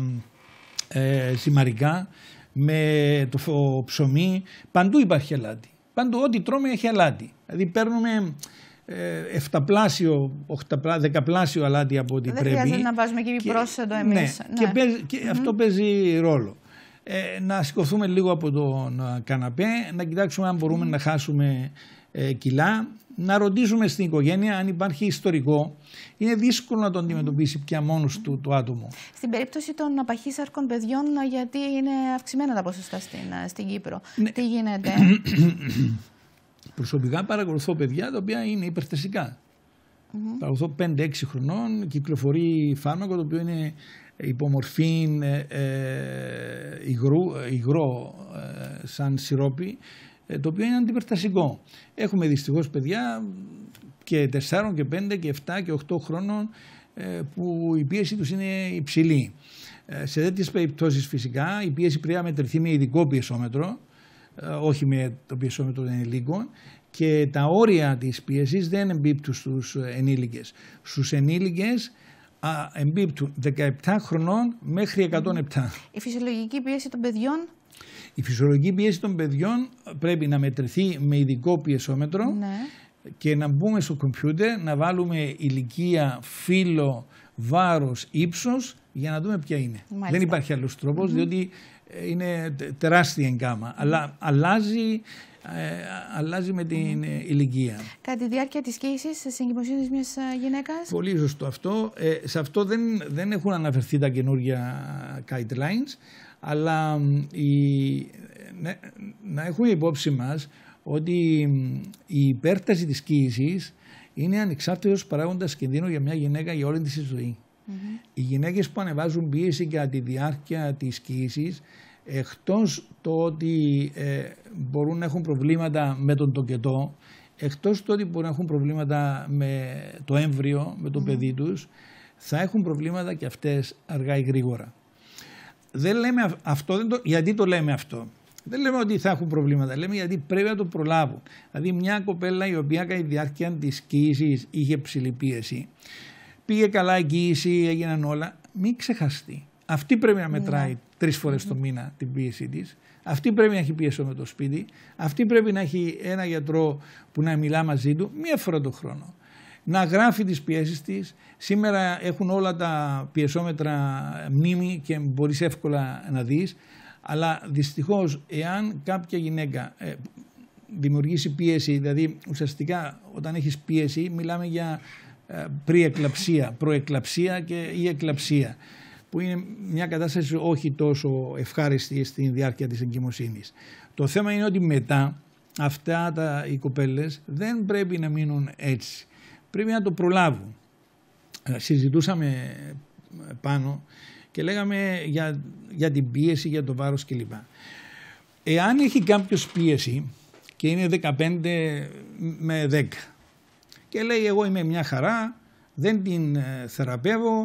ζυμαρικά, με το ψωμί. Παντού υπάρχει αλάτι. Παντού ό,τι τρώμε έχει αλάτι. Δηλαδή παίρνουμε 7πλάσιο, 10πλάσιο αλάτι από ό,τι πρέπει. Δεν χρειάζεται να βάζουμε και πρόσθετο εμείς. Ναι. Και αυτό παίζει ρόλο. Να σηκωθούμε λίγο από τον καναπέ, να κοιτάξουμε αν μπορούμε να χάσουμε κιλά, να ρωτήσουμε στην οικογένεια αν υπάρχει ιστορικό. Είναι δύσκολο να το αντιμετωπίσει πια μόνος του το άτομο. Στην περίπτωση των παχύσαρκων παιδιών, γιατί είναι αυξημένα τα ποσοστά στην Κύπρο, τι γίνεται? Προσωπικά παρακολουθώ παιδιά τα οποία είναι υπερθεσικά. Παρακολουθώ 5-6 χρονών, κυκλοφορεί φάρμακο το οποίο είναι υπομορφή υγρό σαν σιρόπι, το οποίο είναι αντιπερτασικό. Έχουμε δυστυχώς παιδιά και 4 και 5 και 7 και 8 χρόνων που η πίεση τους είναι υψηλή. Σε τέτοιες περιπτώσεις φυσικά η πίεση πρέπει να μετρηθεί με ειδικό πιεσόμετρο, όχι με το πιεσόμετρο των ενηλίκων, και τα όρια της πίεσης δεν εμπίπτουν στους ενήλικες. Στους ενήλικες εμπίπτουν 17 χρονών μέχρι 107. Η φυσιολογική πίεση των παιδιών? Η φυσιολογική πίεση των παιδιών πρέπει να μετρηθεί με ειδικό πιεσόμετρο και να μπούμε στο κομπιούτερ, να βάλουμε ηλικία, φύλο, βάρος, ύψος για να δούμε ποια είναι. Μάλιστα. Δεν υπάρχει άλλος τρόπος, διότι είναι τεράστια εγκάμα, αλλά αλλάζει με την ηλικία. Κατά τη διάρκεια της κοίησης της εγκυμοσύνης μιας γυναίκας. Πολύ σωστό αυτό. Σε αυτό δεν έχουν αναφερθεί τα καινούργια guidelines, αλλά να έχουμε υπόψη μας ότι η υπέρταση της κοίησης είναι ανεξάρτητος παράγοντας κινδύνου για μια γυναίκα για όλη της ζωή. Οι γυναίκες που ανεβάζουν πίεση κατά τη διάρκεια της κοίησης, εκτός το ότι μπορούν να έχουν προβλήματα με τον τοκετό, εκτός το ότι μπορούν να έχουν προβλήματα με το έμβριο, με το παιδί τους, θα έχουν προβλήματα και αυτές αργά ή γρήγορα. Δεν λέμε αυτό, γιατί το λέμε αυτό? Δεν λέμε ότι θα έχουν προβλήματα, λέμε γιατί πρέπει να το προλάβουν. Δηλαδή μια κοπέλα η οποία κατά τη διάρκεια της κοίησης είχε ψηλή πίεση, πήγε καλά εγγύηση, έγιναν όλα. Μην ξεχαστεί. Αυτή πρέπει να μετράει 3 φορές το μήνα την πίεση της. Αυτή πρέπει να έχει πίεση με το σπίτι. Αυτή πρέπει να έχει ένα γιατρό που να μιλά μαζί του 1 φορά το χρόνο. Να γράφει τις πιέσεις της. Σήμερα έχουν όλα τα πιεσόμετρα μνήμη και μπορείς εύκολα να δεις. Αλλά δυστυχώς, εάν κάποια γυναίκα δημιουργήσει πίεση, δηλαδή ουσιαστικά όταν έχεις πίεση μιλάμε για προεκλαψία και η εκλαψία, που είναι μια κατάσταση όχι τόσο ευχάριστη στη διάρκεια της εγκυμοσύνης. Το θέμα είναι ότι μετά αυτά οι κοπέλες δεν πρέπει να μείνουν έτσι. Πρέπει να το προλάβουν. Συζητούσαμε πάνω και λέγαμε για την πίεση, για το βάρος κλπ. Εάν έχει κάποιος πίεση και είναι 15 με 10 και λέει εγώ είμαι μια χαρά, δεν την θεραπεύω,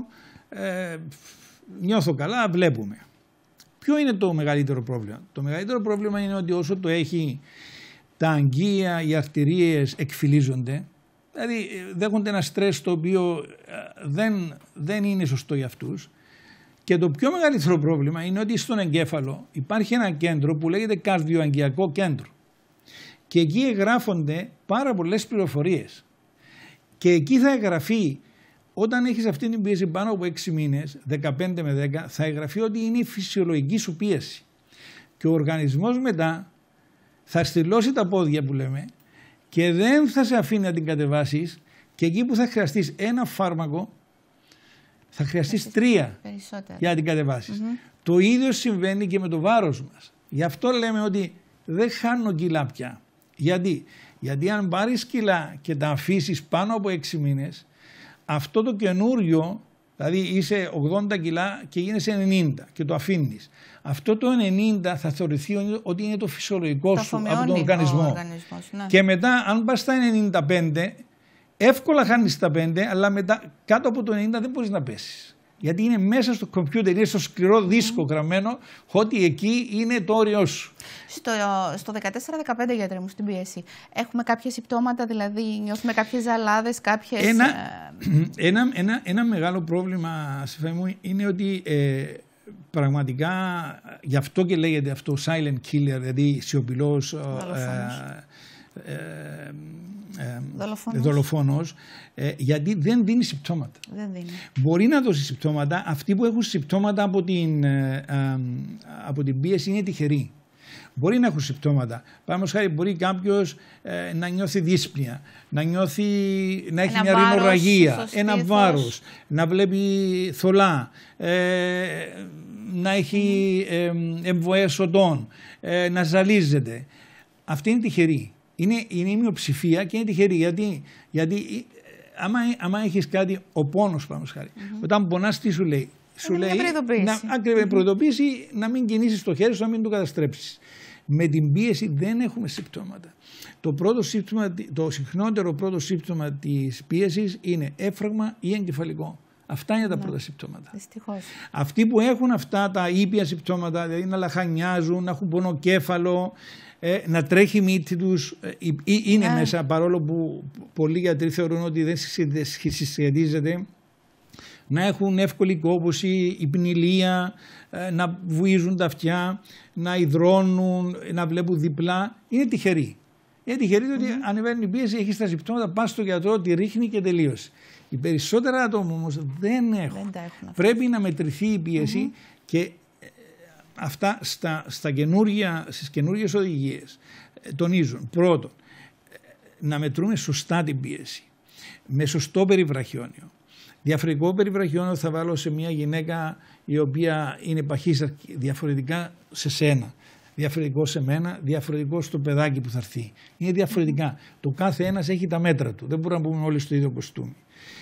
νιώθω καλά, βλέπουμε. Ποιο είναι το μεγαλύτερο πρόβλημα? Το μεγαλύτερο πρόβλημα είναι ότι όσο το έχει, τα αγγεία, οι αρτηρίες εκφυλίζονται, δηλαδή δέχονται ένα στρες το οποίο δεν είναι σωστό για αυτούς. Και το πιο μεγαλύτερο πρόβλημα είναι ότι στον εγκέφαλο υπάρχει ένα κέντρο που λέγεται καρδιοαγγειακό κέντρο. Και εκεί εγγράφονται πάρα πολλές πληροφορίες. Και εκεί θα εγγραφεί, όταν έχεις αυτή την πίεση πάνω από 6 μήνες, 15 με 10, θα εγγραφεί ότι είναι η φυσιολογική σου πίεση. Και ο οργανισμός μετά θα στυλώσει τα πόδια που λέμε και δεν θα σε αφήνει να την κατεβάσεις, και εκεί που θα χρειαστείς ένα φάρμακο θα χρειαστείς 3 για να την κατεβάσεις. Το ίδιο συμβαίνει και με το βάρος μας. Γι' αυτό λέμε ότι δεν χάνω κιλά πια. Γιατί αν πάρεις κιλά και τα αφήσεις πάνω από 6 μήνες, αυτό το καινούριο, δηλαδή είσαι 80 κιλά και γίνεσαι 90 και το αφήνεις. Αυτό το 90 θα θεωρηθεί ότι είναι το φυσιολογικό σου από τον οργανισμό. Ναι. Και μετά αν πας στα 95, εύκολα χάνεις τα 5, αλλά μετά κάτω από το 90 δεν μπορείς να πέσεις. Γιατί είναι μέσα στο κομπιούτερ, είναι στο σκληρό δίσκο γραμμένο ότι εκεί είναι το όριό σου. Στο 14-15, γιατρέ μου, στην πίεση, έχουμε κάποια συμπτώματα, δηλαδή νιώθουμε κάποιες ζαλάδες, κάποιες... Ένα μεγάλο πρόβλημα, Σεφέ μου, είναι ότι πραγματικά, γι' αυτό και λέγεται αυτό silent killer, δηλαδή σιωπηλός δολοφόνος, γιατί δεν δίνει συμπτώματα. Μπορεί να δώσει συμπτώματα. Αυτοί που έχουν συμπτώματα από την πίεση είναι τυχεροί. Μπορεί να έχουν συμπτώματα. Παραδείγματος χάρη, μπορεί κάποιος να νιώθει δύσπνοια, να έχει μια ρημορραγία, ένα βάρος, να βλέπει θολά, να έχει εμβοές οδών, να ζαλίζεται. Αυτή είναι τυχερή. Είναι η μειοψηφία και είναι τυχερή. Γιατί άμα έχεις κάτι, ο πόνος πάνω χάρη, όταν πονάς τι σου λέει? Σου λέει να προειδοποίηση να μην κινήσεις το χέρι σου, να μην το καταστρέψεις. Με την πίεση δεν έχουμε συμπτώματα. Το συχνότερο πρώτο σύμπτωμα της πίεσης είναι έφραγμα ή εγκεφαλικό. Αυτά είναι τα πρώτα συμπτώματα. Δυστυχώς. Αυτοί που έχουν αυτά τα ήπια συμπτώματα, δηλαδή να λαχανιάζουν, να έχουν πονοκέφαλο, να τρέχει η μύτη τους, είναι μέσα, παρόλο που πολλοί γιατροί θεωρούν ότι δεν συσχετίζεται, να έχουν εύκολη κόπωση, υπνηλία, να βουίζουν τα αυτιά, να υδρώνουν, να βλέπουν διπλά. Είναι τυχεροί. Είναι τυχεροί ότι ανεβαίνει η πίεση, έχει τα συμπτώματα, πας στο γιατρό, τη ρίχνει και τελείωσε. Οι περισσότερα άτομα όμως δεν έχουν. Πρέπει να μετρηθεί η πίεση και αυτά στις καινούργιες οδηγίες τονίζουν. Πρώτον, να μετρούμε σωστά την πίεση, με σωστό περιβραχιόνιο. Διαφορετικό περιβραχιόνιο θα βάλω σε μια γυναίκα η οποία είναι παχύσαρκη, διαφορετικά σε σένα, διαφορετικό σε μένα, διαφορετικό στο παιδάκι που θα έρθει. Είναι διαφορετικά. Το κάθε ένας έχει τα μέτρα του. Δεν μπορούμε να πούμε όλοι στο ίδιο κοστούμι.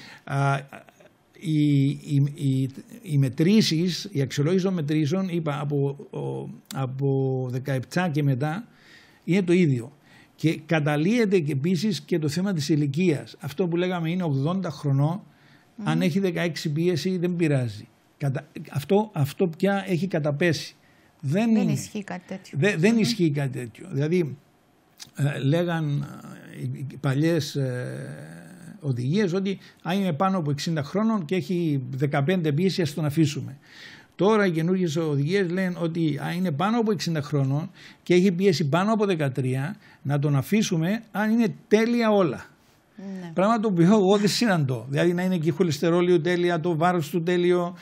Οι μετρήσεις, η αξιολόγηση των μετρήσεων, είπα από 17 και μετά είναι το ίδιο. Και καταλύεται και επίσης και το θέμα της ηλικίας. Αυτό που λέγαμε είναι 80 χρονών, αν έχει 16 πίεση δεν πειράζει. Αυτό πια έχει καταπέσει. Δεν ισχύει κάτι τέτοιο. Δεν ισχύει κάτι τέτοιο. Δηλαδή λέγαν οι παλιές οδηγίες ότι αν είναι πάνω από 60 χρόνων και έχει 15 πίεση, ας τον αφήσουμε. Τώρα οι καινούργιες οδηγίες λένε ότι αν είναι πάνω από 60 χρόνων και έχει πίεση πάνω από 13, να τον αφήσουμε αν είναι τέλεια όλα. Ναι. Πράγμα το οποίο εγώ δεν συναντώ. Δηλαδή να είναι και η χολυστερόλιο τέλεια, το βάρος του τέλειο,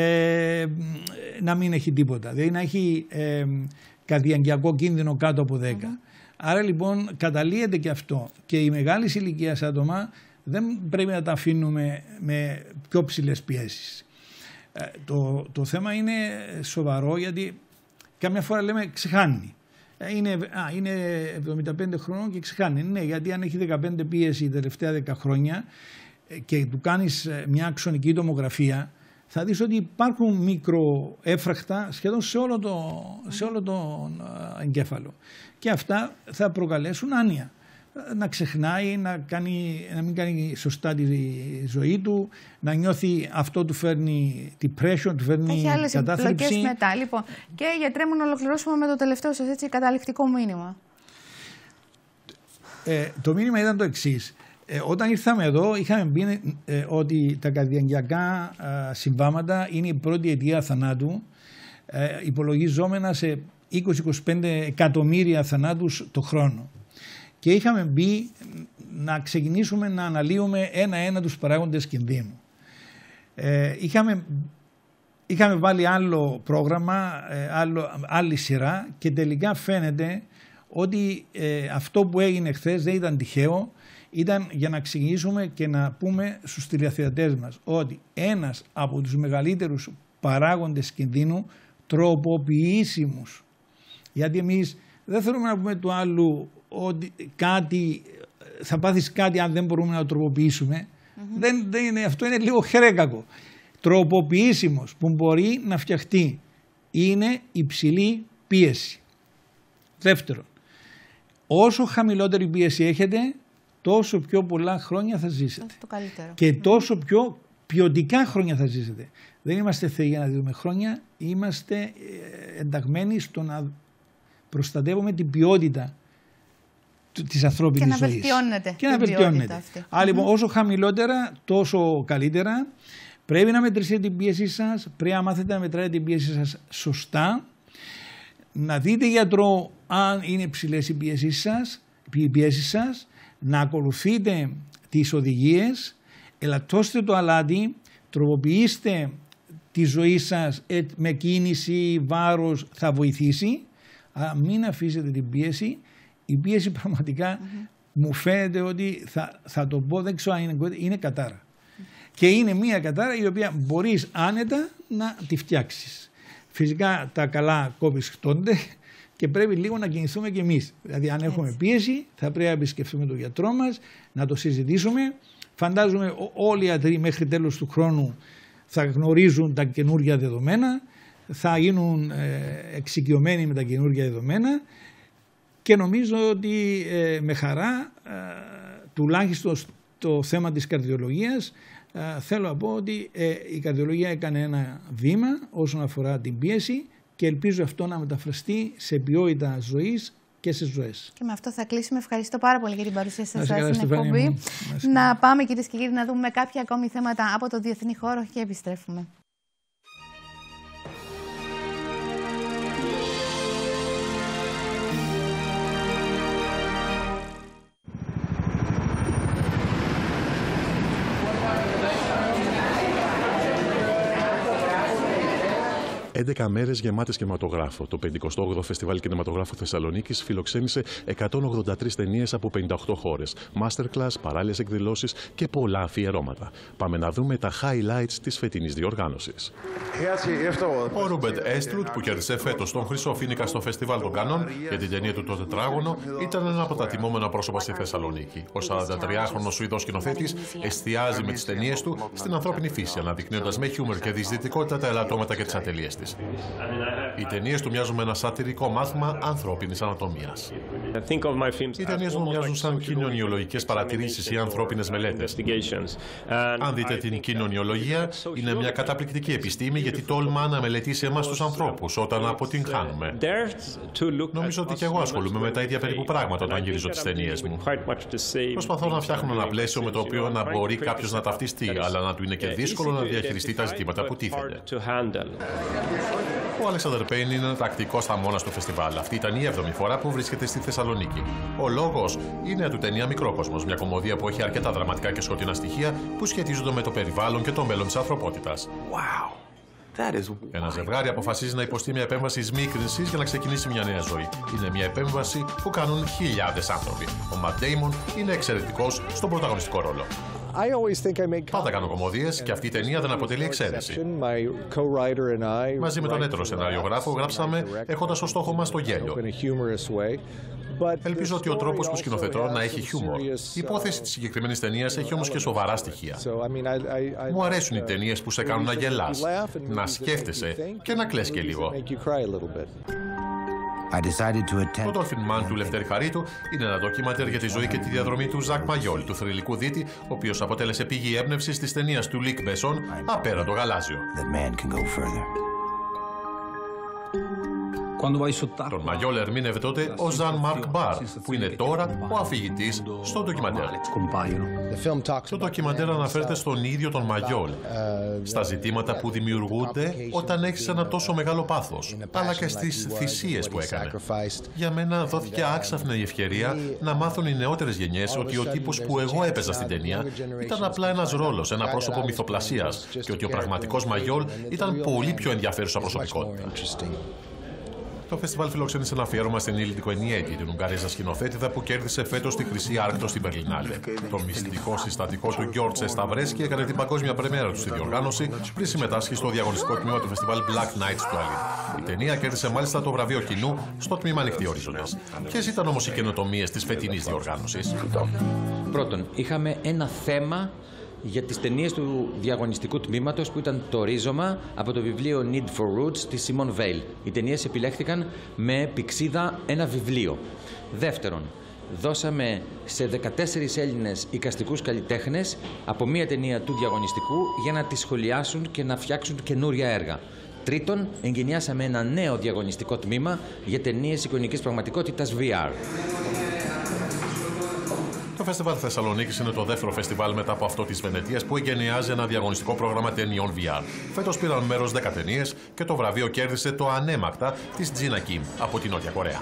να μην έχει τίποτα. Δηλαδή να έχει καρδιαγγειακό κίνδυνο κάτω από 10. Άρα λοιπόν καταλύεται και αυτό. Και οι μεγάλης ηλικίας άτομα δεν πρέπει να τα αφήνουμε με πιο ψηλές πιέσεις. Το θέμα είναι σοβαρό, γιατί κάμια φορά λέμε ξεχάνει. Είναι 75 χρόνων και ξεχάνει. Ναι, γιατί αν έχει 15 πίεση τα τελευταία 10 χρόνια και του κάνεις μια αξονική τομογραφία, θα δεις ότι υπάρχουν μικροέφραχτα σχεδόν σε όλο τον εγκέφαλο. Και αυτά θα προκαλέσουν άνοια. Να ξεχνάει, να μην κάνει σωστά τη ζωή του, να νιώθει αυτό του φέρνει depression, του φέρνει έχει άλλες κατάθλιψη. Έχει μετά. Λοιπόν, και γιατρέ μου, να ολοκληρώσουμε με το τελευταίο σας καταληκτικό μήνυμα. Το μήνυμα ήταν το εξής. Όταν ήρθαμε εδώ είχαμε πει ότι τα καρδιαγγειακά συμβάματα είναι η πρώτη αιτία θανάτου, υπολογιζόμενα σε 20-25 εκατομμύρια θανάτους το χρόνο. Και είχαμε μπει να ξεκινήσουμε να αναλύουμε ένα-ένα τους παράγοντες κινδύνου. Είχαμε βάλει άλλο πρόγραμμα, άλλη σειρά και τελικά φαίνεται ότι αυτό που έγινε χθες δεν ήταν τυχαίο, ήταν για να ξεκινήσουμε και να πούμε στους τηλεθεατές μας ότι ένας από τους μεγαλύτερους παράγοντες κινδύνου, τροποποιήσιμους, γιατί εμείς δεν θέλουμε να πούμε του άλλου ότι θα πάθεις κάτι αν δεν μπορούμε να το τροποποιήσουμε. Αυτό είναι λίγο χερέκακο. Τροποποιήσιμος που μπορεί να φτιαχτεί είναι υψηλή πίεση. Δεύτερον, όσο χαμηλότερη πίεση έχετε, τόσο πιο πολλά χρόνια θα ζήσετε. Το καλύτερο. Και τόσο πιο ποιοτικά χρόνια θα ζήσετε. Δεν είμαστε θεοί για να δούμε χρόνια, είμαστε ενταγμένοι στο να προστατεύουμε την ποιότητα της ανθρώπινης ζωής. Και να βελτιώνεται αυτή. Άρα λοιπόν όσο χαμηλότερα τόσο καλύτερα. Πρέπει να μετρήσετε την πίεση σας, πρέπει να μάθετε να μετράτε την πίεση σας σωστά, να δείτε γιατρό αν είναι ψηλές οι πιέσεις σας, να ακολουθείτε τις οδηγίες, ελαττώστε το αλάτι, τροποποιήστε τη ζωή σας με κίνηση, βάρος, θα βοηθήσει, αλλά μην αφήσετε την πίεση. Η πίεση πραγματικά μου φαίνεται ότι θα το πω, δεν ξέρω αν είναι κατάρα. Και είναι μια κατάρα η οποία μπορείς άνετα να τη φτιάξεις. Φυσικά τα καλά κόπης χτώνται και πρέπει λίγο να κινηθούμε κι εμείς. Δηλαδή αν έχουμε πίεση θα πρέπει να επισκεφθούμε τον γιατρό μας, να το συζητήσουμε. Φαντάζομαι όλοι οι ιατροί μέχρι τέλος του χρόνου θα γνωρίζουν τα καινούργια δεδομένα, θα γίνουν εξοικειωμένοι με τα καινούργια δεδομένα και νομίζω ότι με χαρά τουλάχιστον στο θέμα της καρδιολογίας θέλω να πω ότι η καρδιολογία έκανε ένα βήμα όσον αφορά την πίεση και ελπίζω αυτό να μεταφραστεί σε ποιότητα ζωής και σε ζωές. Και με αυτό θα κλείσουμε. Ευχαριστώ πάρα πολύ για την παρουσία σας στην εκπομπή. Να πάμε, κυρίες και κύριοι, να δούμε κάποια ακόμη θέματα από το διεθνή χώρο και επιστρέφουμε. 11 μέρες γεμάτες κινηματογράφο. Το 58ο Φεστιβάλ Κινηματογράφου Θεσσαλονίκης φιλοξένησε 183 ταινίες από 58 χώρες, masterclass, παράλληλες εκδηλώσεις και πολλά αφιερώματα. Πάμε να δούμε τα highlights της φετινής διοργάνωσης. Ο Ρούμπερτ Έστλουτ, που κέρδισε φέτος τον Χρυσό Φοίνικα στο Φεστιβάλ των Κανών για την ταινία του Το Τετράγωνο, ήταν ένα από τα τιμόμενα πρόσωπα στη Θεσσαλονίκη. Ο 43χρονος Σουηδός σκηνοθέτης εστιάζει με τις ταινίες του στην ανθρώπινη φύση, αναδεικνύοντας με χιούμορ και διεισδυτικότητα τα ελαττώματα και τις ατελείες της. Οι ταινίες του μοιάζουν με ένα σατυρικό μάθημα ανθρώπινης ανατομίας. Οι ταινίες μου μοιάζουν σαν κοινωνιολογικές παρατηρήσεις ή ανθρώπινες μελέτες. Αν δείτε την κοινωνιολογία, είναι μια καταπληκτική επιστήμη γιατί τόλμα να μελετήσει εμάς τους ανθρώπους όταν αποτυγχάνουμε. Νομίζω ότι και εγώ ασχολούμαι με τα ίδια περίπου πράγματα όταν γυρίζω τις ταινίες μου. Προσπαθώ να φτιάχνω ένα πλαίσιο με το οποίο να μπορεί κάποιος να ταυτιστεί, αλλά να του είναι και δύσκολο να διαχειριστεί τα ζητήματα που τίθενται. Ο Αλέξανδρ Πέιν είναι τακτικός θαμώνας του φεστιβάλ. Αυτή ήταν η 7η φορά που βρίσκεται στη Θεσσαλονίκη. Ο λόγος είναι του ταινία Μικρόκοσμος, μια κομμωδία που έχει αρκετά δραματικά και σκοτεινά στοιχεία που σχετίζονται με το περιβάλλον και το μέλλον της ανθρωπότητας. Wow. Ένα ζευγάρι αποφασίζει να υποστεί μια επέμβαση σμίκρινσης για να ξεκινήσει μια νέα ζωή. Είναι μια επέμβαση που κάνουν χιλιάδες άνθρωποι. Ο Ματ Ντέιμον είναι εξαιρετικός στον πρωταγωνιστικό ρόλο. Πάντα κάνω κομμωδίες και αυτή η ταινία δεν αποτελεί εξαίρεση. Μαζί με τον έτερο σεναριογράφο γράψαμε έχοντας ως στόχο μας το γέλιο. Ελπίζω ότι ο τρόπος που σκηνοθετώ να έχει χιούμορ. Η υπόθεση της συγκεκριμένης ταινίας έχει όμως και σοβαρά στοιχεία. Μου αρέσουν οι ταινίες που σε κάνουν να γελάς, να σκέφτεσαι και να κλαις και λίγο. Το Dolphin Man του Λευτέρη Χαρίτου είναι ένα ντοκιμαντέρ για τη ζωή και τη διαδρομή του Ζακ Μαγιόλ, του θρυλικού δίτη, ο οποίος αποτέλεσε πηγή έμπνευσης της ταινίας του Λικ Μπεσόν «Απέραντο γαλάζιο». Τον Μαγιόλ ερμήνευε τότε ο Ζαν Μαρκ Μπαρ, που είναι τώρα ο αφηγητής στο ντοκιμαντέρ. Το ντοκιμαντέρ αναφέρεται στον ίδιο τον Μαγιόλ, στα ζητήματα που δημιουργούνται όταν έχεις ένα τόσο μεγάλο πάθος, αλλά και στις θυσίες που έκανε. Για μένα δόθηκε άξαφνα η ευκαιρία να μάθουν οι νεότερες γενιές ότι ο τύπος που εγώ έπαιζα στην ταινία ήταν απλά ένας ρόλος, ένα πρόσωπο μυθοπλασίας και ότι ο πραγματικός Μαγιόλ ήταν πολύ πιο ενδιαφέρουσα προσωπικότητα. Το φεστιβάλ φιλοξένησε ένα αφιέρωμα στην Ήλη Κοενιέτη, την Ουγγαρέζα σκηνοθέτηδα που κέρδισε φέτος τη Χρυσή Άρκτο στην Μπερλινάλε. Το μυστικό συστατικό του Γιόρτσε Σταυρέσκι έκανε την παγκόσμια πρεμιέρα του στη διοργάνωση πριν συμμετάσχει στο διαγωνιστικό τμήμα του φεστιβάλ Black Nights του Αλήν. Η ταινία κέρδισε μάλιστα το βραβείο κοινού στο τμήμα Ανοιχτοί Ορίζοντες. Ποιες ήταν όμως οι καινοτομίες της φετινής διοργάνωσης? Πρώτον, είχαμε ένα θέμα για τις ταινίες του διαγωνιστικού τμήματος που ήταν το ρίζωμα από το βιβλίο Need for Roots της Simone Weil. Οι ταινίες επιλέχθηκαν με πυξίδα ένα βιβλίο. Δεύτερον, δώσαμε σε 14 Έλληνες εικαστικούς καλλιτέχνες από μία ταινία του διαγωνιστικού για να τη σχολιάσουν και να φτιάξουν καινούρια έργα. Τρίτον, εγκαινιάσαμε ένα νέο διαγωνιστικό τμήμα για ταινίες εικονικής πραγματικότητας VR. Το Φεστιβάλ Θεσσαλονίκης είναι το δεύτερο φεστιβάλ μετά από αυτό της Βενετίας που εγκαινιάζει ένα διαγωνιστικό πρόγραμμα ταινιών VR. Φέτος πήραν μέρος 10 ταινίες και το βραβείο κέρδισε το Ανέμακτα της Τζίνα Κιμ από την Νότια Κορέα.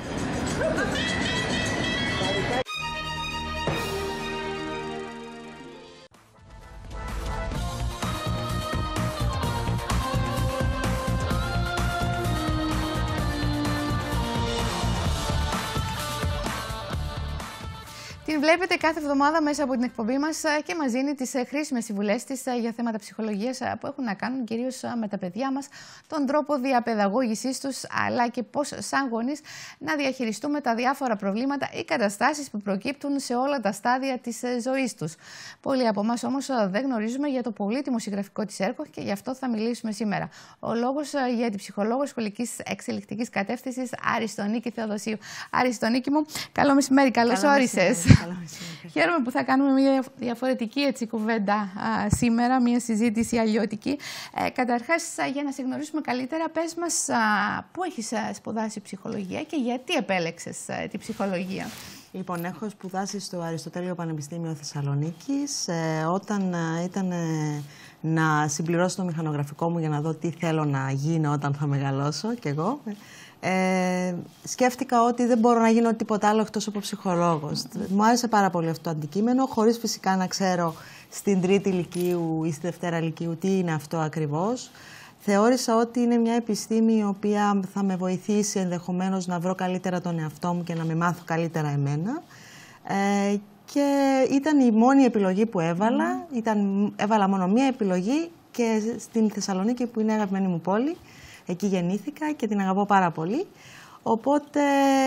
Την βλέπετε κάθε εβδομάδα μέσα από την εκπομπή μας και μας δίνει τις χρήσιμες συμβουλές της για θέματα ψυχολογίας που έχουν να κάνουν κυρίως με τα παιδιά μας, τον τρόπο διαπαιδαγώγησής τους, αλλά και πώς σαν γονείς να διαχειριστούμε τα διάφορα προβλήματα ή καταστάσεις που προκύπτουν σε όλα τα στάδια της ζωής τους. Πολλοί από εμάς όμως δεν γνωρίζουμε για το πολύτιμο συγγραφικό της έργο και γι' αυτό θα μιλήσουμε σήμερα. Ο λόγος για την ψυχολόγο σχολικής εξελικτικής κατεύθυνσης Αριστονίκη Θεοδοσίου. Αριστονίκη μου, καλό μεσημέρι, καλώς όρισες. Χαίρομαι που θα κάνουμε μια διαφορετική κουβέντα σήμερα, μια συζήτηση αλλιώτικη. Καταρχάς, για να σε γνωρίσουμε καλύτερα, πες μας πού έχεις σπουδάσει ψυχολογία και γιατί επέλεξες τη ψυχολογία. Λοιπόν, έχω σπουδάσει στο Αριστοτέλειο Πανεπιστήμιο Θεσσαλονίκης. Όταν ήταν να συμπληρώσω το μηχανογραφικό μου για να δω τι θέλω να γίνω όταν θα μεγαλώσω κι εγώ, σκέφτηκα ότι δεν μπορώ να γίνω τίποτα άλλο εκτός από ψυχολόγος. Μου άρεσε πάρα πολύ αυτό το αντικείμενο, χωρίς φυσικά να ξέρω στην τρίτη λυκείου ή στη δευτέρα λυκείου τι είναι αυτό ακριβώς. Θεώρησα ότι είναι μια επιστήμη η οποία θα με βοηθήσει ενδεχομένως να βρω καλύτερα τον εαυτό μου και να με μάθω καλύτερα εμένα. Και ήταν η μόνη επιλογή που έβαλα. Έβαλα μόνο μία επιλογή και στην Θεσσαλονίκη που είναι η αγαπημένη μου πόλη. Εκεί γεννήθηκα και την αγαπώ πάρα πολύ. Οπότε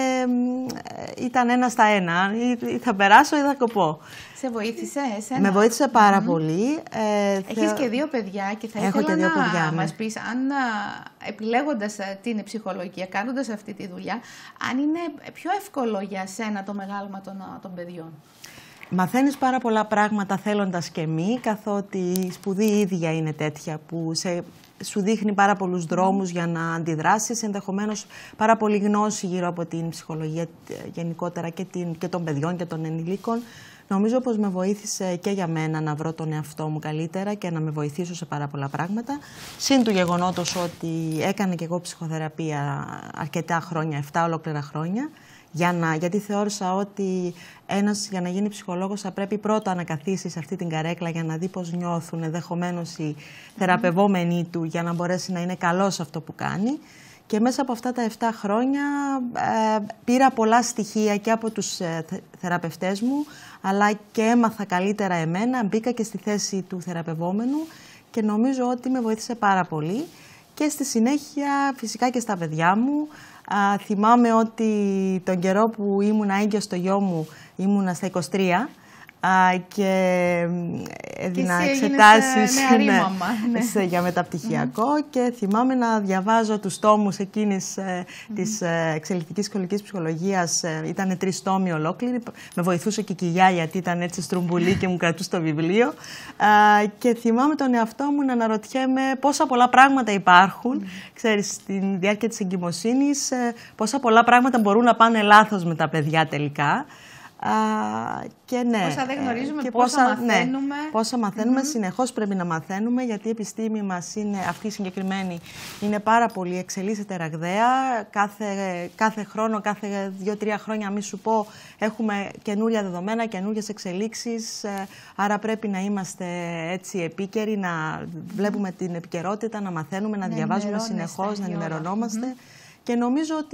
ήταν 1 στα 1. Ή θα περάσω ή θα κοπώ. Σε βοήθησε εσένα? Με βοήθησε πάρα πολύ. Έχεις και 2 παιδιά και θα ήθελα να μας πεις αν επιλέγοντας την ψυχολογία, κάνοντας αυτή τη δουλειά, αν είναι πιο εύκολο για σένα το μεγάλωμα των παιδιών. Μαθαίνεις πάρα πολλά πράγματα θέλοντας και μη, καθότι η σπουδή ίδια είναι τέτοια που σου δείχνει πάρα πολλούς δρόμους για να αντιδράσεις, ενδεχομένως πάρα πολύ γνώση γύρω από την ψυχολογία γενικότερα και των παιδιών και των ενηλίκων. Νομίζω πως με βοήθησε και για μένα να βρω τον εαυτό μου καλύτερα και να με βοηθήσω σε πάρα πολλά πράγματα. Συν του γεγονότος ότι έκανα και εγώ ψυχοθεραπεία αρκετά χρόνια, 7 ολόκληρα χρόνια, γιατί θεώρησα ότι ένας για να γίνει ψυχολόγος θα πρέπει πρώτα να καθίσει σε αυτή την καρέκλα για να δει πώς νιώθουν ενδεχομένως οι θεραπευόμενοι του, για να μπορέσει να είναι καλός σε αυτό που κάνει. Και μέσα από αυτά τα 7 χρόνια πήρα πολλά στοιχεία και από τους θεραπευτές μου, αλλά και έμαθα καλύτερα εμένα, μπήκα και στη θέση του θεραπευόμενου και νομίζω ότι με βοήθησε πάρα πολύ. Και στη συνέχεια φυσικά και στα παιδιά μου. Θυμάμαι ότι τον καιρό που ήμουνα έγκυος στο γιο μου ήμουνα στα 23 και έδινα εξετάσεις για μεταπτυχιακό και θυμάμαι να διαβάζω τους τόμους εκείνης της εξελικτικής σχολικής ψυχολογίας. Ήταν 3 τόμοι ολόκληροι. Με βοηθούσε και η κοιλιά γιατί ήταν έτσι στρουμπουλή και μου κρατούσε το βιβλίο. Και θυμάμαι τον εαυτό μου να αναρωτιέμαι πόσα πολλά πράγματα υπάρχουν. Ξέρεις, στη διάρκεια της εγκυμοσύνης, πόσα πολλά πράγματα μπορούν να πάνε λάθος με τα παιδιά τελικά. Και ναι, πόσα δεν γνωρίζουμε, πόσα μαθαίνουμε. Πόσα μαθαίνουμε, συνεχώς πρέπει να μαθαίνουμε, γιατί η επιστήμη μας είναι, αυτή η συγκεκριμένη, είναι πάρα πολύ, εξελίσσεται ραγδαία. Κάθε χρόνο, κάθε 2-3 χρόνια, μη σου πω, έχουμε καινούρια δεδομένα, καινούριες εξελίξεις. Άρα πρέπει να είμαστε έτσι επίκαιροι, να βλέπουμε την επικαιρότητα, να μαθαίνουμε, να διαβάζουμε συνεχώς, να ενημερωνόμαστε. Και νομίζω ότι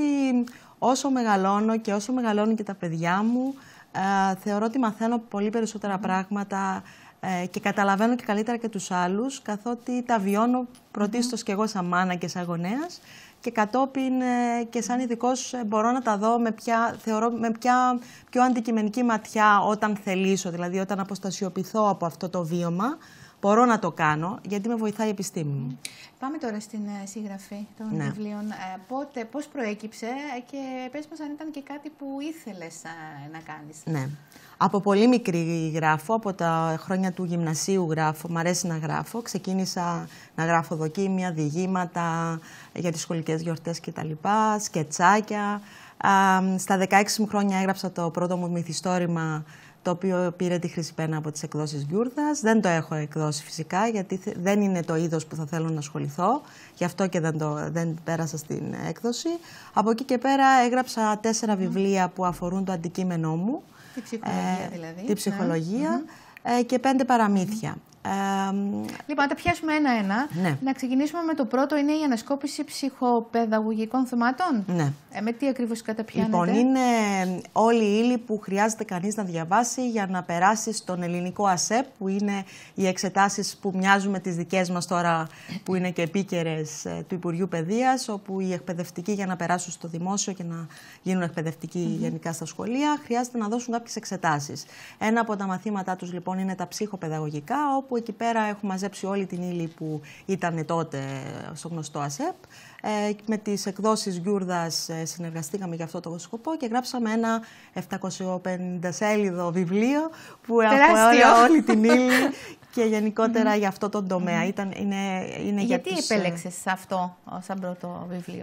όσο μεγαλώνω και όσο μεγαλώνουν και τα παιδιά μου, θεωρώ ότι μαθαίνω πολύ περισσότερα πράγματα και καταλαβαίνω και καλύτερα και τους άλλους, καθότι τα βιώνω πρωτίστως και εγώ σαν μάνα και σαν γονέας και κατόπιν και σαν ειδικός μπορώ να τα δω θεωρώ με πιο αντικειμενική ματιά όταν θελήσω, δηλαδή όταν αποστασιοποιηθώ από αυτό το βίωμα. Μπορώ να το κάνω, γιατί με βοηθάει η επιστήμη μου. Πάμε τώρα στην συγγραφή των βιβλίων. Πώς προέκυψε και πες μας αν ήταν και κάτι που ήθελες να κάνεις. Ναι. Από πολύ μικρή γράφω, από τα χρόνια του γυμνασίου γράφω, μ' αρέσει να γράφω. Ξεκίνησα να γράφω δοκίμια, διηγήματα για τις σχολικές γιορτές κτλ, σκετσάκια. Στα 16 μου χρόνια έγραψα το πρώτο μου μυθιστόρημα, το οποίο πήρε τη Χρυσή Πένα από τις εκδόσεις Γιούρδας. Δεν το έχω εκδώσει φυσικά, γιατί δεν είναι το είδος που θα θέλω να ασχοληθώ. Γι' αυτό και δεν πέρασα στην έκδοση. Από εκεί και πέρα έγραψα 4 βιβλία που αφορούν το αντικείμενό μου. Τη ψυχολογία δηλαδή. Τη ψυχολογία και 5 παραμύθια. Λοιπόν, να τα πιάσουμε ένα-ένα. Ναι. Να ξεκινήσουμε με το πρώτο, είναι η ανασκόπηση ψυχοπαιδαγωγικών θεμάτων. Ναι. Με τι ακριβώς καταπιάνεται? Λοιπόν, είναι όλη η ύλη που χρειάζεται κανείς να διαβάσει για να περάσει στον ελληνικό ΑΣΕΠ, που είναι οι εξετάσεις που μοιάζουν με τις δικές μας τώρα, που είναι και επίκαιρες του Υπουργείου Παιδείας, όπου οι εκπαιδευτικοί για να περάσουν στο δημόσιο και να γίνουν εκπαιδευτικοί γενικά στα σχολεία, χρειάζεται να δώσουν κάποιες εξετάσεις. Ένα από τα μαθήματά τους λοιπόν είναι τα ψυχοπαιδαγωγικά, όπου εκεί πέρα έχουμε μαζέψει όλη την ύλη που ήταν τότε στο γνωστό ΑΣΕΠ. Με τις εκδόσεις Γιούρδας συνεργαστήκαμε για αυτό το σκοπό και γράψαμε ένα 750 σέλιδο βιβλίο που αφορά όλη την ύλη και γενικότερα για αυτό το τομέα. Γιατί επέλεξες αυτό σαν πρώτο βιβλίο?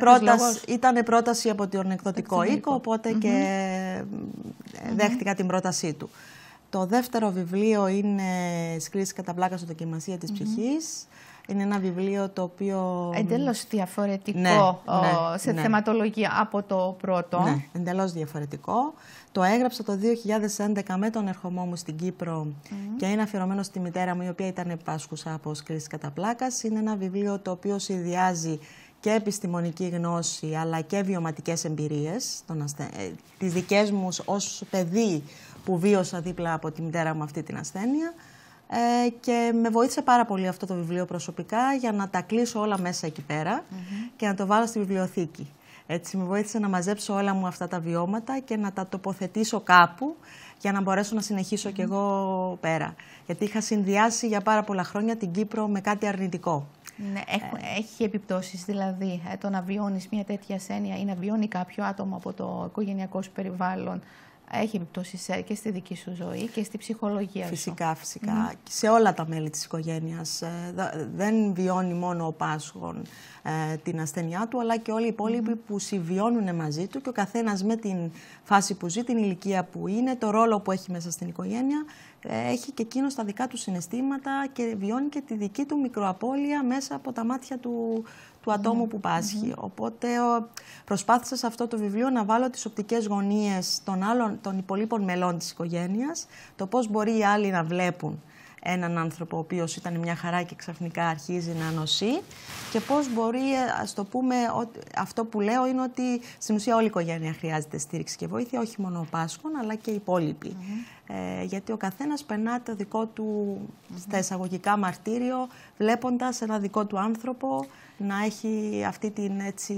Ήταν πρόταση από τον εκδοτικό οίκο, οπότε και δέχτηκα την πρότασή του. Το δεύτερο βιβλίο είναι «Σκρίση κατά πλάκα στο δοκιμασία της ψυχής». Είναι ένα βιβλίο το οποίο... Εντελώς διαφορετικό σε θεματολογία από το πρώτο. Ναι, εντελώς διαφορετικό. Το έγραψα το 2011 με τον ερχομό μου στην Κύπρο και είναι αφιερωμένο στη μητέρα μου, η οποία ήταν πάσχουσα από σκρίση κατά πλάκας. Είναι ένα βιβλίο το οποίο συνδυάζει και επιστημονική γνώση αλλά και βιωματικές εμπειρίες, τις δικές μου ως παιδί που βίωσα δίπλα από τη μητέρα μου αυτή την ασθένεια. Και με βοήθησε πάρα πολύ αυτό το βιβλίο προσωπικά για να τα κλείσω όλα μέσα εκεί πέρα και να το βάλω στη βιβλιοθήκη. Έτσι με βοήθησε να μαζέψω όλα μου αυτά τα βιώματα και να τα τοποθετήσω κάπου για να μπορέσω να συνεχίσω κι εγώ πέρα. Γιατί είχα συνδυάσει για πάρα πολλά χρόνια την Κύπρο με κάτι αρνητικό. Ναι, έχει επιπτώσεις δηλαδή το να βιώνεις μια τέτοια ασθένεια ή να βιώνει κάποιο άτομο από το οικογενειακό σου περιβάλλον. Έχει επιπτώσεις και στη δική σου ζωή και στη ψυχολογία σου. Φυσικά. Σε όλα τα μέλη της οικογένειας. Δεν βιώνει μόνο ο πάσχων την ασθένειά του, αλλά και όλοι οι υπόλοιποι που συμβιώνουν μαζί του και ο καθένας με την φάση που ζει, την ηλικία που είναι, το ρόλο που έχει μέσα στην οικογένεια, έχει και εκείνος τα δικά του συναισθήματα και βιώνει και τη δική του μικροαπώλεια μέσα από τα μάτια του ατόμου που πάσχει. Οπότε προσπάθησα σε αυτό το βιβλίο να βάλω τις οπτικές γωνίες των υπολείπων μελών της οικογένειας, το πώς μπορεί οι άλλοι να βλέπουν έναν άνθρωπο ο οποίος ήταν μια χαρά και ξαφνικά αρχίζει να νοσεί και πώς μπορεί, ας το πούμε, αυτό που λέω είναι ότι στην ουσία όλη η οικογένεια χρειάζεται στήριξη και βοήθεια, όχι μόνο ο πάσχων αλλά και οι υπόλοιποι. Γιατί ο καθένας περνά το δικό του στα εισαγωγικά μαρτύριο, βλέποντας ένα δικό του άνθρωπο να έχει αυτή την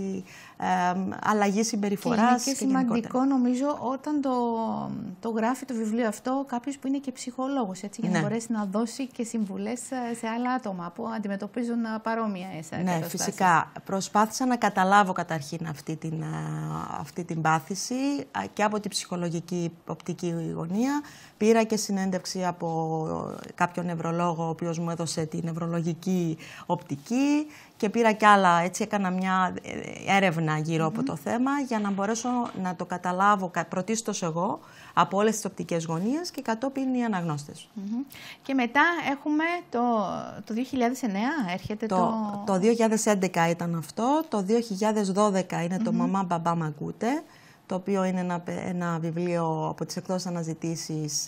αλλαγή συμπεριφοράς. Και είναι και σημαντικό νομίζω όταν το γράφει το βιβλίο αυτό κάποιος που είναι και ψυχολόγος, για να μπορέσει να δώσει και συμβουλές σε άλλα άτομα που αντιμετωπίζουν παρόμοια καταστάσεις. Ναι, φυσικά. Προσπάθησα να καταλάβω καταρχήν αυτή την πάθηση και από την ψυχολογική οπτική γωνία. Πήρα και συνέντευξη από κάποιον νευρολόγο, ο οποίος μου έδωσε την νευρολογική οπτική και πήρα κι άλλα, έτσι έκανα μια έρευνα γύρω από το θέμα για να μπορέσω να το καταλάβω πρωτίστως εγώ από όλες τις οπτικές γωνίες και κατόπιν οι αναγνώστες. Και μετά έχουμε το 2009, έρχεται το 2011 ήταν αυτό, το 2012 είναι το «Μαμά Μπαμπά Μ' ακούτε», το οποίο είναι ένα βιβλίο από τις εκδόσεις Αναζητήσεις,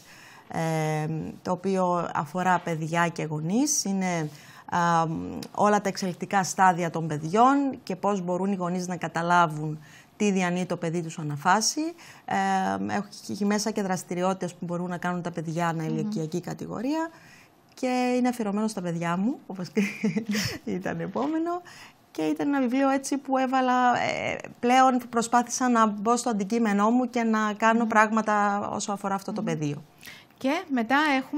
το οποίο αφορά παιδιά και γονείς. Είναι όλα τα εξελικτικά στάδια των παιδιών και πώς μπορούν οι γονείς να καταλάβουν τι διανύει το παιδί τους αναφάση. Έχει μέσα και δραστηριότητες που μπορούν να κάνουν τα παιδιά αναηλικιακή κατηγορία και είναι αφιερωμένο στα παιδιά μου, όπως ήταν επόμενο. Και ήταν ένα βιβλίο έτσι που έβαλα, πλέον προσπάθησα να μπω στο αντικείμενό μου και να κάνω πράγματα όσο αφορά αυτό το πεδίο. Και μετά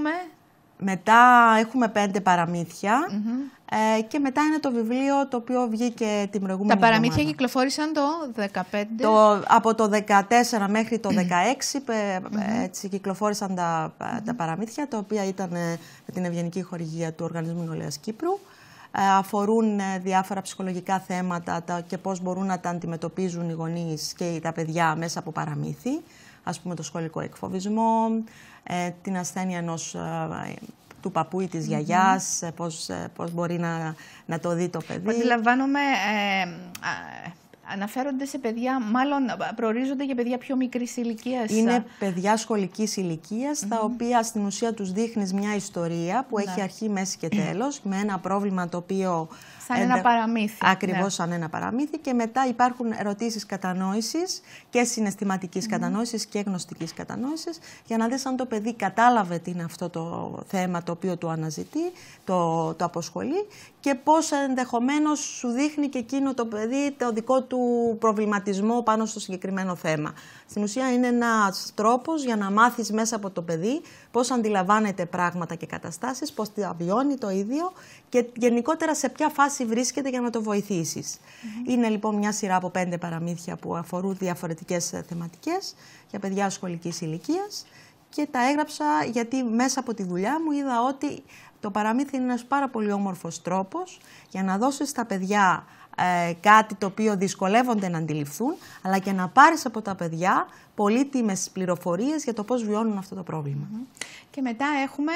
έχουμε 5 παραμύθια και μετά είναι το βιβλίο το οποίο βγήκε την προηγούμενη εβδομάδα. Τα παραμύθια εβδομάδα. κυκλοφόρησαν το 2015. Από το 2014 μέχρι το 2016 έτσι κυκλοφόρησαν τα παραμύθια, τα οποία ήταν με την ευγενική χορηγία του Οργανισμού Νεολαίας Κύπρου. Αφορούν διάφορα ψυχολογικά θέματα και πώς μπορούν να τα αντιμετωπίζουν οι γονείς και τα παιδιά μέσα από παραμύθι. Ας πούμε το σχολικό εκφοβισμό, την ασθένεια του παππού ή της γιαγιάς, πώς μπορεί να το δει το παιδί. Αντιλαμβάνομαι, αναφέρονται σε παιδιά, μάλλον προορίζονται για παιδιά πιο μικρής ηλικίας. Είναι παιδιά σχολικής ηλικίας, τα οποία στην ουσία τους δείχνεις μια ιστορία που έχει αρχή, μέση και τέλος, με ένα πρόβλημα το οποίο... Σαν ένα παραμύθι. Ακριβώς σαν ένα παραμύθι και μετά υπάρχουν ερωτήσεις κατανόησης και συναισθηματικής κατανόησης και γνωστικής κατανόησης για να δεις αν το παιδί κατάλαβε τι είναι αυτό το θέμα το οποίο του αναζητεί, το αποσχολεί και πώς ενδεχομένως σου δείχνει και εκείνο το παιδί το δικό του προβληματισμό πάνω στο συγκεκριμένο θέμα. Στην ουσία είναι ένας τρόπος για να μάθεις μέσα από το παιδί πώς αντιλαμβάνεται πράγματα και καταστάσεις, πώς τα βιώνει το ίδιο και γενικότερα σε ποια φάση βρίσκεται για να το βοηθήσεις. Είναι λοιπόν μια σειρά από 5 παραμύθια που αφορούν διαφορετικές θεματικές για παιδιά σχολικής ηλικίας και τα έγραψα γιατί μέσα από τη δουλειά μου είδα ότι το παραμύθι είναι ένας πάρα πολύ όμορφος τρόπος για να δώσεις στα παιδιά κάτι το οποίο δυσκολεύονται να αντιληφθούν, αλλά και να πάρεις από τα παιδιά πολύτιμες πληροφορίες για το πώς βιώνουν αυτό το πρόβλημα. Και μετά έχουμε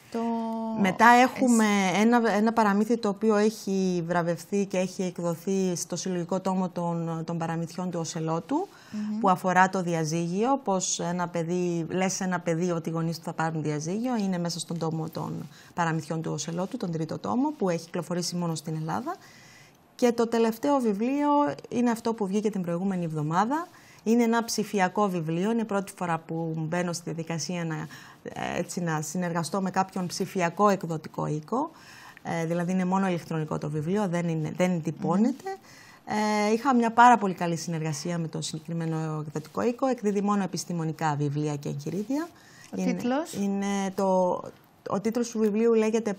ένα παραμύθι το οποίο έχει βραβευθεί και έχει εκδοθεί στο συλλογικό τόμο των παραμυθιών του Οσελότου, που αφορά το διαζύγιο, πως λες σε ένα παιδί ότι οι γονείς του θα πάρουν διαζύγιο. Είναι μέσα στον τόμο των παραμυθιών του Οσελότου, τον 3ο τόμο, που έχει κυκλοφορήσει μόνο στην Ελλάδα. Και το τελευταίο βιβλίο είναι αυτό που βγήκε την προηγούμενη εβδομάδα. Είναι ένα ψηφιακό βιβλίο. Είναι η πρώτη φορά που μπαίνω στη διαδικασία να συνεργαστώ με κάποιον ψηφιακό εκδοτικό οίκο. Δηλαδή είναι μόνο ηλεκτρονικό το βιβλίο, δεν τυπώνεται. Είχα μια πάρα πολύ καλή συνεργασία με το συγκεκριμένο εκδοτικό οίκο. Εκδίδει μόνο επιστημονικά βιβλία και εγχειρίδια. Ο τίτλος του βιβλίου λέγεται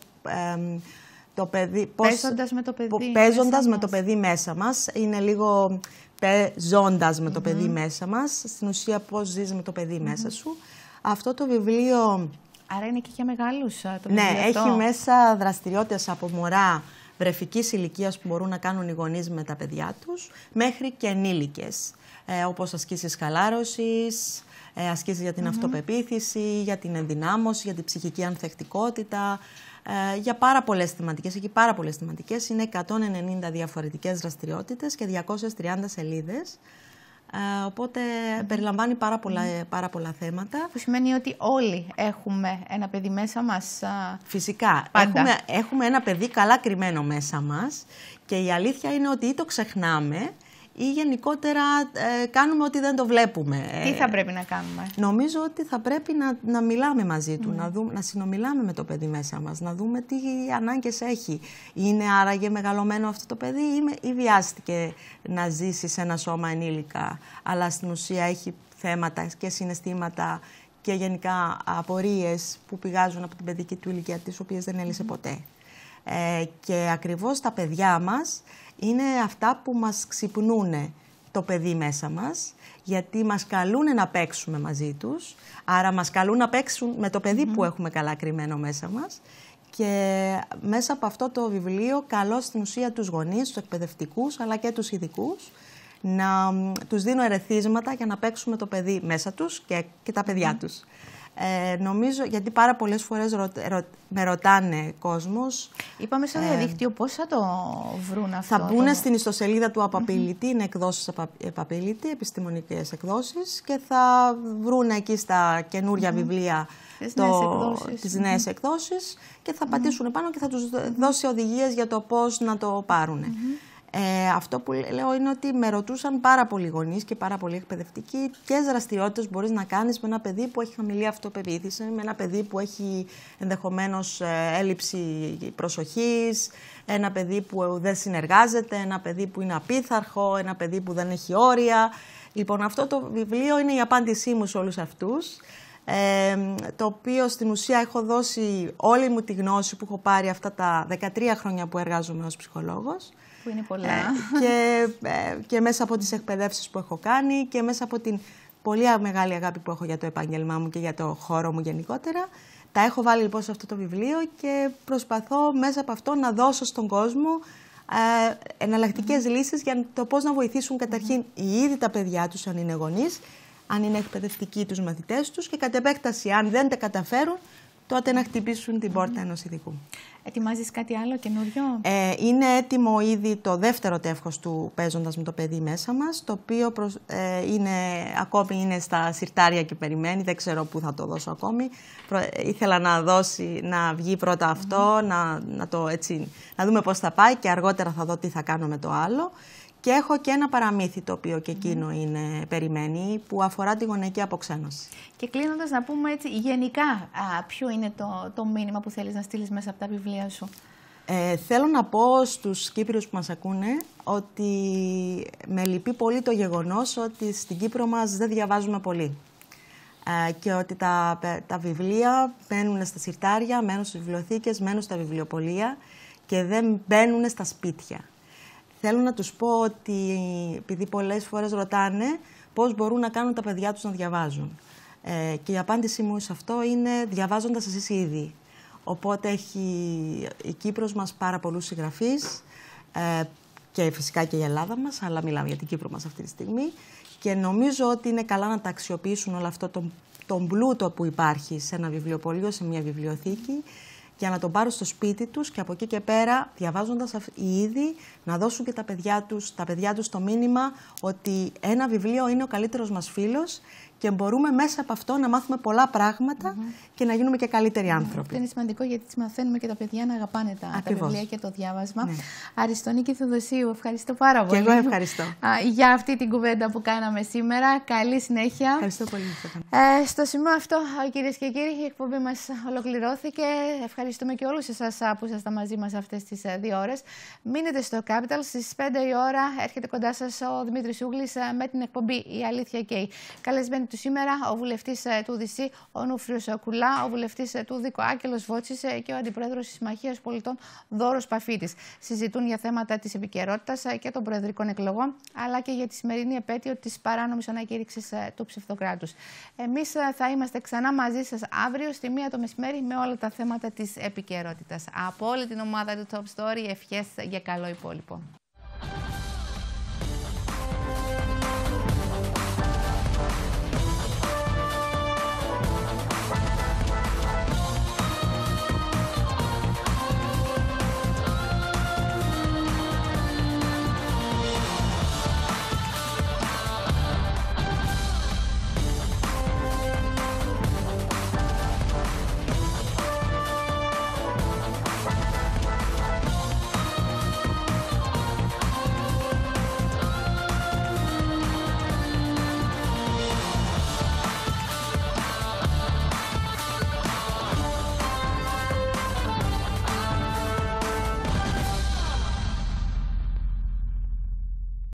«Παίζοντας με το παιδί μέσα μας». Είναι λίγο παίζοντας με το παιδί μέσα μας. Στην ουσία πώς ζεις με το παιδί μέσα σου. Αυτό το βιβλίο... Άρα είναι και για μεγάλους το βιβλίο. Ναι, έχει μέσα δραστηριότητες από μωρά βρεφικής ηλικίας που μπορούν να κάνουν οι γονείς με τα παιδιά τους, μέχρι και ενήλικες, όπως ασκήσεις χαλάρωσης, ασκήσεις για την αυτοπεποίθηση, για την ενδυνάμωση, για την ψυχική ανθεκτικότητα, για πάρα πολλές θεματικές. Έχει πάρα πολλές θεματικές, είναι 190 διαφορετικές δραστηριότητες και 230 σελίδες. Οπότε περιλαμβάνει πάρα πολλά θέματα. Που σημαίνει ότι όλοι έχουμε ένα παιδί μέσα μας. Φυσικά. Έχουμε ένα παιδί καλά κρυμμένο μέσα μας και η αλήθεια είναι ότι ή το ξεχνάμε ή γενικότερα κάνουμε ότι δεν το βλέπουμε. Τι θα πρέπει να κάνουμε? Νομίζω ότι θα πρέπει να μιλάμε μαζί του, να συνομιλάμε με το παιδί μέσα μας, να δούμε τι ανάγκες έχει. Είναι άραγε μεγαλωμένο αυτό το παιδί ή βιάστηκε να ζήσει σε ένα σώμα ενήλικα, αλλά στην ουσία έχει θέματα και συναισθήματα και γενικά απορίες που πηγάζουν από την παιδική του ηλικία, τις οποίες δεν έλυσε ποτέ. Και ακριβώς τα παιδιά μας είναι αυτά που μας ξυπνούνε το παιδί μέσα μας, γιατί μας καλούν να παίξουμε μαζί τους, άρα μας καλούν να παίξουν με το παιδί που έχουμε καλά κρυμμένο μέσα μας. Και μέσα από αυτό το βιβλίο καλώ στην ουσία τους γονείς, τους εκπαιδευτικούς, αλλά και τους ειδικούς, να τους δίνω ερεθίσματα για να παίξουμε το παιδί μέσα τους και τα παιδιά τους. Νομίζω, γιατί πάρα πολλές φορές με ρωτάνε κόσμος. Είπαμε στο διαδίκτυο πώς θα το βρουν αυτό? Θα μπουν στην ιστοσελίδα του Apability, είναι εκδόσεις Apability, επιστημονικές εκδόσεις, και θα βρουν εκεί στα καινούρια βιβλία τις νέες εκδόσεις και θα πατήσουν πάνω και θα τους δώσει οδηγίες για το πώς να το πάρουν. Αυτό που λέω είναι ότι με ρωτούσαν πάρα πολλοί γονείς και πάρα πολλοί εκπαιδευτικοί ποιες δραστηριότητες μπορείς να κάνεις με ένα παιδί που έχει χαμηλή αυτοπεποίθηση, με ένα παιδί που έχει ενδεχομένως έλλειψη προσοχής, ένα παιδί που δεν συνεργάζεται, ένα παιδί που είναι απίθαρχο, ένα παιδί που δεν έχει όρια. Λοιπόν, αυτό το βιβλίο είναι η απάντησή μου σε όλους αυτούς, το οποίο στην ουσία έχω δώσει όλη μου τη γνώση που έχω πάρει αυτά τα 13 χρόνια που εργάζομαι ως ψυχολόγος. Που είναι πολλά. Και μέσα από τις εκπαιδεύσεις που έχω κάνει και μέσα από την πολύ μεγάλη αγάπη που έχω για το επάγγελμά μου και για το χώρο μου γενικότερα. Τα έχω βάλει λοιπόν σε αυτό το βιβλίο και προσπαθώ μέσα από αυτό να δώσω στον κόσμο εναλλακτικές λύσεις για το πώς να βοηθήσουν καταρχήν ήδη τα παιδιά τους, αν είναι γονείς, αν είναι εκπαιδευτικοί τους μαθητές τους, και κατ' επέκταση, αν δεν τα καταφέρουν, τότε να χτυπήσουν την πόρτα ενός ειδικού. Ετοιμάζεις κάτι άλλο καινούριο? Είναι έτοιμο ήδη το δεύτερο τεύχος του «Παίζοντας με το παιδί μέσα μας», το οποίο ακόμη είναι στα συρτάρια και περιμένει, δεν ξέρω πού θα το δώσω ακόμη. Ήθελα να βγει πρώτα αυτό, να δούμε πώς θα πάει και αργότερα θα δω τι θα κάνω με το άλλο. Και έχω και ένα παραμύθι το οποίο και εκείνο περιμένει, που αφορά τη γονεϊκή αποξένωση. Και κλείνοντας, να πούμε έτσι γενικά ποιο είναι το μήνυμα που θέλεις να στείλεις μέσα από τα βιβλία σου? Θέλω να πω στους Κύπριους που μας ακούνε ότι με λυπεί πολύ το γεγονός ότι στην Κύπρο μας δεν διαβάζουμε πολύ. Και ότι τα βιβλία μένουν στα συρτάρια, μένουν στις βιβλιοθήκες, μένουν στα βιβλιοπωλεία και δεν μπαίνουν στα σπίτια. Θέλω να τους πω ότι, επειδή πολλές φορές ρωτάνε πώς μπορούν να κάνουν τα παιδιά τους να διαβάζουν. Και η απάντησή μου σε αυτό είναι διαβάζοντας εσείς ήδη. Οπότε έχει η Κύπρος μας πάρα πολλούς συγγραφείς και φυσικά και η Ελλάδα μας, αλλά μιλάμε για την Κύπρο μας αυτή τη στιγμή. Και νομίζω ότι είναι καλά να τα αξιοποιήσουν όλο αυτό τον πλούτο που υπάρχει σε ένα βιβλιοπωλείο, σε μια βιβλιοθήκη, για να τον πάρουν στο σπίτι τους και από εκεί και πέρα, διαβάζοντας ήδη, να δώσουν και τα παιδιά τους το μήνυμα ότι ένα βιβλίο είναι ο καλύτερος μας φίλος και μπορούμε μέσα από αυτό να μάθουμε πολλά πράγματα και να γίνουμε και καλύτεροι άνθρωποι. Αυτό είναι σημαντικό γιατί μαθαίνουμε και τα παιδιά να αγαπάνε τα βιβλία και το διάβασμα. Ναι. Αριστονίκη Θεοδοσίου, ευχαριστώ πάρα πολύ. Και εγώ ευχαριστώ. Για αυτή την κουβέντα που κάναμε σήμερα. Καλή συνέχεια. Ευχαριστώ πολύ. Στο σημείο αυτό, κυρίες και κύριοι, η εκπομπή μας ολοκληρώθηκε. Ευχαριστούμε και όλους εσάς που ήσασταν μαζί μας αυτές τις 2 ώρες. Μείνετε στο Capital. Στις 5 η ώρα έρχεται κοντά σας ο Δημήτρης Ούγλης με την εκπομπή Η Αλήθεια Καίει. Καλεσμένοι του σήμερα ο βουλευτής του ΔΥΣΥ, ο Νούφριος Κουλά, ο βουλευτής του ΔΥΚΟ Άκελος Βότσης και ο αντιπρόεδρος της Συμμαχίας Πολιτών Δώρος Παφίτης. Συζητούν για θέματα της επικαιρότητας και των προεδρικών εκλογών, αλλά και για τη σημερινή επέτειο της παράνομης ανακήρυξης του ψευδοκράτους. Εμείς θα είμαστε ξανά μαζί σας αύριο στη 1 το μεσημέρι με όλα τα θέματα της επικαιρότητας. Από όλη την ομάδα του Top Story, ευχές για καλό υπόλοιπο.